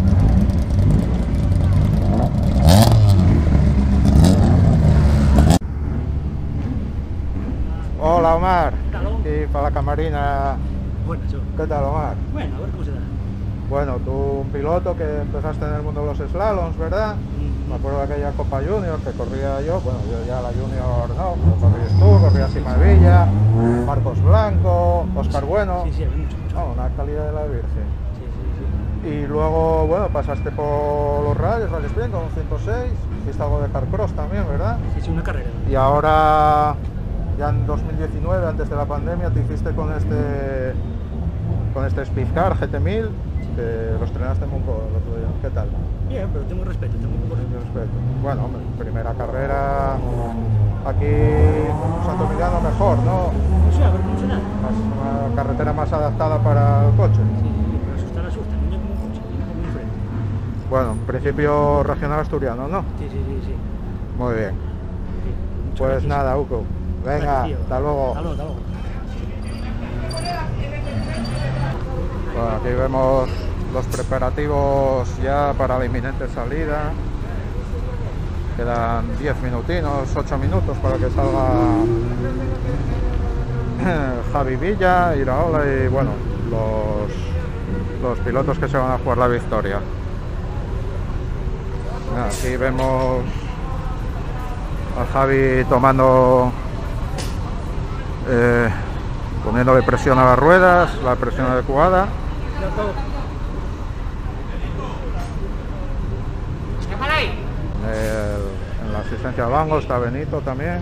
Hola, Omar. Y para la camarina. Bueno, yo. ¿Qué tal, Omar? Bueno, a ver cómo se da. Bueno, tú un piloto que empezaste en el mundo de los slaloms, ¿verdad? Me acuerdo de aquella Copa Junior que corría yo, bueno, yo ya la Junior no, pero corrías tú, corría Sima Villa, Marcos Blanco, Óscar Bueno. Sí, sí, mucho, mucho. No, una calidad de la Virgen. Sí, sí, sí. Y luego, bueno, pasaste por los rallies, Rally Sprint con un ciento seis, hiciste algo de Carcross también, ¿verdad? Sí, sí, una carrera. Y ahora, ya en dos mil diecinueve, antes de la pandemia, te hiciste con este con este Speedcar G T mil, que lo estrenaste en Monco el otro día. ¿Qué tal? Bien, pero tengo respeto, tengo un poco de respeto. Bueno, hombre, primera carrera aquí en Santo Emiliano mejor, ¿no? No sé, a ver cómo se da. Más, una carretera más adaptada para el coche. Sí, sí, pero asustar asusta, no es como un coche, viene como un freno. Bueno, en principio regional asturiano, ¿no? Sí, sí, sí, sí. Muy bien. Sí, Pues gracias. nada, Uco. Venga, Gracias, tío. hasta luego. Hasta luego, hasta luego. Bueno, aquí vemos los preparativos ya para la inminente salida. Quedan diez minutinos, ocho minutos para que salga Javi Villa, Iraola y bueno, los, los pilotos que se van a jugar la victoria. Aquí vemos a Javi tomando, eh, poniéndole presión a las ruedas, la presión adecuada. El, en la asistencia al banco está Benito también.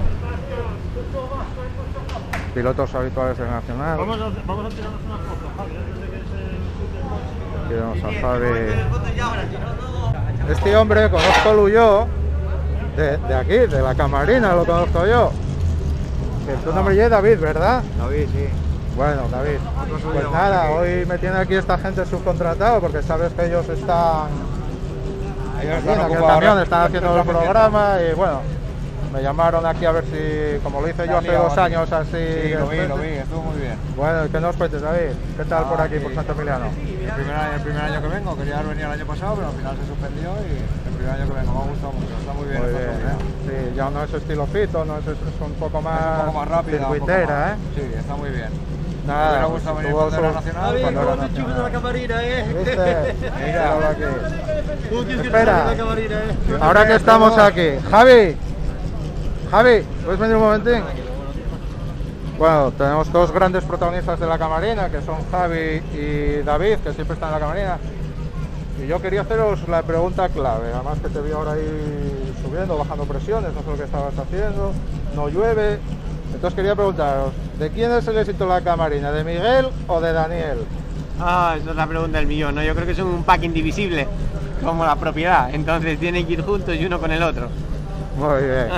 Pilotos habituales del Nacional. Vamos a, vamos a tirarnos una foto, Javi. Aquí vemos a Javi. Este hombre conozco yo de, de aquí, de la Camarina, lo conozco yo. Que tu nombre es David, ¿verdad? David, sí. Bueno, David, pues nada, hoy me tiene aquí esta gente subcontratado porque sabes que ellos están Ellos aquí están en el ocupados, camión, ¿no? están haciendo el programa y bueno, me llamaron aquí a ver si, como lo hice yo hace dos años así. Sí, lo vi, lo vi, estuvo muy bien. Bueno, ¿y qué nos cuentes, David? ¿Qué tal por Ah, aquí, sí. por Santo Emiliano? El primer, año, el primer año que vengo, quería haber venido el año pasado, pero al final se suspendió y el primer año que vengo me ha gustado mucho, está muy bien. Muy está bien, todo ¿eh? Sí, ya no es estilo fito, no es, es un poco más, Es un poco más rápida, un poco circuitera, más- ¿eh? Sí, está muy bien. Nada, me gusta venir tuvo cuando era su- nacional. David, cuando era ¿cómo te nacional. de la camarina, eh? ¿Viste? Mira, Míralo aquí. Tú tienes que Espera. estar en la camarina, eh. Ahora que estamos aquí, Javi, Javi, ¿puedes venir un momentín? Bueno, tenemos dos grandes protagonistas de la Camarina, que son Javi y David, que siempre están en la Camarina. Y yo quería haceros la pregunta clave, además que te vi ahora ahí subiendo, bajando presiones, no sé lo que estabas haciendo, no llueve. Entonces quería preguntaros, ¿de quién es el éxito de la Camarina? ¿De Miguel o de Daniel? Ah, esa es la pregunta del millón, ¿no? Yo creo que son un pack indivisible, como la propiedad. Entonces tienen que ir juntos y uno con el otro. Muy bien.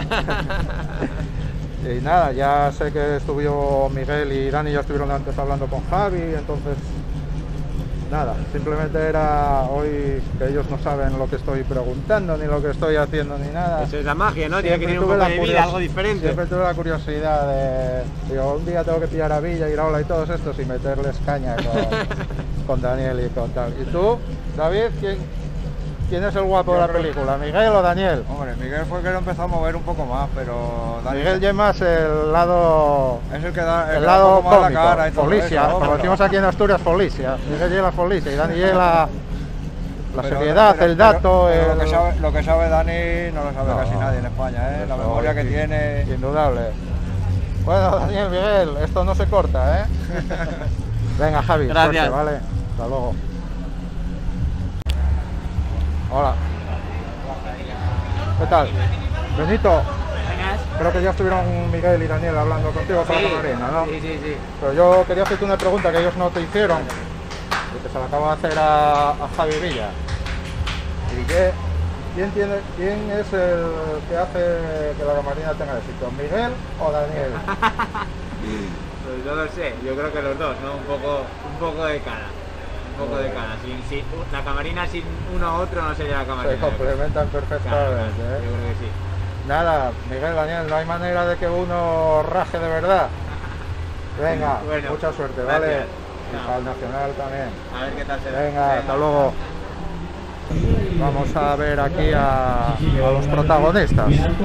Y nada, ya sé que estuvo Miguel y Dani, ya estuvieron antes hablando con Javi, entonces nada, simplemente era hoy que ellos no saben lo que estoy preguntando, ni lo que estoy haciendo, ni nada. Eso es la magia, ¿no? Tiene que Siempre tener un tuve poco la de curios- vida, algo diferente. Siempre tuve la curiosidad de, digo, un día tengo que pillar a Villa, Iraola y todos estos y meterles caña con, con Daniel y con tal. ¿Y tú, David, quién, quién es el guapo de la película, Miguel o Daniel? Hombre, Miguel fue el que lo empezó a mover un poco más, pero Daniel Miguel ya más el lado, es el que da el, el que da lado un poco más cómico, la cara y todo policia, eso, como pero- decimos aquí en Asturias, policia. Miguel lleva la policia y Dani lleva la, la pero- seriedad, pero- el dato, pero- pero el... lo, que sabe, lo que sabe Dani no lo sabe No, casi nadie en España, ¿eh? La eso, memoria que sí, tiene. Indudable. Bueno, Daniel, Miguel, esto no se corta, ¿eh? Venga, Javi, Gracias. suerte, ¿vale? Hasta luego. Hola. ¿Qué tal? Benito, creo que ya estuvieron Miguel y Daniel hablando contigo por Sí, la camarina, ¿no? sí, sí, sí. Pero yo quería hacerte una pregunta que ellos no te hicieron y que se la acabo de hacer a, a Javi Villa. ¿Y qué, quién, tiene, quién es el que hace que la camarina tenga éxito? ¿Miguel o Daniel? Pues no lo sé, yo creo que los dos, ¿no? Un poco, un poco de cada. Un poco de cada. Sin, sin- la camarina sin uno u otro no sería la camarina. Se complementan perfectamente. Claro, ¿eh? yo creo que sí. Nada, Miguel, Daniel, no hay manera de que uno raje de verdad. Venga, Bueno, mucha suerte, gracias. ¿vale? Y Chao. para el Nacional también. A ver qué tal se da. Venga, hasta luego. Vamos a ver aquí a, a los protagonistas.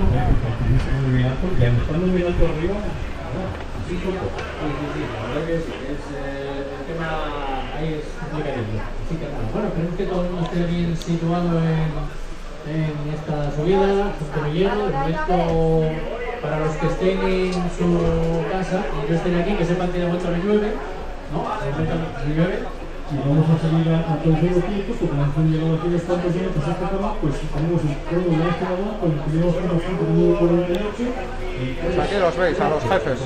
Bueno, creemos que todo el mundo esté bien situado en, en esta subida, justo lleno, de momento para los que estén en su casa y yo estén aquí, que sepan que de momento no llueve, ¿no? De momento no llueve. Y vamos a salir a, a todos los tiempos, porque cuando han llegado aquí unos cuantos minutos a esta cama, pues tenemos el todo de este lado, con el primeros unos cinco minutos por el ocho. Pues aquí los veis, a los jefes.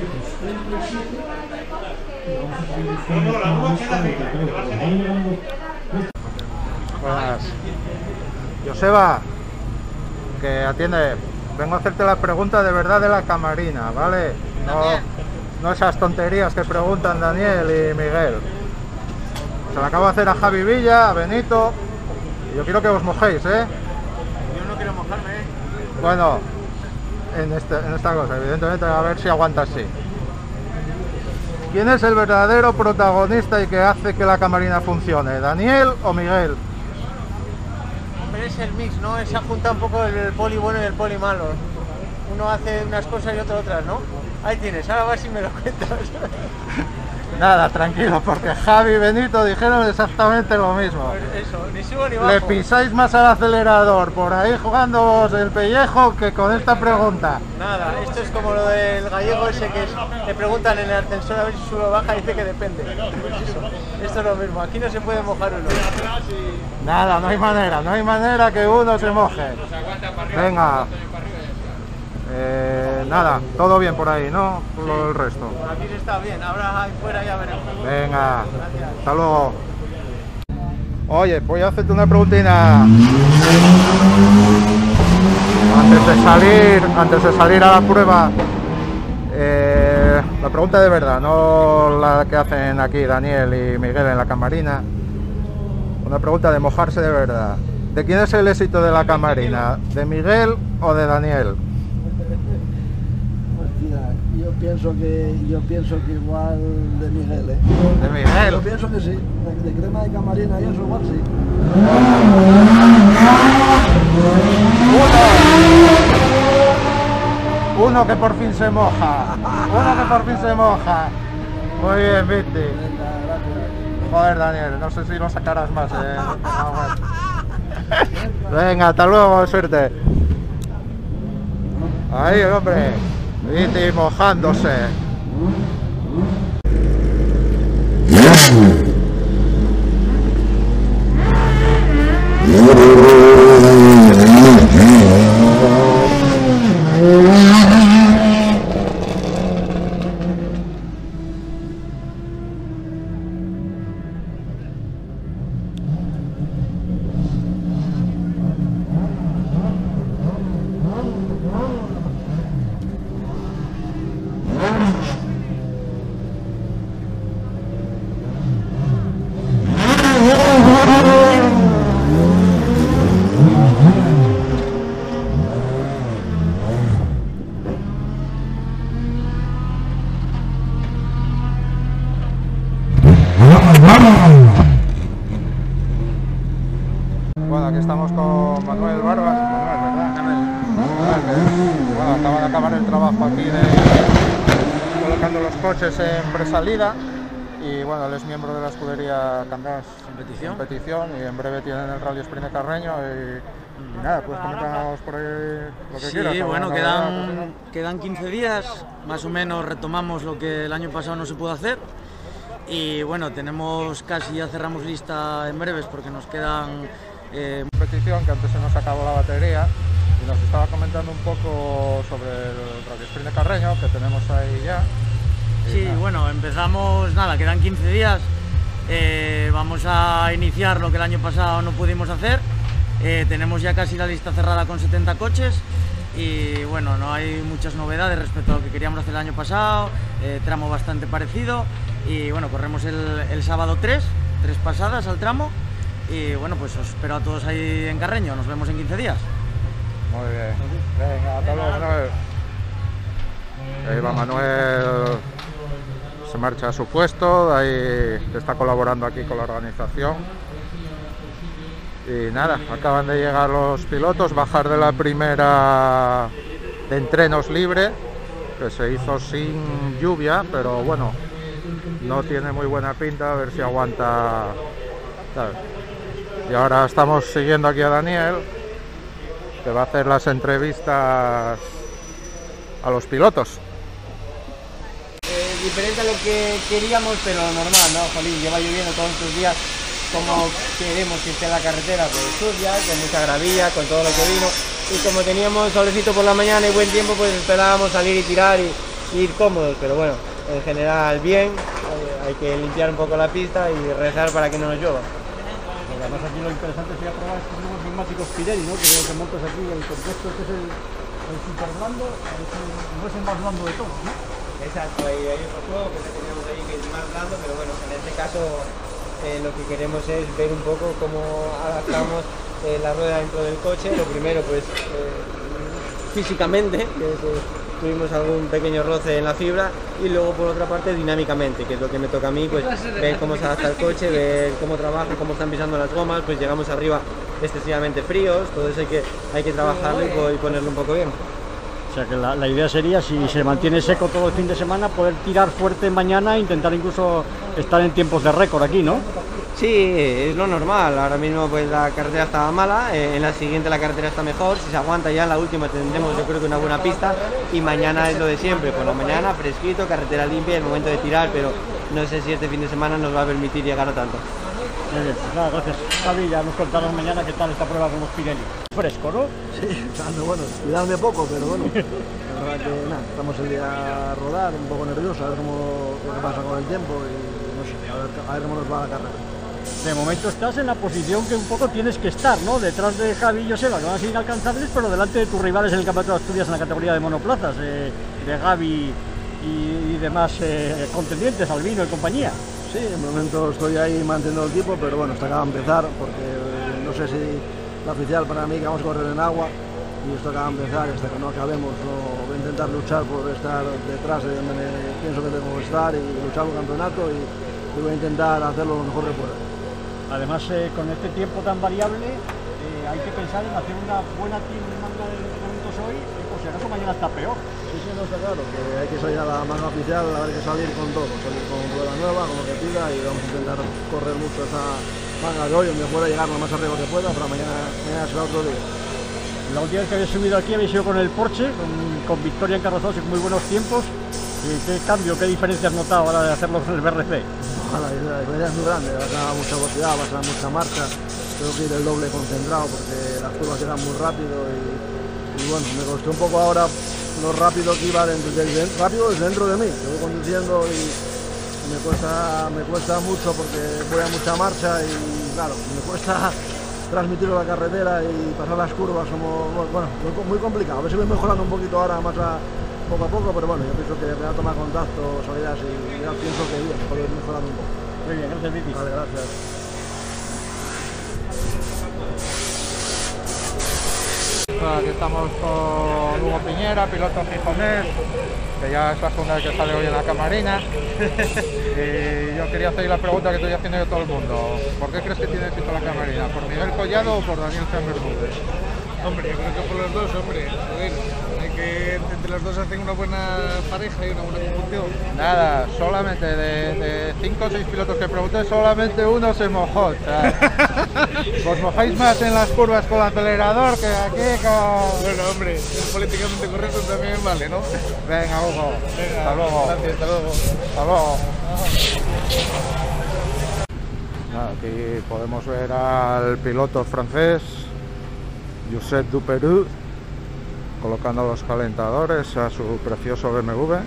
Buenas. Joseba, que atiende. Vengo a hacerte la pregunta de verdad de la camarina, ¿vale? No, no esas tonterías que preguntan Daniel y Miguel. Se la acabo de hacer a Javi Villa, a Benito. Y yo quiero que os mojéis, ¿eh? Yo no quiero mojarme, ¿eh? Bueno, en, este, en esta cosa, evidentemente, a ver si aguanta así. ¿Quién es el verdadero protagonista y que hace que la camarina funcione? ¿Daniel o Miguel? Hombre, es el mix, ¿no? Se ha juntado un poco el poli bueno y el poli malo. Uno hace unas cosas y otro otras, ¿no? Ahí tienes, ahora a ver si me lo cuentas. Nada, tranquilo, porque Javi y Benito dijeron exactamente lo mismo. Eso, ni subo ni bajo. Le pisáis más al acelerador por ahí jugándoos el pellejo que con esta pregunta. Nada, esto es como lo del gallego ese que es, le preguntan en el ascensor a ver si sube o baja y dice que depende. Pues eso, esto es lo mismo, aquí no se puede mojar uno. Nada, no hay manera, no hay manera que uno se moje. Venga. Eh, nada, todo bien por ahí, ¿no? Por lo del resto. Aquí está bien, ahora ahí fuera ya veremos. Venga, hasta luego. Oye, voy a hacerte una preguntina. Antes de salir, antes de salir a la prueba, eh, la pregunta de verdad, no la que hacen aquí Daniel y Miguel en la camarina. Una pregunta de mojarse de verdad. ¿De quién es el éxito de la camarina? ¿De Miguel o de Daniel? Yo pienso que yo pienso que igual de Miguel, ¿eh? ¿De Miguel? Yo pienso que sí, de, de crema de camarina y eso igual sí. Uno. Uno que por fin se moja. Uno que por fin se moja. Muy bien, Viti. Joder, Daniel, no sé si lo sacarás más, eh. Venga, hasta luego, suerte. Ahí, hombre. Viti mojándose. Bueno, aquí estamos con Manuel Barbas. Manuel, ¿verdad? Manuel, que, bueno, acaba de acabar el trabajo aquí de colocando los coches en presalida. Y bueno, él es miembro de la escudería Candás Competición. Competición y en breve tienen el Rally Sprint de Carreño. Y, y nada, pues comentarnos por ahí lo que sí, quieras. Sí, bueno, novedad, quedan, quedan quince días, más o menos retomamos lo que el año pasado no se pudo hacer. Y bueno, tenemos casi, ya cerramos lista en breves porque nos quedan... Eh, competición que antes se nos acabó la batería y nos estaba comentando un poco sobre el Rally Sprint de Carreño que tenemos ahí ya. Sí, nada. Bueno, empezamos, nada, quedan quince días, eh, vamos a iniciar lo que el año pasado no pudimos hacer, eh, tenemos ya casi la lista cerrada con setenta coches y bueno, no hay muchas novedades respecto a lo que queríamos hacer el año pasado, eh, tramo bastante parecido y bueno, corremos el, el sábado tres, tres pasadas al tramo. Y bueno, pues os espero a todos ahí en Carreño, nos vemos en quince días. Muy bien, venga, hasta luego Manuel. Ahí va Manuel, se marcha a su puesto, ahí está colaborando aquí con la organización. Y nada, acaban de llegar los pilotos, bajar de la primera de entrenos libre, que se hizo sin lluvia, pero bueno, no tiene muy buena pinta, a ver si aguanta. ¿Sabes? Y ahora estamos siguiendo aquí a Daniel, que va a hacer las entrevistas a los pilotos. Eh, diferente a lo que queríamos, pero normal, ¿no? Jolín, lleva lloviendo todos estos días, como queremos que esté la carretera, pues sucia, con mucha gravilla, con todo lo que vino. Y como teníamos solecito por la mañana y buen tiempo, pues esperábamos salir y tirar y, y ir cómodos, pero bueno, en general bien, eh, hay que limpiar un poco la pista y rezar para que no nos llueva. Además aquí lo interesante sería probar estos nuevos neumáticos Pirelli, ¿no? Que veo que montas aquí el compuesto que es el, el super blando, no es el más blando de todos, ¿no? Exacto, hay, hay otro juego que tenemos ahí que es más blando, pero bueno, en este caso eh, lo que queremos es ver un poco cómo adaptamos eh, la rueda dentro del coche. Lo primero, pues eh, físicamente, que es, eh, tuvimos algún pequeño roce en la fibra, y luego por otra parte dinámicamente, que es lo que me toca a mí, pues ver cómo se adapta el coche, ver cómo trabaja, cómo están pisando las gomas. Pues llegamos arriba excesivamente fríos, todo eso hay que, hay que trabajarlo y, y ponerlo un poco bien. O sea que la, la idea sería, si se mantiene seco todo el fin de semana, poder tirar fuerte mañana e intentar incluso estar en tiempos de récord aquí, ¿no? Sí, es lo normal. Ahora mismo pues la carretera estaba mala, eh, en la siguiente la carretera está mejor. Si se aguanta ya en la última tendremos yo creo que una buena pista, y mañana es lo de siempre, por la mañana fresquito, carretera limpia, el momento de tirar, pero no sé si este fin de semana nos va a permitir llegar a tanto. Muy bien, pues nada, gracias. Javi, ya nos contarás mañana qué tal esta prueba con los Pirelli. Fresco, ¿no? Sí, ando bueno, cuidarme poco, pero bueno, la verdad que nada, estamos el día a rodar, un poco nerviosos, a ver cómo lo que pasa con el tiempo y no sé, a ver, a ver cómo nos va la carrera. De momento estás en la posición que un poco tienes que estar, ¿no? Detrás de Javi y Joseba, que van a ser inalcanzables, pero delante de tus rivales en el Campeonato de Asturias en la categoría de monoplazas, eh, de Gaby y, y demás eh, contendientes, Albino y compañía. Sí, de momento estoy ahí manteniendo el tipo, pero bueno, esto acaba de empezar, porque eh, no sé si la oficial para mí que vamos a correr en agua, y esto acaba de empezar, hasta que no acabemos, no, voy a intentar luchar por estar detrás de donde me pienso que tengo que estar y luchar un campeonato, y, y voy a intentar hacerlo lo mejor que pueda. Además, eh, con este tiempo tan variable, eh, hay que pensar en hacer una buena manga de entrenamientos hoy, y por si acaso mañana está peor. Sí, sí, no está claro, que hay que salir a la manga oficial, hay que salir con todo, salir con rueda nueva, con lo que pida, y vamos a intentar correr mucho esa manga de hoy, donde pueda llegar lo más arriba que pueda, pero mañana, mañana será otro día. La última vez que habéis subido aquí habéis ido con el Porsche, con, con victoria en carrozados y con muy buenos tiempos. ¿Y qué cambio, qué diferencia has notado ahora de hacerlo con el B R C? Ojalá, la diferencia es muy grande, vas a mucha velocidad, vas a mucha marcha, tengo que ir el doble concentrado porque las curvas eran muy rápido, y, y bueno, me costó un poco ahora lo rápido que iba dentro, desde, rápido desde dentro de mí, que voy conduciendo y me cuesta, me cuesta mucho porque voy a mucha marcha y claro, me cuesta transmitirlo a la carretera y pasar las curvas, como, bueno, muy, muy complicado. A ver si voy mejorando un poquito ahora más a, poco a poco, pero bueno, yo pienso que voy a tomar contacto, salidas y ya pienso que bien, puedo ir mejorando un poco. Muy bien, gracias Vicky. Vale, gracias. Aquí estamos con Hugo Piñera, piloto gijonés, que ya es la segunda vez que sale hoy en la camarina. Y yo quería hacer la pregunta que estoy haciendo de todo el mundo. ¿Por qué crees que tiene éxito la camarina? ¿Por Miguel Collado o por Daniel Bermúdez? Hombre, yo creo que por los dos, hombre. Joder, hay que entre los dos hacen una buena pareja y una buena conjunción. Nada, solamente de cinco o seis pilotos que pregunté, solamente uno se mojó. O sea, os mojáis más en las curvas con el acelerador que aquí con... Bueno, hombre, es políticamente correcto también vale, ¿no? Venga, Hugo. Venga, hasta luego. Gracias, hasta luego. Hasta luego. Aquí podemos ver al piloto francés Josep Duperú colocando los calentadores a su precioso B M W.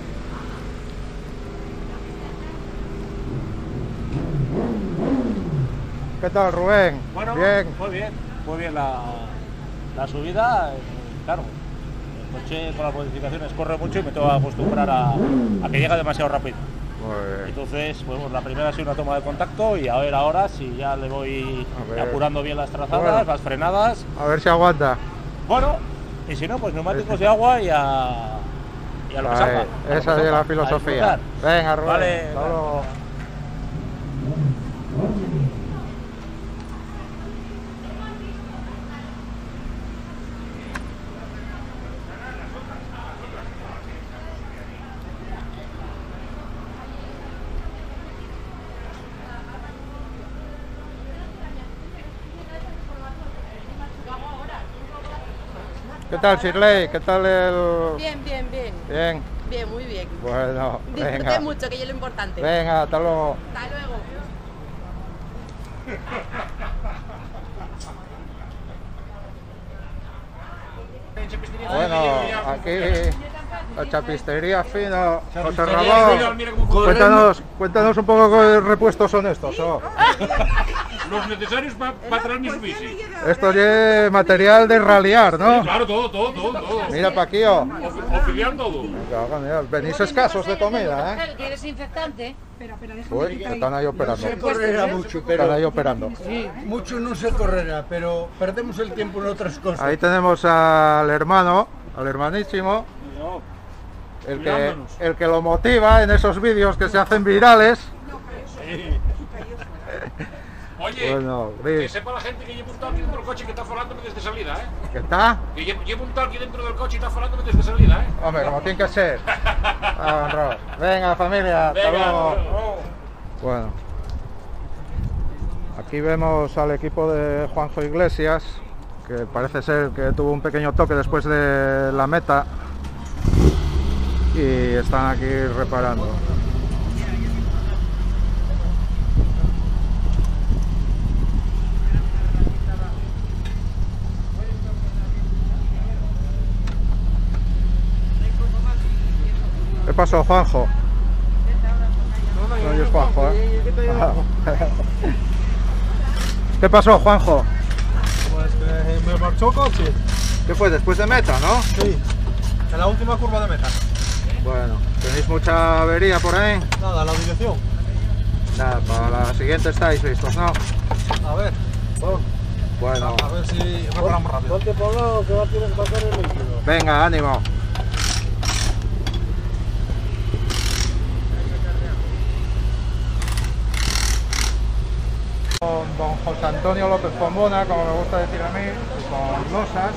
¿Qué tal, Rubén? Bueno, bien. Muy bien, muy bien la, la subida. Claro, el coche con las modificaciones corre mucho y me tengo que acostumbrar a, a que llega demasiado rápido. Entonces, bueno, la primera ha sido una toma de contacto y a ver ahora si ya le voy apurando bien las trazadas, bueno, las frenadas. A ver si aguanta. Bueno, y si no, pues neumáticos de agua y a, y a lo que salga. Esa es la filosofía. Venga, Rubén. Vale, hasta luego. ¿Qué tal, Shirley? ¿Qué tal el...? Bien, bien, bien. Bien. Bien, muy bien. Bueno, Disfruté venga. mucho, que es lo importante. Venga, hasta luego. Hasta luego. Bueno, aquí la chapistería fina. José Ramón, cuéntanos, cuéntanos un poco qué repuestos son estos. ¿O? Los necesarios para pa traer mis bici. Esto es material de ralliar, ¿no? Sí, claro, todo, todo, todo, todo. Mira pa' aquí, ¿o? Oficial todo. Venís escasos de comida, ¿eh? ¿Quieres desinfectante? Pero, pero Uy, que están ahí operando. No se correrá mucho, pero... Están ahí operando. Sí, mucho no se correrá, pero perdemos el tiempo en otras cosas. Ahí tenemos al hermano, al hermanísimo, el que, el que lo motiva en esos vídeos que se hacen virales. Sí. Oye, Oye, Bueno, que Gris. sepa la gente que llevo un talqui dentro del coche que está falándome desde salida, ¿eh? ¿Qué está? Que llevo, llevo un talqui dentro del coche y está falándome desde salida, ¿eh? Hombre, como tiene que ser. Ah, honrado. Venga, familia, hasta Venga, luego. luego. Bueno, aquí vemos al equipo de Juanjo Iglesias, que parece ser que tuvo un pequeño toque después de la meta y están aquí reparando. ¿Qué pasó, Juanjo? No, yo es Juanjo, ¿eh? ¿Qué pasó, Juanjo? Pues que me marchó el coche. ¿Qué fue? ¿Después de meta, no? Sí, en la última curva de meta. Bueno, ¿tenéis mucha avería por ahí? Nada, la dirección. Nada, para la siguiente estáis listos, ¿no? A ver, Bueno, a ver si reparamos rápido. Ponte por lado que va a tener que pasar el vehículo. venga, ánimo. Con don José Antonio López Pombona, como me gusta decir a mí, y con Losas.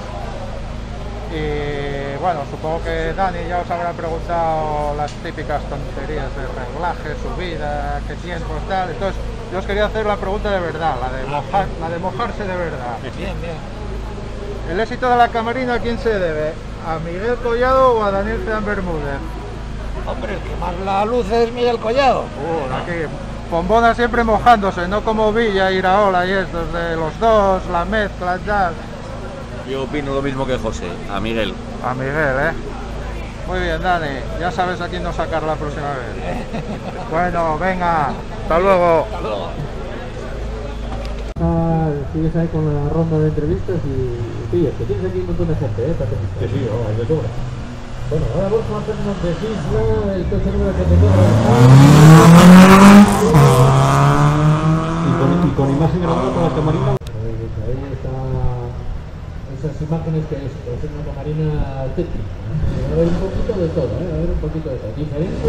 Y bueno, supongo que Dani ya os habrá preguntado las típicas tonterías de reglaje, subida, qué tiempos, tal. Entonces, yo os quería hacer la pregunta de verdad, la de, mojar, la de mojarse de verdad. Bien, bien. ¿El éxito de la Camarina a quién se debe? ¿A Miguel Collado o a Daniel Ceán Bermúdez? Hombre, el que más la luz es Miguel Collado. Uh, aquí, Pombona siempre mojándose, no como Villa, Iraola y estos de los dos, la mezcla, tal. Yo opino lo mismo que José, a Miguel. A Miguel, ¿eh? Muy bien, Dani, ya sabes a quién no sacar la próxima vez. Bueno, venga, hasta luego. Hasta luego. Ah, sigues ahí con la ronda de entrevistas y pillas, que tienes aquí un montón de gente, ¿eh? Que sí, no, hay de sobra. Bueno, ahora Borja Fernández Isla, el coche número setenta y cuatro. Y con, y con imagen grabada con la Camarina. Ahí está esas imágenes que es, es una Camarina tétrica. Va a haber un poquito de todo, ¿eh? Va a haber un poquito de todo. Diferente.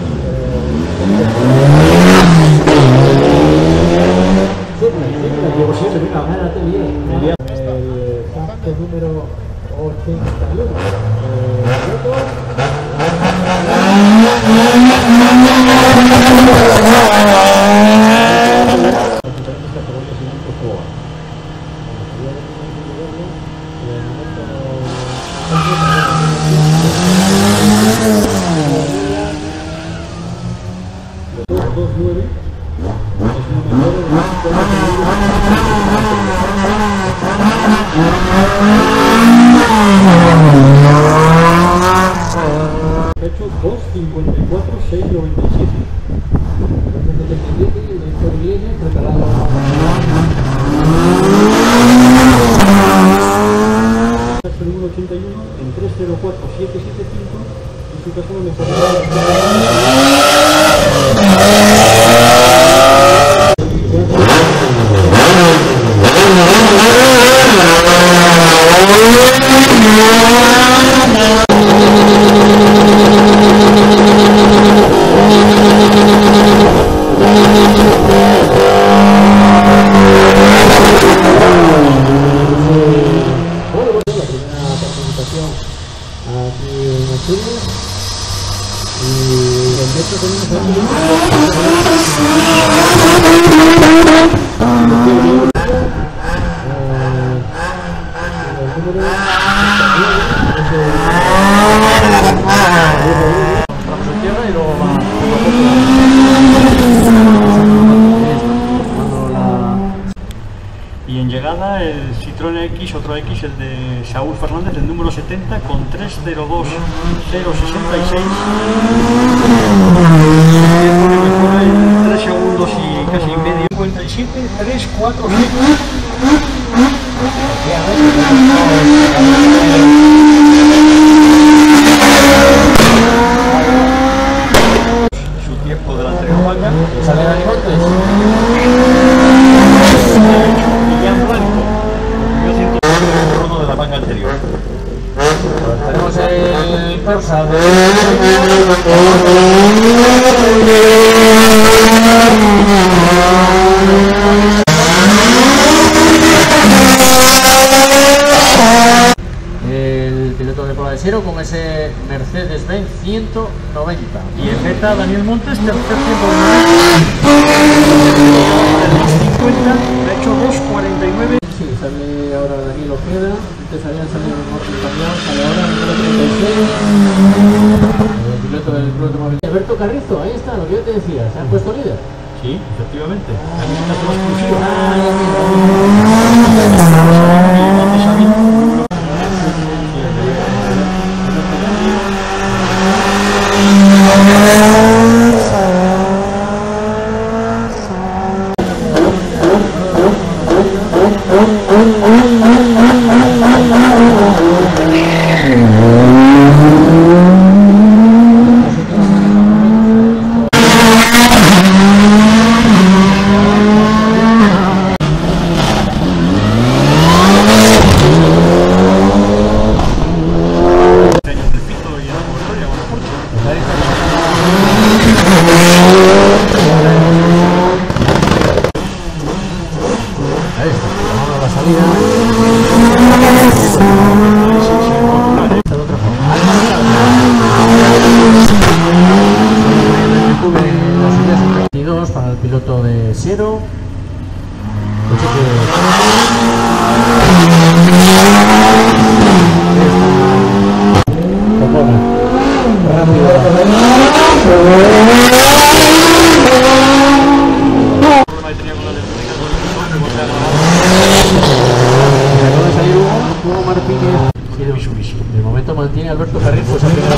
Llevo siempre, venga, gánate bien. El pacto número ochenta y uno. Hecho dos cincuenta y cuatro seis noventa y siete. Número ochenta y uno en tres cero cuatro siete siete cinco y su caso Y en llegada el Citroën X, otro X, el de Saúl Fernández, el número setenta con tres cero dos cero sesenta y seis. Mejora en tres segundos y casi medio. cincuenta y siete tres cuatro siete. Su tiempo delante de Juanga. Sale a Millán Blanco, yo siento el trono de la manga anterior. Tenemos el Corsa de... de Siero con ese Mercedes-Benz ciento noventa. Y en meta Daniel Montes, tercer tiempo de cincuenta, ha hecho dos cuarenta y nueve. Sí, sale ahora Daniel Ojeda, antes habían salido los Martín Cañón, sale ahora el número treinta y seis, el piloto del Club Automóvil. Alberto Carrizo, ahí está, lo que yo te decía, se han puesto líder. Sí, efectivamente. Exclusiva. Para el piloto de Siero, de momento mantiene Alberto Carrizo esa primera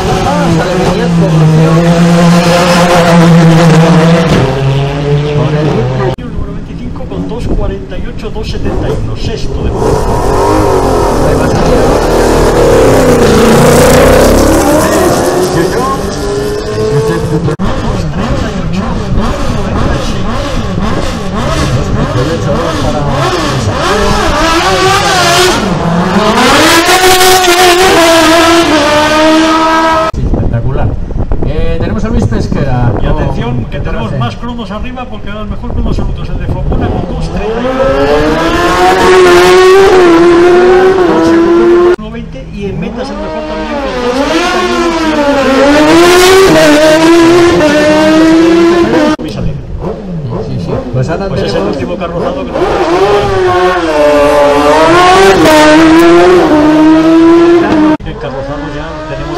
número veinticinco con dos cuarenta y ocho, dos setenta y uno, sexto de espectacular. Eh, tenemos a Luis Pesquera. Y atención, que tenemos más cromos arriba porque ahora el mejor cromo absoluto es el de Focona con dos treinta y y en metas el mejor también con dos treinta y uno. Sí, sí. Pues ahora pues es el último carrozado que nos el carrozado ya tenemos.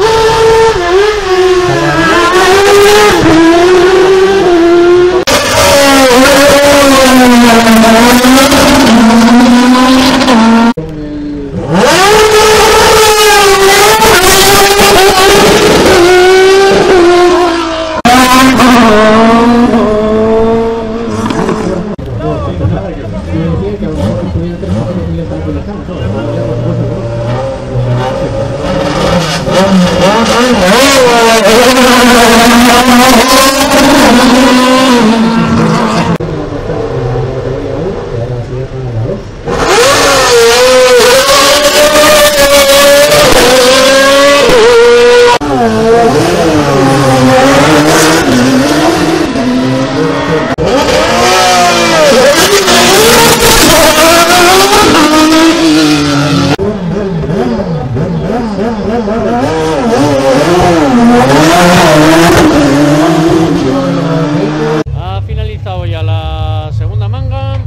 Ha finalizado ya la segunda manga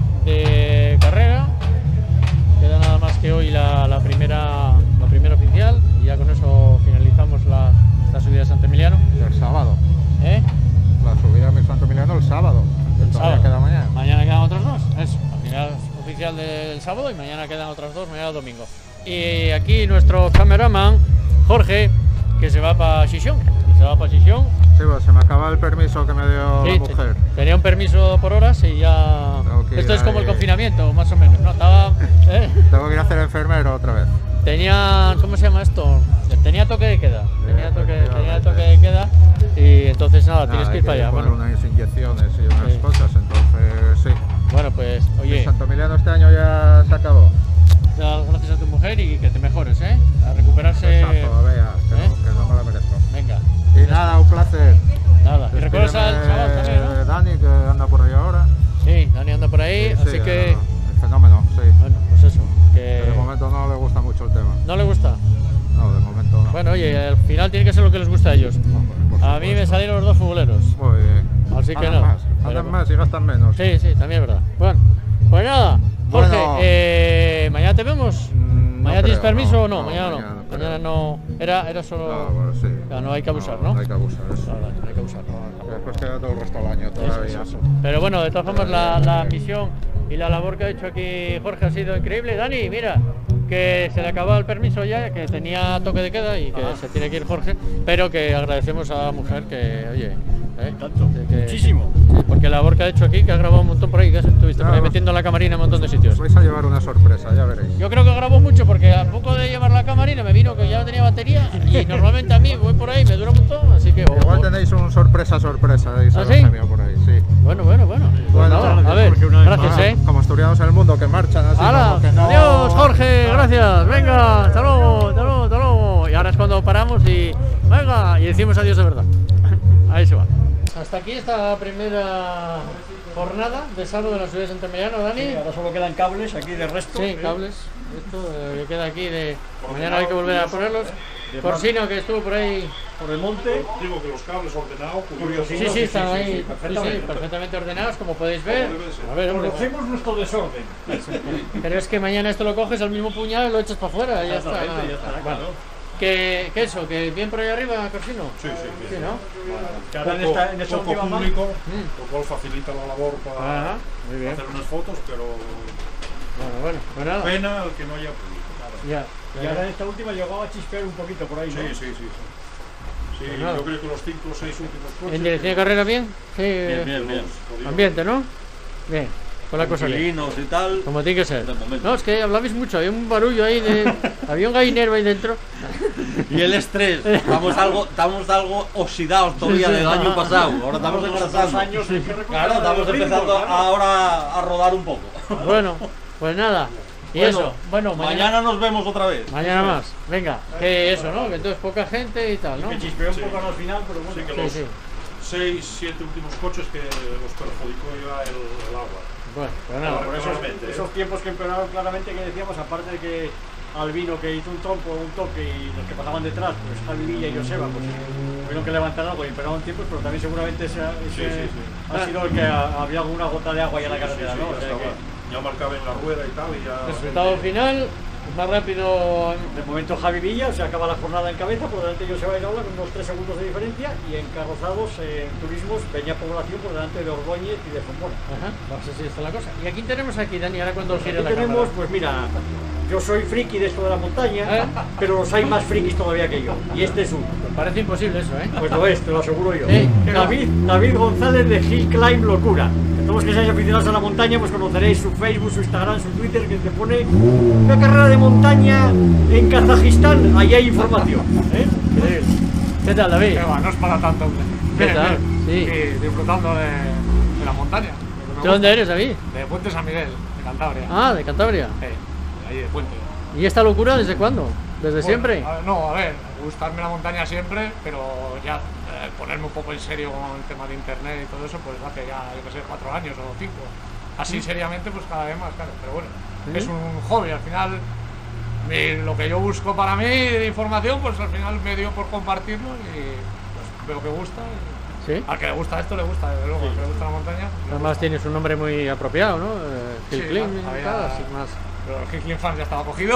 de carrera. Queda nada más que hoy la, la primera la primera oficial y ya con eso finalizamos la, la subida de Santo Emiliano. El sábado. ¿Eh? La subida de Santo Emiliano el sábado. El sábado. Queda mañana. Mañana quedan otras dos. Eso, la final oficial del sábado y mañana quedan otras dos, mañana domingo. Y aquí nuestro cameraman Jorge, que se va para Xixón. Se va para Xixón. Sí, pues se me acaba el permiso que me dio Sí, la mujer. tenía un permiso por horas y ya. que Esto ir es como el ahí. confinamiento, más o menos, ¿no? Estaba. ¿eh? Tengo que ir a hacer enfermero otra vez. Tenía. ¿Cómo se llama esto? Tenía toque de queda. Tenía toque, tenía toque de queda. Y entonces nada, Nada, tienes que hay ir para allá. poner Bueno, unas inyecciones y unas Sí. cosas, entonces sí. bueno, pues, oye, El Santo Emiliano este año ya se acabó. da- gracias a tu mujer y que te mejores, ¿eh? A recuperarse. Exacto, vea, que, ¿eh? no, que no me la merezco. Venga. Y nada, un placer. Nada. Y recuerdas al Despídeme, chaval también, ¿no? Dani, que anda por ahí ahora. Sí, Dani anda por ahí, Sí, así sí, que. el fenómeno, sí. Bueno, pues eso. Que De momento no le gusta mucho el tema. ¿No le gusta? No, de momento no. Bueno, bueno, oye, al final tiene que ser lo que les gusta a ellos. A mí me salieron los dos futboleros. Muy bien. Así que Andan no. más, andan más y gastan menos. Sí, sí, también es verdad. Bueno, pues nada, Jorge, Bueno. eh, ¿mañana te vemos? ¿Mañana tienes creo, permiso no, o no? no, Mañana no. mañana no Mañana no. Era, era solo. No, bueno, sí. Ya, no hay que abusar, No, ¿no? no hay que abusar, eso. No, no, no hay que abusar. Después queda todo el resto del año Eso, todavía. eso, eso. Pero bueno, de todas formas, la, la misión y la labor que ha hecho aquí Jorge ha sido increíble. Dani, mira, que se le acababa el permiso ya, que tenía toque de queda y que Ah. se tiene que ir Jorge, pero que agradecemos a la mujer que, oye, ¿eh? Tanto, que- muchísimo. Sí, porque la labor que ha hecho aquí, que ha grabado un montón por ahí, que estuviste por ahí metiendo la camarina en un montón de sitios. Vais a llevar una sorpresa, ya veréis. Yo creo que grabó mucho porque a poco de llevar la camarina me vino que ya no tenía batería y normalmente a mí voy por ahí me dura un montón, así que... Igual tenéis un sorpresa sorpresa de Isabel ¿Ah, sí? Gemio por ahí, sí. Bueno, bueno, bueno. Pues Bueno, nada, a ver, gracias, ah, eh. Como asturianos en el mundo que marchan así ¡Hala! como que no... Adiós, Jorge, gracias. Venga, hasta luego, hasta luego, hasta luego. Y ahora es cuando paramos y venga, y decimos adiós de verdad. Ahí se va. Hasta aquí esta primera jornada de salvo de la ciudad de Santillana, Dani. Sí, ahora solo quedan cables aquí de resto. Sí, cables. Esto eh, que queda aquí de. Mañana hay que volver a ponerlos. Corsino, que estuvo por ahí. Por el monte. Digo que los cables ordenados, Sí, sí, sí, están ahí sí, perfectamente. Sí, perfectamente ordenados, como podéis ver. A ver, hombre. Conocemos nuestro desorden. Pero es que mañana esto lo coges al mismo puñado y lo echas para afuera y ya está. Exactamente, ya está, Bueno, claro. ¿qué, ¿Qué eso? ¿Que bien por ahí arriba, Corsino? Sí, sí, sí, ¿no? Que ahora en esta- en esta poco última público, Mm. lo cual facilita la labor para Ajá, muy bien. hacer unas fotos, pero Bueno, bueno, pues nada. pena el que no haya público. nada. Ya. Y ahora en esta última llegaba a chispear un poquito por ahí, ¿no? Sí, sí, sí. sí. Sí, Pues nada. yo creo que los cinco o seis últimos coches... ¿En dirección de carrera bien? Sí. Bien, bien, bien. Ambiente, ¿no? Bien. Con la cosa bien. Inquilinos y tal. Como tiene que ser. De momento. No, es que hablabais mucho, había un barullo ahí de. Había un gallinero ahí dentro. Y el estrés, estamos algo, estamos algo oxidados todavía Sí, sí. del año pasado. Ahora estamos engrasando. años hay que recuperar Claro, estamos el ritmo, empezando claro. ahora a rodar un poco. Bueno, pues nada. Y Bueno, eso, bueno, mañana, mañana nos vemos otra vez. mañana más. Venga, que eso, ¿no? Que entonces poca gente y tal, ¿no? Que chispeó un Sí. poco al final, pero bueno. Sí, que Sí, los sí. seis, siete últimos coches que los perjudicó ya el, el agua. Bueno, pues nada. Por esos, Claramente, ¿eh? esos tiempos que empeoraron claramente que decíamos, aparte de que Albino que hizo un trompo, un toque y los que pasaban detrás, pues Javi Villa y Joseba, pues tuvieron que levantar algo y empeoraron tiempos, pero también seguramente ese, ese Sí, sí, sí. ha sido el que ha- había alguna gota de agua ya en la carretera, Sí, sí, ¿no? O ya sea estaba. que, Ya marcaba en la rueda y tal, y ya... Resultado final, más rápido. de momento Javi Villa se acaba la jornada en cabeza, por delante de Joseba y Raúl con unos tres segundos de diferencia y en carrozados, en turismos, Peña Población por delante de Ordóñez y de Fombona. Ajá, vamos a ver si está la cosa. ¿Y a quién tenemos aquí, Dani? Ahora cuando gire Aquí la tenemos, cámara. pues mira, yo soy friki de esto de la montaña, ¿Eh? pero los hay más frikis todavía que yo, y este es uno. Parece imposible eso, ¿eh? Pues lo es, te lo aseguro yo. Sí. David, David González de Hill Climb Locura. Todos los que seáis aficionados a la montaña, pues conoceréis su Facebook, su Instagram, su Twitter, que te pone una carrera de montaña en Kazajistán. Ahí hay información. ¿eh? ¿Qué tal, David? Que va, no es para tanto, hombre. ¿Qué Bien, tal? bien. Sí. Sí, disfrutando de, de la montaña. ¿De dónde eres, David? De Puente San Miguel, de Cantabria. Ah, de Cantabria. Sí, ahí de Puente. ¿Y esta locura desde cuándo? ¿Desde Bueno, siempre? a ver, no, a ver, gustarme la montaña siempre, pero ya eh, ponerme un poco en serio con el tema de internet y todo eso, pues hace ya, yo que sé, cuatro años o cinco. Así seriamente, pues cada vez más, claro. Pero bueno, ¿Sí? es un hobby, al final, mi- lo que yo busco para mí de información, pues al final me dio por compartirlo y pues veo que gusta. y Sí. Al que le gusta esto, le gusta, desde luego, al que le gusta la montaña. le Además tienes un nombre muy apropiado, ¿no? Eh, Hill Sí, Climb y había- tal, así más. Pero el Hill Climb Fans ya estaba cogido.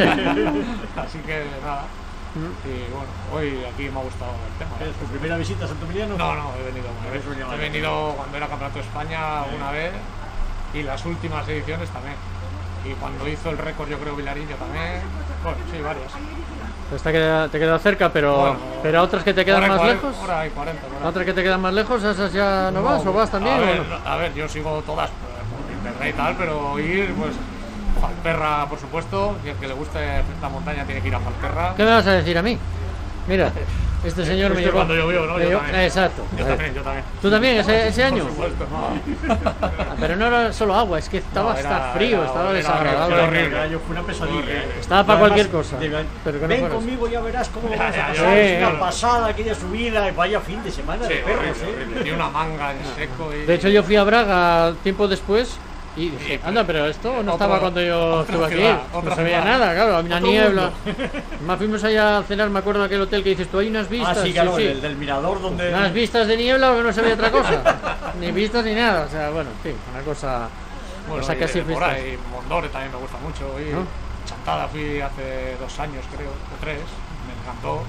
Así que nada. Y bueno, hoy aquí me ha gustado el tema. ¿Es tu primera visita a Santo Emiliano? No, no, he venido una vez. Has venido He varias venido cuando era Campeonato de España una vez y las últimas ediciones también. Y cuando hizo el récord, yo creo, Vilariño también. Bueno, sí, varias. Esta queda, te queda cerca, pero, Bueno, pero otras que te quedan hora y más cuarenta, lejos. Hora y cuarenta, por ahí. ¿Otras que te quedan más lejos? ¿Esas ya no, vas o vas también? A o ver, no? a ver, yo sigo todas por internet y tal, pero ir, pues, Falperra, por supuesto. Y el que le guste la montaña tiene que ir a Falperra. ¿Qué me vas a decir a mí? Mira, este señor me Fuiste llevó. cuando llovió, ¿no? me Yo llevó- también. Exacto. Yo también, yo también. ¿Tú también ese, ese año? Por supuesto, no. Ah, pero no era solo agua, es que estaba No, hasta era- frío, era- estaba era desagradable. horrible, era Yo fue una pesadilla. ¿eh? Estaba para Además, cualquier cosa. de- Pero que no ven fueras. conmigo, ya verás cómo lo Ya, vas a ya, pasar. ya, Es ya, una ya. pasada aquella subida y vaya fin de semana Sí, de perros, horrible, ¿eh? horrible. Tiene una manga en seco y... De hecho, yo fui a Braga tiempo después Y dije, Y, anda, pero esto no otro- estaba cuando yo otra estuve aquí. ciudad, No otra se veía ciudad. nada, claro, había una Otro niebla. mundo. Más fuimos allá a cenar, me acuerdo de aquel hotel que dices, tú hay unas vistas. Ah, sí, claro, el del mirador donde... Unas vistas de niebla que no se veía otra cosa. Ni vistas ni nada, o sea, bueno, en fin, una cosa. Bueno, o sea, y casi de por fuiste. ahí, Mondore también me gusta mucho. Y ¿No? Chantada fui hace dos años, creo, o tres. Me encantó.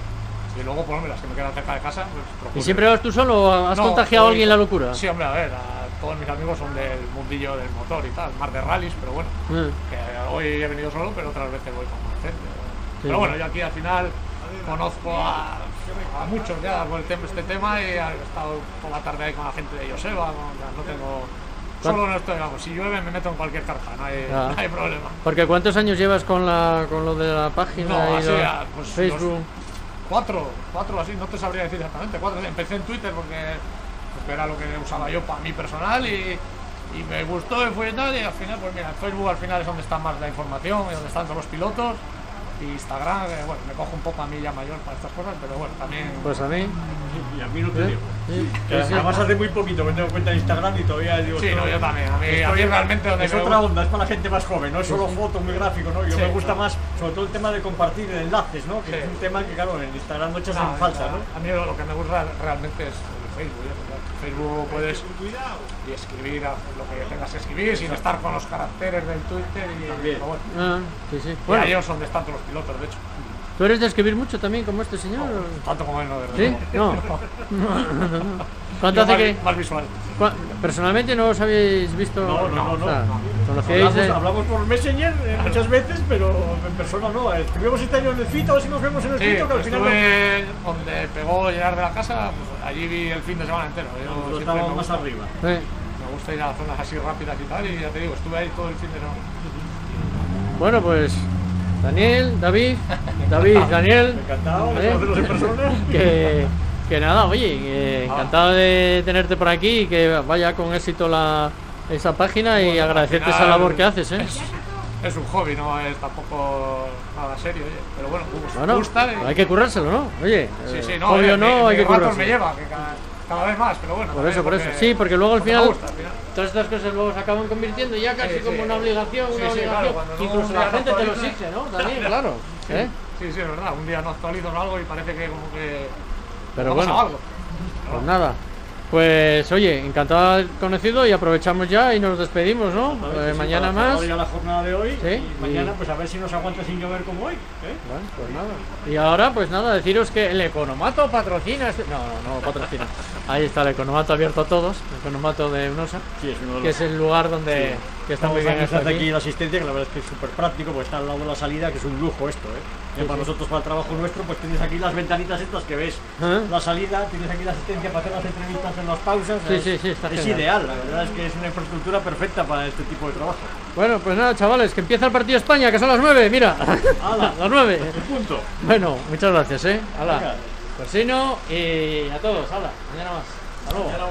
Y luego, pues hombre, las que me quedan cerca de casa, pues procuro. ¿Y siempre vas tú solo o has No, contagiado a voy- alguien la locura? Sí, hombre, a ver, a todos mis amigos son del mundillo del motor y tal, más de rallies, pero bueno, Mm. que hoy he venido solo, pero otras veces voy con más gente. Sí, pero sí. bueno, yo aquí al final conozco a, a muchos ya por el tema, este tema y he estado por la tarde ahí con la gente de Joseba, no, ya no tengo... Solo no estoy, vamos, si llueve me meto en cualquier carpa, no hay, Ah. no hay problema. Porque ¿cuántos años llevas con la con lo de la página No, y así, lo- ah, pues Facebook? los- Cuatro, cuatro así, no te sabría decir exactamente. Cuatro, empecé en Twitter porque, porque era lo que usaba yo para mí personal y, y me gustó y fue tal. Y al final, pues mira, Facebook al final es donde está más la información y donde están todos los pilotos. Y Instagram, eh, bueno, me cojo un poco a mí ya mayor para estas cosas, pero bueno, también. Pues a mí. Y a mí no te ¿Eh? digo. Sí, Que sí, sí. además hace muy poquito que tengo cuenta de Instagram y todavía digo... Sí, esto- no, yo también. A mí, esto a mí es- realmente donde es me otra gusta- onda, es para la gente más joven, no es solo Sí, sí. foto, muy gráfico, ¿no? Yo Sí, me gusta claro. más, sobre todo el tema de compartir enlaces, ¿no? Que Sí. es un tema que, claro, en Instagram no echas No, en falsa, ¿no? A mí lo que me gusta realmente es el Facebook. ¿eh? Facebook puedes y escribir a lo que tengas que escribir sin estar con los caracteres del Twitter y pero bueno. Ah, sí, sí. Y Bueno, ahí es donde están todos los pilotos, de hecho. ¿tú eres de escribir mucho también como este señor? Tanto como él, no, de ¿Sí? verdad. No. ¿Cuánto Yo hace más, que...? más visual. cua- Personalmente no os habéis visto... No, no, no, no. O sea, no. ¿conocíais Hablamos, de...? hablamos por Messenger eh, muchas veces, pero en persona no. Estuvimos este año en el Fito, a ver si nos vemos en el Sí, Fito, que al final no- estuve donde pegó llegar de la casa, pues allí vi el fin de semana entero. Yo Nosotros siempre estábamos me más gusta- arriba. Eh, Me gusta ir a zonas así rápidas y tal, y ya te digo, estuve ahí todo el fin de semana. Bueno, pues... Daniel, David, David, Daniel... Encantado de ¿eh? conocerlos en persona. que, que nada, oye, que encantado de tenerte por aquí y que vaya con éxito la, esa página y Bueno, al agradecerte esa final labor que haces, ¿eh? Es, es un hobby, no es tampoco nada serio, oye, pero bueno, me gusta. Bueno, me gusta y- hay que currárselo, ¿no? Oye, Sí, sí, eh, no, obvio eh, no, mi- hay mi que ratos currárselo. me lleva, que cada, cada vez más, pero bueno. Por también eso, por eso. porque- Sí, porque luego al porque final, me gusta, al final. todas estas cosas luego se acaban convirtiendo ya casi Sí, como sí. una obligación, Sí, una sí, obligación. claro, cuando no Incluso un la día gente no te lo actualiza- exige, ¿no? También, claro. Sí, ¿eh? sí, sí, es verdad. Un día no actualizas algo y parece que como que. Pero ha pasado bueno, algo. pues nada. Pues oye, encantado de haber conocido y aprovechamos ya y nos despedimos, ¿no? A ver, Eh, sí, sí, mañana para más. cerrar ya la jornada de hoy Sí, y mañana y- pues a ver si nos aguanta sin llover como hoy. ¿eh? Bueno, pues nada. Y ahora, pues nada, deciros que el Economato patrocina este... No, no, no patrocina. Ahí está el Economato abierto a todos, el Economato de Unosa, Sí, es uno de que los- es el lugar donde Sí. que está muy Vamos a bien empezar esto de aquí. aquí la asistencia, que la verdad es que es súper práctico, porque está al lado de la salida, que es un lujo esto, ¿eh? Sí, Y para sí. nosotros, para el trabajo nuestro, pues tienes aquí las ventanitas estas que ves ¿Eh? la salida, tienes aquí la asistencia para hacer las entrevistas en las pausas. Sí, es, sí, sí, está es genial. ideal, la verdad es que es una infraestructura perfecta para este tipo de trabajo. Bueno, pues nada, chavales, que empieza el partido de España, que son las nueve, mira. ¡Hala! las nueve. El punto. Bueno, muchas gracias, ¿eh? Hala. Venga. Persino y a todos, hala. Mañana más. Hasta luego. Mañana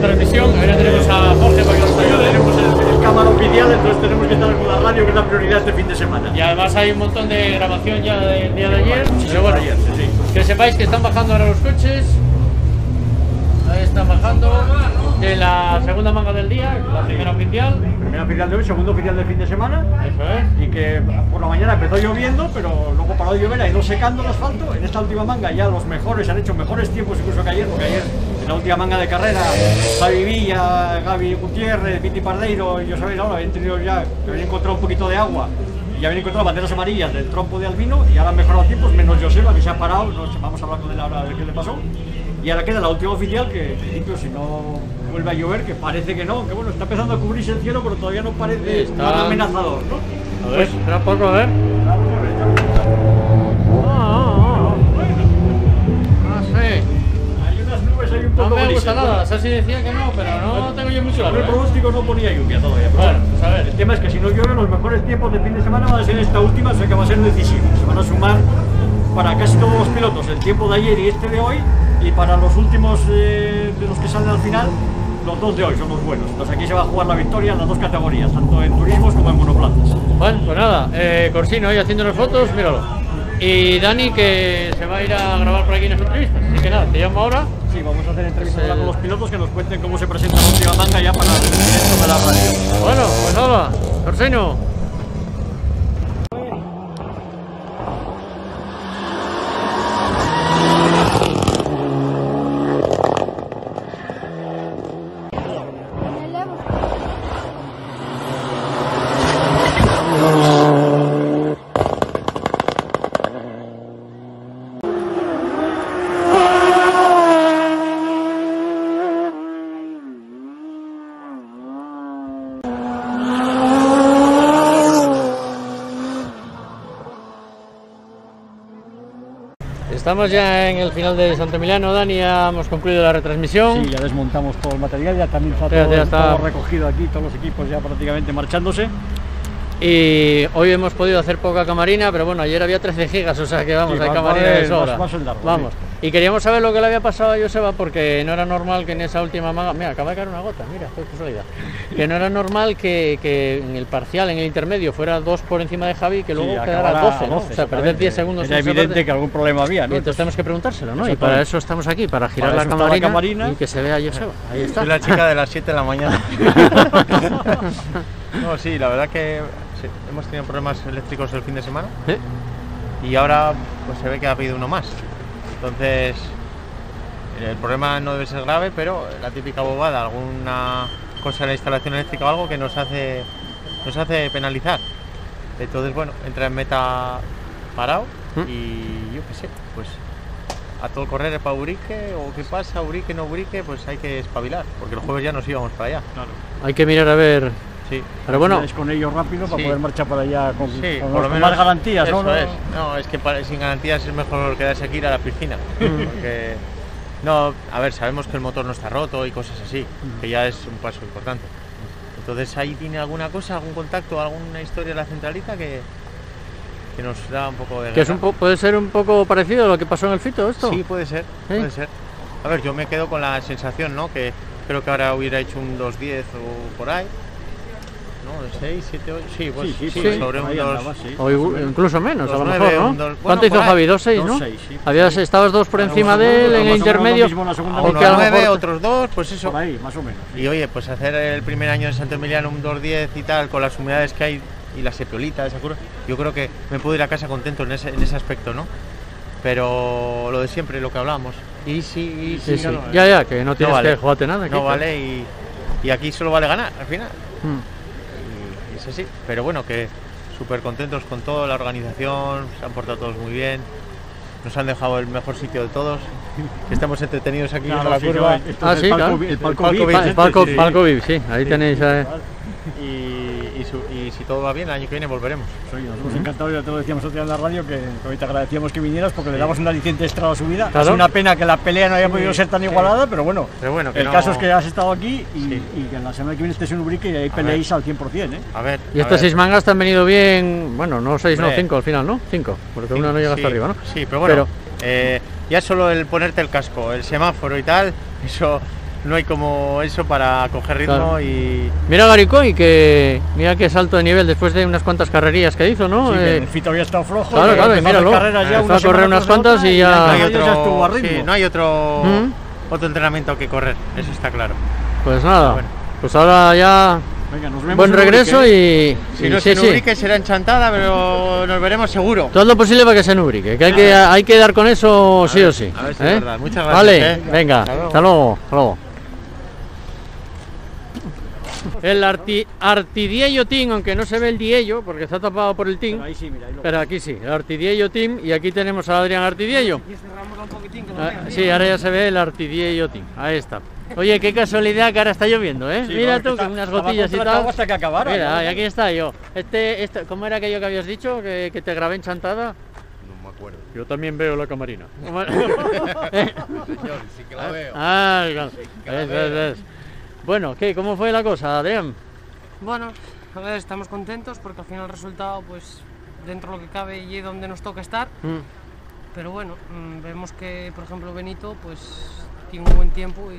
retransmisión. Ahora tenemos a Jorge para que nos ayude. Tenemos el, el cámara oficial, entonces tenemos que estar con la radio, que es la prioridad este fin de semana. Y además hay un montón de grabación ya del día de ayer. Sí, Pero bueno, ayer, sí, sí. que sepáis que están bajando ahora los coches. Ahí están bajando de la segunda manga del día, la primera oficial. Primera oficial de hoy, segundo oficial del fin de semana. Eso es. Y que por la mañana empezó lloviendo, pero luego paró de llover, ha ido secando el asfalto. En esta última manga ya los mejores han hecho mejores tiempos incluso que ayer, porque ayer en la última manga de carrera Javi Villa, Gaby Gutiérrez, Viti Pardeiro y yo sabéis ahora habían tenido ya, que habían encontrado un poquito de agua y habían encontrado banderas amarillas del trompo de Albino y ahora han mejorado tiempos, menos Joseba que se ha parado, no, vamos hablando de la hora de qué le pasó. Y ahora queda la última oficial que, en principio, si no vuelve a llover, que parece que no, que bueno, está empezando a cubrirse el cielo, pero todavía no parece está... nada amenazador, ¿no? A ver, pues, espera un poco, a ver. No me gusta nada, Sassi decía que no, pero no tengo yo mucho la El pronóstico no ponía lluvia todavía. Pero bueno, pues a ver, el tema es que si no llueve, los mejores tiempos de fin de semana van a ser esta última, o sea que va a ser decisivo. Se van a sumar para casi todos los pilotos el tiempo de ayer y este de hoy, y para los últimos eh, de los que salen al final, los dos de hoy son los buenos. Entonces aquí se va a jugar la victoria en las dos categorías, tanto en turismos como en monoplazas. Bueno, pues nada, eh, Corsino ahí haciéndonos fotos, míralo. Y Dani que se va a ir a grabar por aquí en las entrevistas. Así que nada, te llamo ahora. Sí, vamos a hacer entrevistas el... con los pilotos que nos cuenten cómo se presenta la última manga ya para el directo de la radio. Bueno, pues nada, Corsino. Estamos ya en el final de Santo Emiliano, Dani, ya hemos concluido la retransmisión. Sí, ya desmontamos todo el material, ya también está, todo, ya está todo recogido aquí, todos los equipos ya prácticamente marchándose. Y hoy hemos podido hacer poca camarina, pero bueno, ayer había trece gigas, o sea que vamos, sí, hay camarina de sobra. Más, más largo, vamos. Sí. Y queríamos saber lo que le había pasado a Joseba, porque no era normal que en esa última manga, mira, acaba de caer una gota, mira, qué casualidad. Que no era normal que, que en el parcial, en el intermedio, fuera dos por encima de Javi, que luego sí, quedara doce, ¿no? doce, o sea, perder diez segundos. Era evidente que algún problema había, ¿no? Y entonces tenemos que preguntárselo, ¿no? Y para eso estamos aquí, para girar para la, camarina la camarina y que se vea a Joseba. Ahí está. Soy la chica de las siete de la mañana. No, sí, la verdad que sí, hemos tenido problemas eléctricos el fin de semana. ¿Eh? Y ahora pues se ve que ha habido uno más. Entonces el problema no debe ser grave, pero la típica bobada, alguna cosa en la instalación eléctrica o algo que nos hace nos hace penalizar. Entonces bueno, entra en meta parado ¿Mm? Y yo qué sé, pues a todo correr para Urique, o qué pasa, Urique, no Urique, pues hay que espabilar, porque el jueves ya nos íbamos para allá. Claro. Hay que mirar a ver. Sí, pero bueno, es con ellos rápido para sí. poder marchar para allá con, sí, con, por los, lo menos con más garantías, eso ¿no? Es. No, es que para, sin garantías es mejor quedarse aquí ir a la piscina. Porque, no, a ver, sabemos que el motor no está roto y cosas así, que ya es un paso importante. Entonces ahí tiene alguna cosa, algún contacto, alguna historia de la centralita que, que nos da un poco de... Que es un po puede ser un poco parecido a lo que pasó en el Fito, ¿esto? Sí, puede ser, ¿sí? Puede ser. A ver, yo me quedo con la sensación, ¿no? Que creo que ahora hubiera hecho un dos diez o por ahí. seis, siete, ocho, sí, pues sí, sí, sí, sobre un dos, sí. O incluso menos, a lo mejor, ¿no? dos, ¿Cuánto bueno, hizo Javi? dos seis, ¿no? seis, sí. Habías, estabas dos por encima de él en el intermedio. Uno nueve, otros dos, pues eso. Por ahí, más o menos. Y oye, pues hacer el primer año de Santo Emiliano un dos diez y tal, con las humedades que hay y la sepiolita, esa curva, yo creo que me puedo ir a casa contento en ese, en ese aspecto, ¿no? Pero lo de siempre, lo que hablamos. Y si, y sí, si sí. No, ya, ya, que no tienes no vale. que jugarte nada. No vale y, y aquí solo vale ganar al final. Hmm. Sí, pero bueno, que súper contentos con todo, la organización, se han portado todos muy bien, nos han dejado el mejor sitio de todos, que estamos entretenidos aquí claro, en la sí, curva. No, ah, sí, claro. El palco V I P, el palco, sí. palco V I P, sí, ahí sí. tenéis... Eh. Y, y, su, y si todo va bien, el año que viene volveremos. Soy nosotros uh -huh. encantados, ya te lo decíamos otro día en la radio, que, que hoy te agradecíamos que vinieras porque sí. le damos un aliciente extra a la subida. Claro. Es una pena que la pelea no haya sí, podido ser tan sí. igualada, pero bueno, pero bueno que el no... caso es que has estado aquí y, sí. y que en la semana que viene estés en Ubrique y ahí peleéis al cien por cien, ¿eh? A ver, y a estas ver. seis mangas te han venido bien, bueno, no seis, Hombre. no cinco al final, ¿no? Cinco, porque una no llega sí, hasta arriba, ¿no? Sí, pero bueno, pero... Eh, ya solo el ponerte el casco, el semáforo y tal, eso no hay como eso para coger ritmo. Claro. Y mira Garicoy, que mira qué salto de nivel después de unas cuantas carrerías que hizo, ¿no? Sí, eh, el Fito había estado flojo. Claro, claro, y míralo. Ya fue a correr unas cuantas y ya... No hay otro, ya estuvo a ritmo. Sí, no hay otro, ¿Mm? otro entrenamiento que correr, eso está claro. Pues nada, bueno. Pues ahora ya... Venga, nos vemos buen regreso y... Si y no sí, se Ubrique sí. será en Chantada, pero nos veremos seguro. Todo lo posible para que se Ubrique, que hay, que hay que dar con eso sí ver, o sí. A ver si ¿eh? es verdad. Muchas gracias. Vale, ¿eh? venga, hasta luego. Hasta luego. Hasta luego. El arti, Artidiello Team, aunque no se ve el Diello porque está tapado por el Team, pero, ahí sí, mira, ahí lo pero aquí sí, el Artidiello Team, y aquí tenemos a Adrián Artidiello. Ah, sí, ahora ya se ve el Artidiello Team, ahí está. Oye, qué casualidad que ahora está lloviendo, ¿eh? Sí, mira tú, está, con unas gotillas y tal. Hasta que acabara, mira, ¿no? y aquí está yo. Este, este, ¿Cómo era aquello que habías dicho? Que, que te grabé en Chantada. No me acuerdo. Yo también veo la camarina. Señor, sí que la veo. Ah, claro. Sí que la Es, veo. es, es. Bueno, ¿qué? ¿Cómo fue la cosa, Adrián? Bueno, a ver, estamos contentos porque al final el resultado, pues, dentro de lo que cabe y donde nos toca estar. Mm. Pero bueno, mmm, vemos que, por ejemplo, Benito, pues, tiene un buen tiempo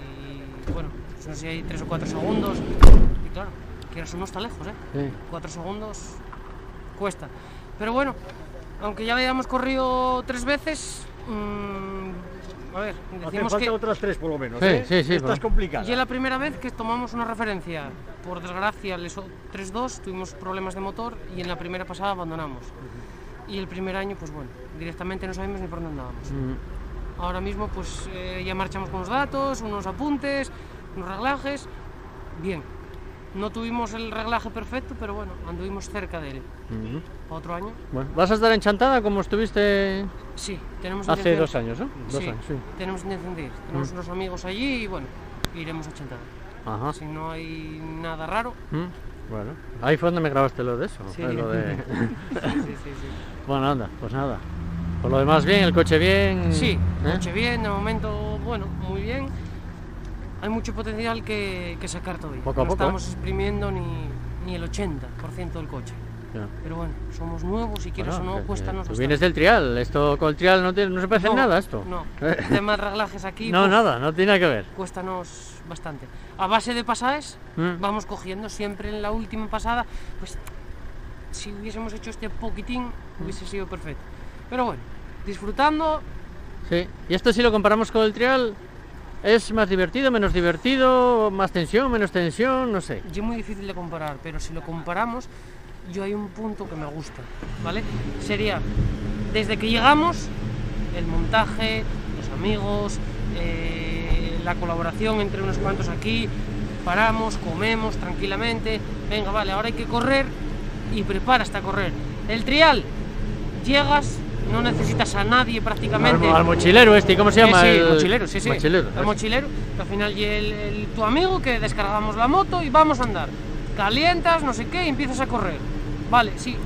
y, bueno, no sé si hay tres o cuatro segundos. Y claro, quieras o no está lejos, ¿eh? Sí. Cuatro segundos cuesta. Pero bueno, aunque ya habíamos corrido tres veces, mmm, a ver, decimos Hace falta que otras tres por lo menos, sí, ¿eh? Sí, sí, Esta es complicada. y es la primera vez que tomamos una referencia. Por desgracia, les tres dos, tuvimos problemas de motor y en la primera pasada abandonamos. Uh-huh. Y el primer año, pues bueno, directamente no sabemos ni por dónde andábamos. Uh-huh. Ahora mismo, pues eh, ya marchamos con los datos, unos apuntes, unos reglajes. Bien, no tuvimos el reglaje perfecto, pero bueno, anduvimos cerca de él. Uh-huh. ¿Para otro año? Bueno, ¿vas a estar en Chantada como estuviste? Sí, tenemos hace intención... dos años, ¿no? Dos sí, años, sí. Tenemos intención de ir. Tenemos uh-huh. unos amigos allí y bueno, iremos a Chantada. Ajá. Si no hay nada raro. ¿Mm? Bueno, ahí fue donde me grabaste lo de eso. Sí, lo de... sí, sí, sí, sí. Bueno, anda, pues nada. Por lo demás bien, el coche bien. Sí, el ¿eh? coche bien, de momento, bueno, muy bien. Hay mucho potencial que, que sacar todavía. Poco a no poco, estamos ¿eh? exprimiendo ni, ni el ochenta por ciento del coche. Ya. Pero bueno, somos nuevos y quieres Bueno, o no, que, cuesta que nos tú vienes del trial, esto con el trial no, te, no se parece no, en nada esto. No, temas reglajes aquí. No, pues, nada, no tiene nada que ver. Cuéstanos bastante. A base de pasajes, ¿Mm? vamos cogiendo siempre en la última pasada, pues si hubiésemos hecho este poquitín, hubiese sido perfecto. Pero bueno, disfrutando. Sí, y esto si lo comparamos con el trial, ¿es más divertido, menos divertido, más tensión, menos tensión? No sé. Es muy difícil de comparar, pero si lo comparamos, yo hay un punto que me gusta, ¿vale? Sería, desde que llegamos, el montaje, los amigos, eh, la colaboración entre unos cuantos aquí, paramos, comemos tranquilamente, venga, vale, ahora hay que correr y preparas a correr. El trial, llegas, no necesitas a nadie prácticamente. Al, al mochilero este, ¿cómo se llama? Sí, sí, el mochilero, sí, sí. Mochilero, el mochilero, que al final y el, el, tu amigo que descargamos la moto y vamos a andar. Calientas, no sé qué, y empiezas a correr. Vale, sí.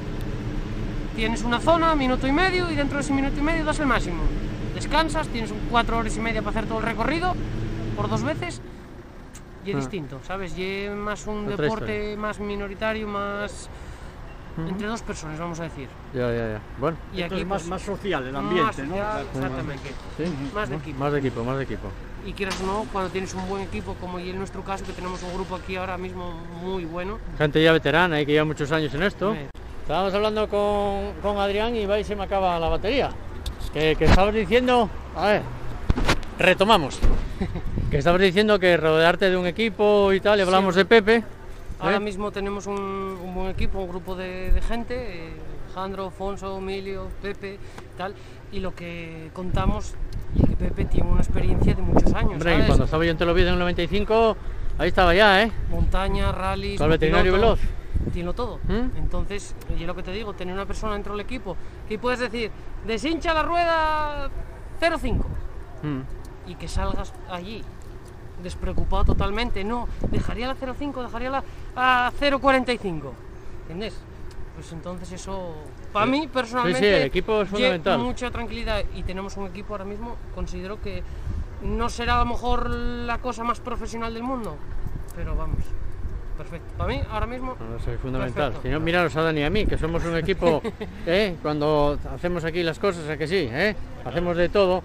Tienes una zona, minuto y medio, y dentro de ese minuto y medio das el máximo. Descansas, tienes cuatro horas y media para hacer todo el recorrido, por dos veces, y es ah. distinto, ¿sabes? Y es más un Otra deporte historia. Más minoritario, más... Uh-huh. Entre dos personas, vamos a decir. Ya, ya, ya. Bueno. Y aquí es más, pues, más social el ambiente, más social, ¿no? Exactamente. Sí. Más de equipo. Más de equipo, más de equipo. Y quieras o no, cuando tienes un buen equipo, como y en nuestro caso, que tenemos un grupo aquí ahora mismo muy bueno. Gente ya veterana y que lleva muchos años en esto. Sí. Estábamos hablando con, con Adrián y va y se me acaba la batería. Que, que estabas diciendo, a ver, retomamos. Que estabas diciendo que rodearte de un equipo y tal, y hablamos sí. de Pepe. Ahora ¿Eh? mismo tenemos un, un buen equipo, un grupo de, de gente, eh, Alejandro, Afonso, Emilio, Pepe, tal, y lo que contamos es que Pepe tiene una experiencia de muchos años. Hombre, ¿sabes? Y cuando estaba yo en Telovide en el noventa y cinco, ahí estaba ya, ¿eh? Montaña, rallies, el veterinario veloz. Tiene todo. ¿Mm? Entonces, yo lo que te digo, tener una persona dentro del equipo que puedes decir, deshincha la rueda cero cinco ¿Mm? Y que salgas allí despreocupado totalmente, no, dejaría la cero cinco, dejaría la a cero cuarenta y cinco, ¿entiendes? Pues entonces eso, para sí. mí personalmente, sí, sí, el equipo es fundamental. Mucha tranquilidad y tenemos un equipo ahora mismo, considero que no será a lo mejor la cosa más profesional del mundo, pero vamos, perfecto. Para mí ahora mismo, no, eso es fundamental. Si no, miraros a Dani y a mí, que somos un equipo, ¿eh? Cuando hacemos aquí las cosas, ¿a que sí? ¿eh? Hacemos de todo.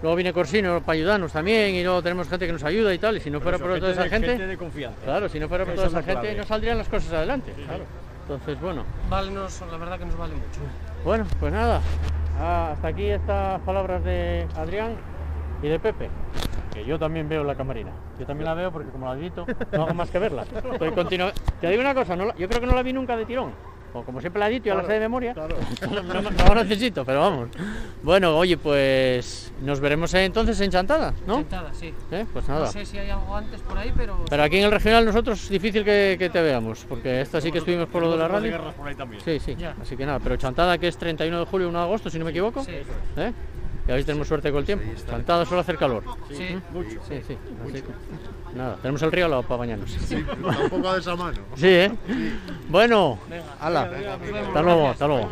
luego viene Corsino para ayudarnos también, y luego tenemos gente que nos ayuda y tal, y si no fuera eso, por toda esa de, gente, gente de confianza. Claro, si no fuera por Esa toda es esa la gente clave. no saldrían las cosas adelante, Sí, claro. Entonces, bueno. Vale, nos, la verdad que nos vale mucho. Bueno, pues nada, ah, hasta aquí estas palabras de Adrián y de Pepe, que yo también veo la camarina. Yo también la veo porque como la edito, no hago más que verla. Estoy continu- Te digo una cosa, no la- yo creo que no la vi nunca de tirón. O como siempre la edito, ya Claro, la sé de memoria. claro. no, no, no la necesito, pero vamos. Bueno, oye, pues nos veremos entonces en Chantada, ¿no? Chantada, sí. ¿Eh? Pues nada. No sé si hay algo antes por ahí, pero... Pero aquí en el regional nosotros es difícil que, que te veamos, porque esta sí que estuvimos por lo de la Tenemos radio. guerras por ahí también. Sí, sí, Ya. así que nada, pero Chantada, que es treinta y uno de julio, uno de agosto, si no me equivoco. Sí. ¿Eh? Y a ver si tenemos suerte con el tiempo. Chantada suele hacer calor. Sí. ¿Mm? Sí, sí. Así que, nada, tenemos el río al lado para bañarnos. Sí, tampoco de esa mano. Sí, ¿eh? Bueno, Hala. hasta luego, hasta luego.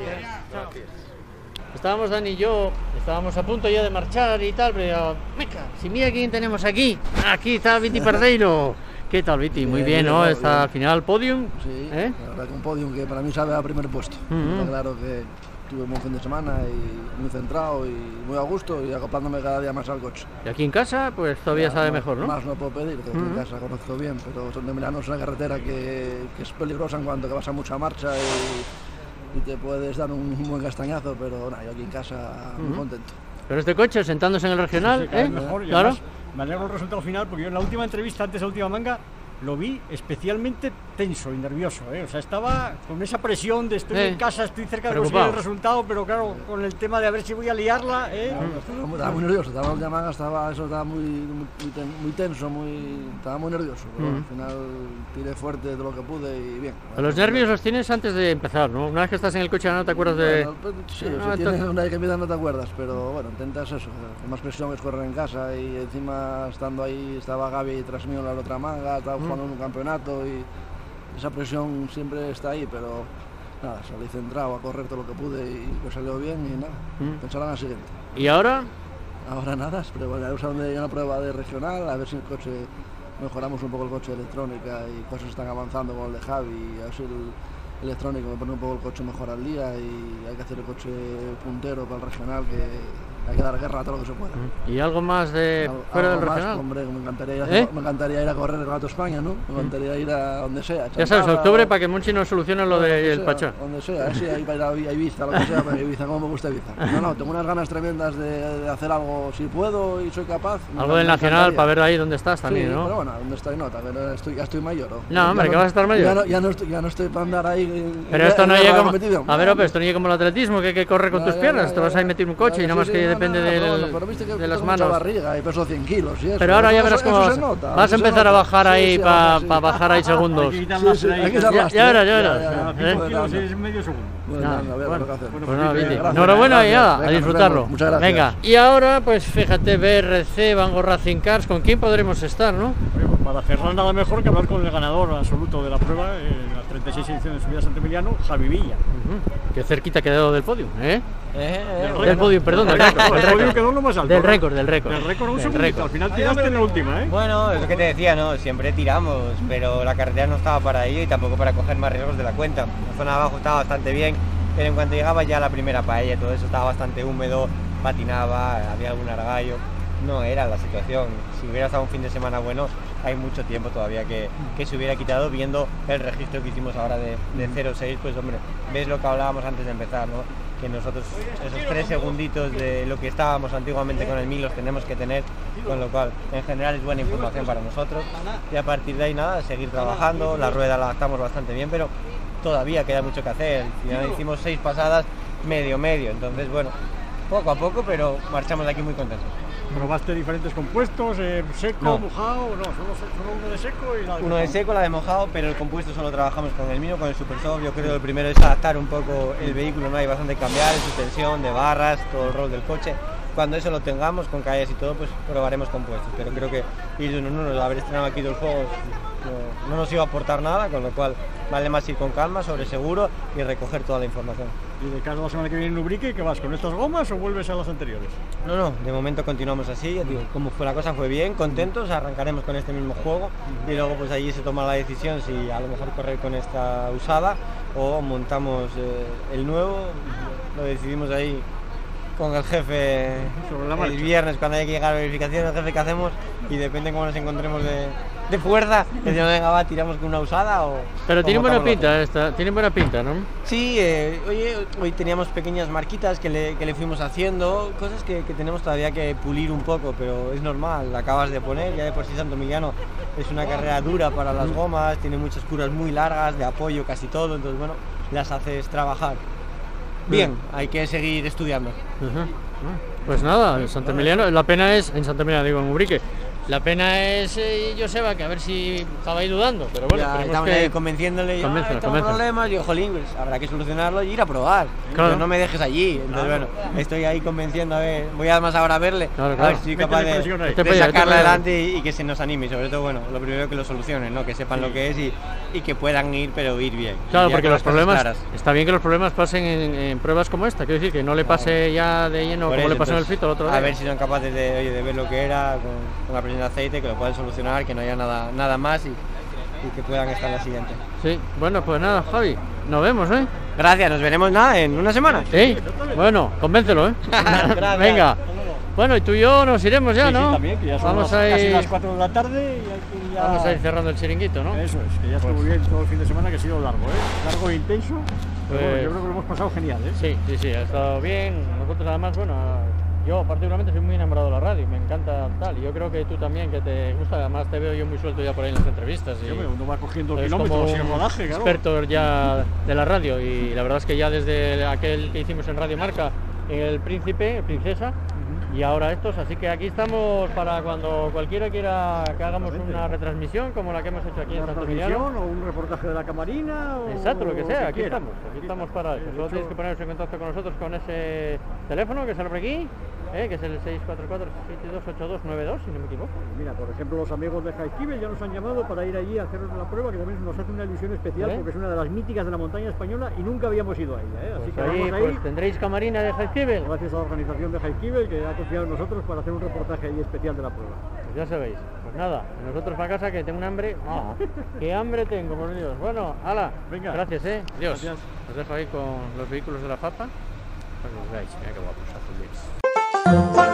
Estábamos Dani y yo, estábamos a punto ya de marchar y tal, pero meca, si mira quién tenemos aquí. Aquí está Viti Pardeiro. ¿Qué tal, Viti? Muy bien, ¿no? Está al final podium. Sí, ¿Eh? la verdad que un podium que para mí sabe a primer puesto. Ujú. Está claro que tuve un buen fin de semana y muy centrado y muy a gusto y acoplándome cada día más al coche. Y aquí en casa, pues todavía Ya, sabe no- mejor, ¿no? Más no puedo pedir, que aquí Ujú. en casa conozco bien, pero Son de Milano es una carretera que, que es peligrosa en cuanto que vas a mucha marcha y, y te puedes dar un, un buen castañazo, pero nada, yo aquí en casa muy Ujú. contento. Pero este coche sentándose en el regional, Sí, cada ¿eh? vez mejor, y Claro. además me alegro del resultado final porque yo en la última entrevista, antes de la última manga, lo vi especialmente tenso y nervioso, ¿eh? O sea, estaba con esa presión de estoy Eh, en casa, estoy cerca de preocupado. conseguir el resultado, pero claro, con el tema de a ver si voy a liarla, ¿eh? Estaba muy, estaba muy nervioso, estaba en la manga, estaba, eso estaba muy, muy, muy ten- muy tenso, muy, estaba muy nervioso, pero Ujú. al final tiré fuerte de lo que pude y bien. Los nervios los tienes antes de empezar, ¿no? Una vez que estás en el coche ya no te acuerdas de... Bueno, pues, sí, No, si entonces- tienes una vez que empiezas no te acuerdas, pero bueno, intentas eso. Con más presión es correr en casa y encima estando ahí estaba Gaby y tras mío en la otra manga, estaba Mm. jugando en un campeonato y esa presión siempre está ahí, pero nada, salí centrado a correr todo lo que pude y me salió bien y nada, Mm. pensar en la siguiente. ¿Y ahora? Ahora nada, pero bueno, a donde hay una prueba de regional, a ver si el coche mejoramos un poco el coche de electrónica y cosas están avanzando con el de Javi, y a ver si el electrónico me pone un poco el coche mejor al día y hay que hacer el coche puntero para el regional, que hay que dar guerra a todo lo que se pueda. ¿Y algo más de Algo- fuera algo del más, regional? hombre, me encantaría, ir a, ¿Eh? me encantaría ir a correr el Gato España, ¿no? Me encantaría ir a donde sea. Ya sabes, Chantada, octubre para que Monchi nos solucione lo donde del sea, Pachá. Donde sea, sí, ahí para ir a a Ibiza, lo que sea, pero Ibiza, como me gusta Ibiza. No, no, tengo unas ganas tremendas de, de hacer algo, si puedo y soy capaz. me- Algo del me Nacional encantaría. para ver ahí dónde estás también, Sí, ¿no? pero bueno, ¿dónde estoy? No, también estoy, ya estoy mayor. ¿o? No, hombre, Ya que vas a estar mayor. Ya no, ya no estoy, ya no estoy para andar ahí. en- Pero en- esto no en llega la como... competición. A ver, No, Ope, esto no llega como el atletismo, que hay que correr con Ya, tus ya, piernas. ya, Te vas a ya. meter un coche Ya, y nada sí, más que sí, no, depende no, no, del- pero bueno, pero viste que de las tengo mucha manos. barriga y peso cien kilos y eso. Pero ahora ya Eso- verás eso cómo se vas, nota, vas a eso se empezar a nota. bajar Sí, ahí sí, para ahora sí. bajar ahí segundos. Hay que quitar Sí, lastre sí, ahí, hay que que dar Ya, lastre. ya verás, ya Ya, verás. ya, ya. ¿Eh? cinco kilos es medio segundo. Bueno, Nada, nada, a ver, bueno, lo que hacemos. bueno, Pues nada, Felipe, Viti. gracias. Enhorabuena y Gracias. nada, a Venga, nos disfrutarlo. vemos. Muchas gracias. Venga, y ahora, pues fíjate, B R C, Vango Racing Cars, ¿con quién podremos estar, no? Bueno, para cerrar nada mejor que hablar con el ganador absoluto de la prueba en las treinta y seis ediciones de Subida Santo Emiliano, Javi Villa. Ujú. Qué cerquita ha quedado del podio, ¿eh? Del Del podio, perdón, del récord. El del podio récord. quedó lo más alto. Del ¿no? récord, del récord. Del récord un Del segundito. récord. Al final tiraste en la última, ¿eh? Bueno, es lo que te decía, ¿no? Siempre tiramos, pero la carretera no estaba para ello y tampoco para coger más riesgos de la cuenta. La zona de abajo estaba bastante bien, pero en cuanto llegaba ya la primera paella, todo eso estaba bastante húmedo, patinaba, había algún argallo. No era la situación. Si hubiera estado un fin de semana bueno, hay mucho tiempo todavía que, que se hubiera quitado. Viendo el registro que hicimos ahora de, de cero seis, pues hombre, ves lo que hablábamos antes de empezar, ¿no? Que nosotros esos tres segunditos de lo que estábamos antiguamente con el mil los tenemos que tener, con lo cual en general es buena información para nosotros. Y a partir de ahí nada, seguir trabajando. La rueda la adaptamos bastante bien, pero todavía queda mucho que hacer. Al final hicimos seis pasadas medio medio, entonces bueno, poco a poco, pero marchamos de aquí muy contentos. ¿Probaste diferentes compuestos, eh, seco, No. mojado? No, solo, solo uno de seco y la de Uno de mojado. seco, la de mojado, pero el compuesto solo trabajamos con el mismo, con el Super Soft. Yo creo que lo primero es adaptar un poco el vehículo, no hay bastante que cambiar, en suspensión, de barras, todo el rol del coche. Cuando eso lo tengamos, con caídas y todo, pues probaremos compuestos. Pero creo que ir de uno en uno, el haber estrenado aquí dos juegos, no, no nos iba a aportar nada, con lo cual vale más ir con calma, sobre seguro y recoger toda la información. ¿Y de cara a la semana que viene en Ubrique, qué vas, con estas gomas o vuelves a las anteriores? No, no, de momento continuamos así, ya digo, como fue la cosa fue bien, contentos, arrancaremos con este mismo juego y luego pues allí se toma la decisión si a lo mejor correr con esta usada o montamos eh, el nuevo, lo decidimos ahí con el jefe el viernes cuando hay que llegar a verificación, el jefe que hacemos y depende cómo nos encontremos de, de fuerza, que si no venga va, tiramos con una usada o... Pero tiene buena montamos pinta esta, tiene buena pinta, ¿no? Sí, eh, oye, hoy teníamos pequeñas marquitas que le, que le fuimos haciendo, cosas que, que tenemos todavía que pulir un poco, pero es normal, la acabas de poner, ya de por sí Santo Emiliano es una carrera dura para las gomas, tiene muchas curvas muy largas, de apoyo casi todo, entonces bueno, las haces trabajar. Bien, hay que seguir estudiando. Uh-huh. Pues nada, en Santo Emiliano, la pena es, en Santo Emiliano digo, en Ubrique, la pena es eh, Joseba, que a ver si estaba ahí dudando, pero bueno, ya, estamos que... ahí convenciéndole, y, convenza, ah, tengo convenza. problemas, digo, jolín, pues habrá que solucionarlo y ir a probar, claro. Pero no me dejes allí, entonces claro. Bueno, estoy ahí convenciendo, a ver, voy además ahora a verle, claro, claro. a ver si soy capaz de, de, de sacarla adelante y, y que se nos anime, y sobre todo, bueno, lo primero que lo solucionen, ¿no? Que sepan sí. Lo que es y, y que puedan ir, pero ir bien. Claro, porque los problemas, claras. Está bien que los problemas pasen en, en pruebas como esta, quiero decir, que no le pase claro. Ya de lleno por como eso, le pasó en el Fito el otro día. A ver si son capaces de, oye, de ver lo que era con, con la presión de aceite, que lo puedan solucionar, que no haya nada, nada más y, y que puedan estar en la siguiente. Sí, bueno, pues nada, Javi, nos vemos, ¿eh? Gracias, nos veremos nada en una semana. Sí, bueno, convéncelo, ¿eh? Venga. Bueno, y tú y yo nos iremos ya, sí, ¿no? Sí, también, que ya son Vamos las, a ir... casi las cuatro de la tarde y aquí ya... Vamos a ir cerrando el chiringuito, ¿no? Eso es, que ya estuvo pues... bien todo el fin de semana, que ha sido largo, ¿eh? Largo e intenso, pero pues... bueno, yo creo que lo hemos pasado genial, ¿eh? Sí, sí, sí, ha estado bien. Nosotros además, bueno, yo particularmente soy muy enamorado de la radio, me encanta tal, y yo creo que tú también, que te gusta, además te veo yo muy suelto ya por ahí en las entrevistas. Y sí, uno va cogiendo el kilómetros y el rodaje, claro. Experto ya de la radio, y la verdad es que ya desde aquel que hicimos en Radio Marca, El Príncipe, Princesa, y ahora estos, así que aquí estamos para cuando cualquiera quiera que hagamos una retransmisión como la que hemos hecho aquí en Santo Emiliano. O un reportaje de la Camarina. O exacto, lo que sea, aquí quiera. estamos, aquí estamos para eso. Solo tenéis que poneros en contacto con nosotros con ese teléfono que sale por aquí, eh, que es el seis cuatro cuatro, siete dos ocho dos nueve dos, si no me equivoco. Mira, por ejemplo, los amigos de Jaizkibel ya nos han llamado para ir allí a hacernos la prueba, que también nos hace una ilusión especial, ¿eh? Porque es una de las míticas de la montaña española y nunca habíamos ido a ella, ¿eh? Así pues que ahí, vamos ahí. Pues tendréis Camarina de Jaizkibel. Gracias a la organización de Jaizkibel, que ha confiado en nosotros para hacer un reportaje ahí especial de la prueba. Pues ya sabéis, pues nada, nosotros para casa, que tengo un hambre. ¡Oh! ¡Qué hambre tengo, por Dios! Bueno, hala, venga. Gracias, eh. Adiós. Gracias. Os dejo ahí con los vehículos de la F A P A para que los veáis. Mira qué guapos, azules.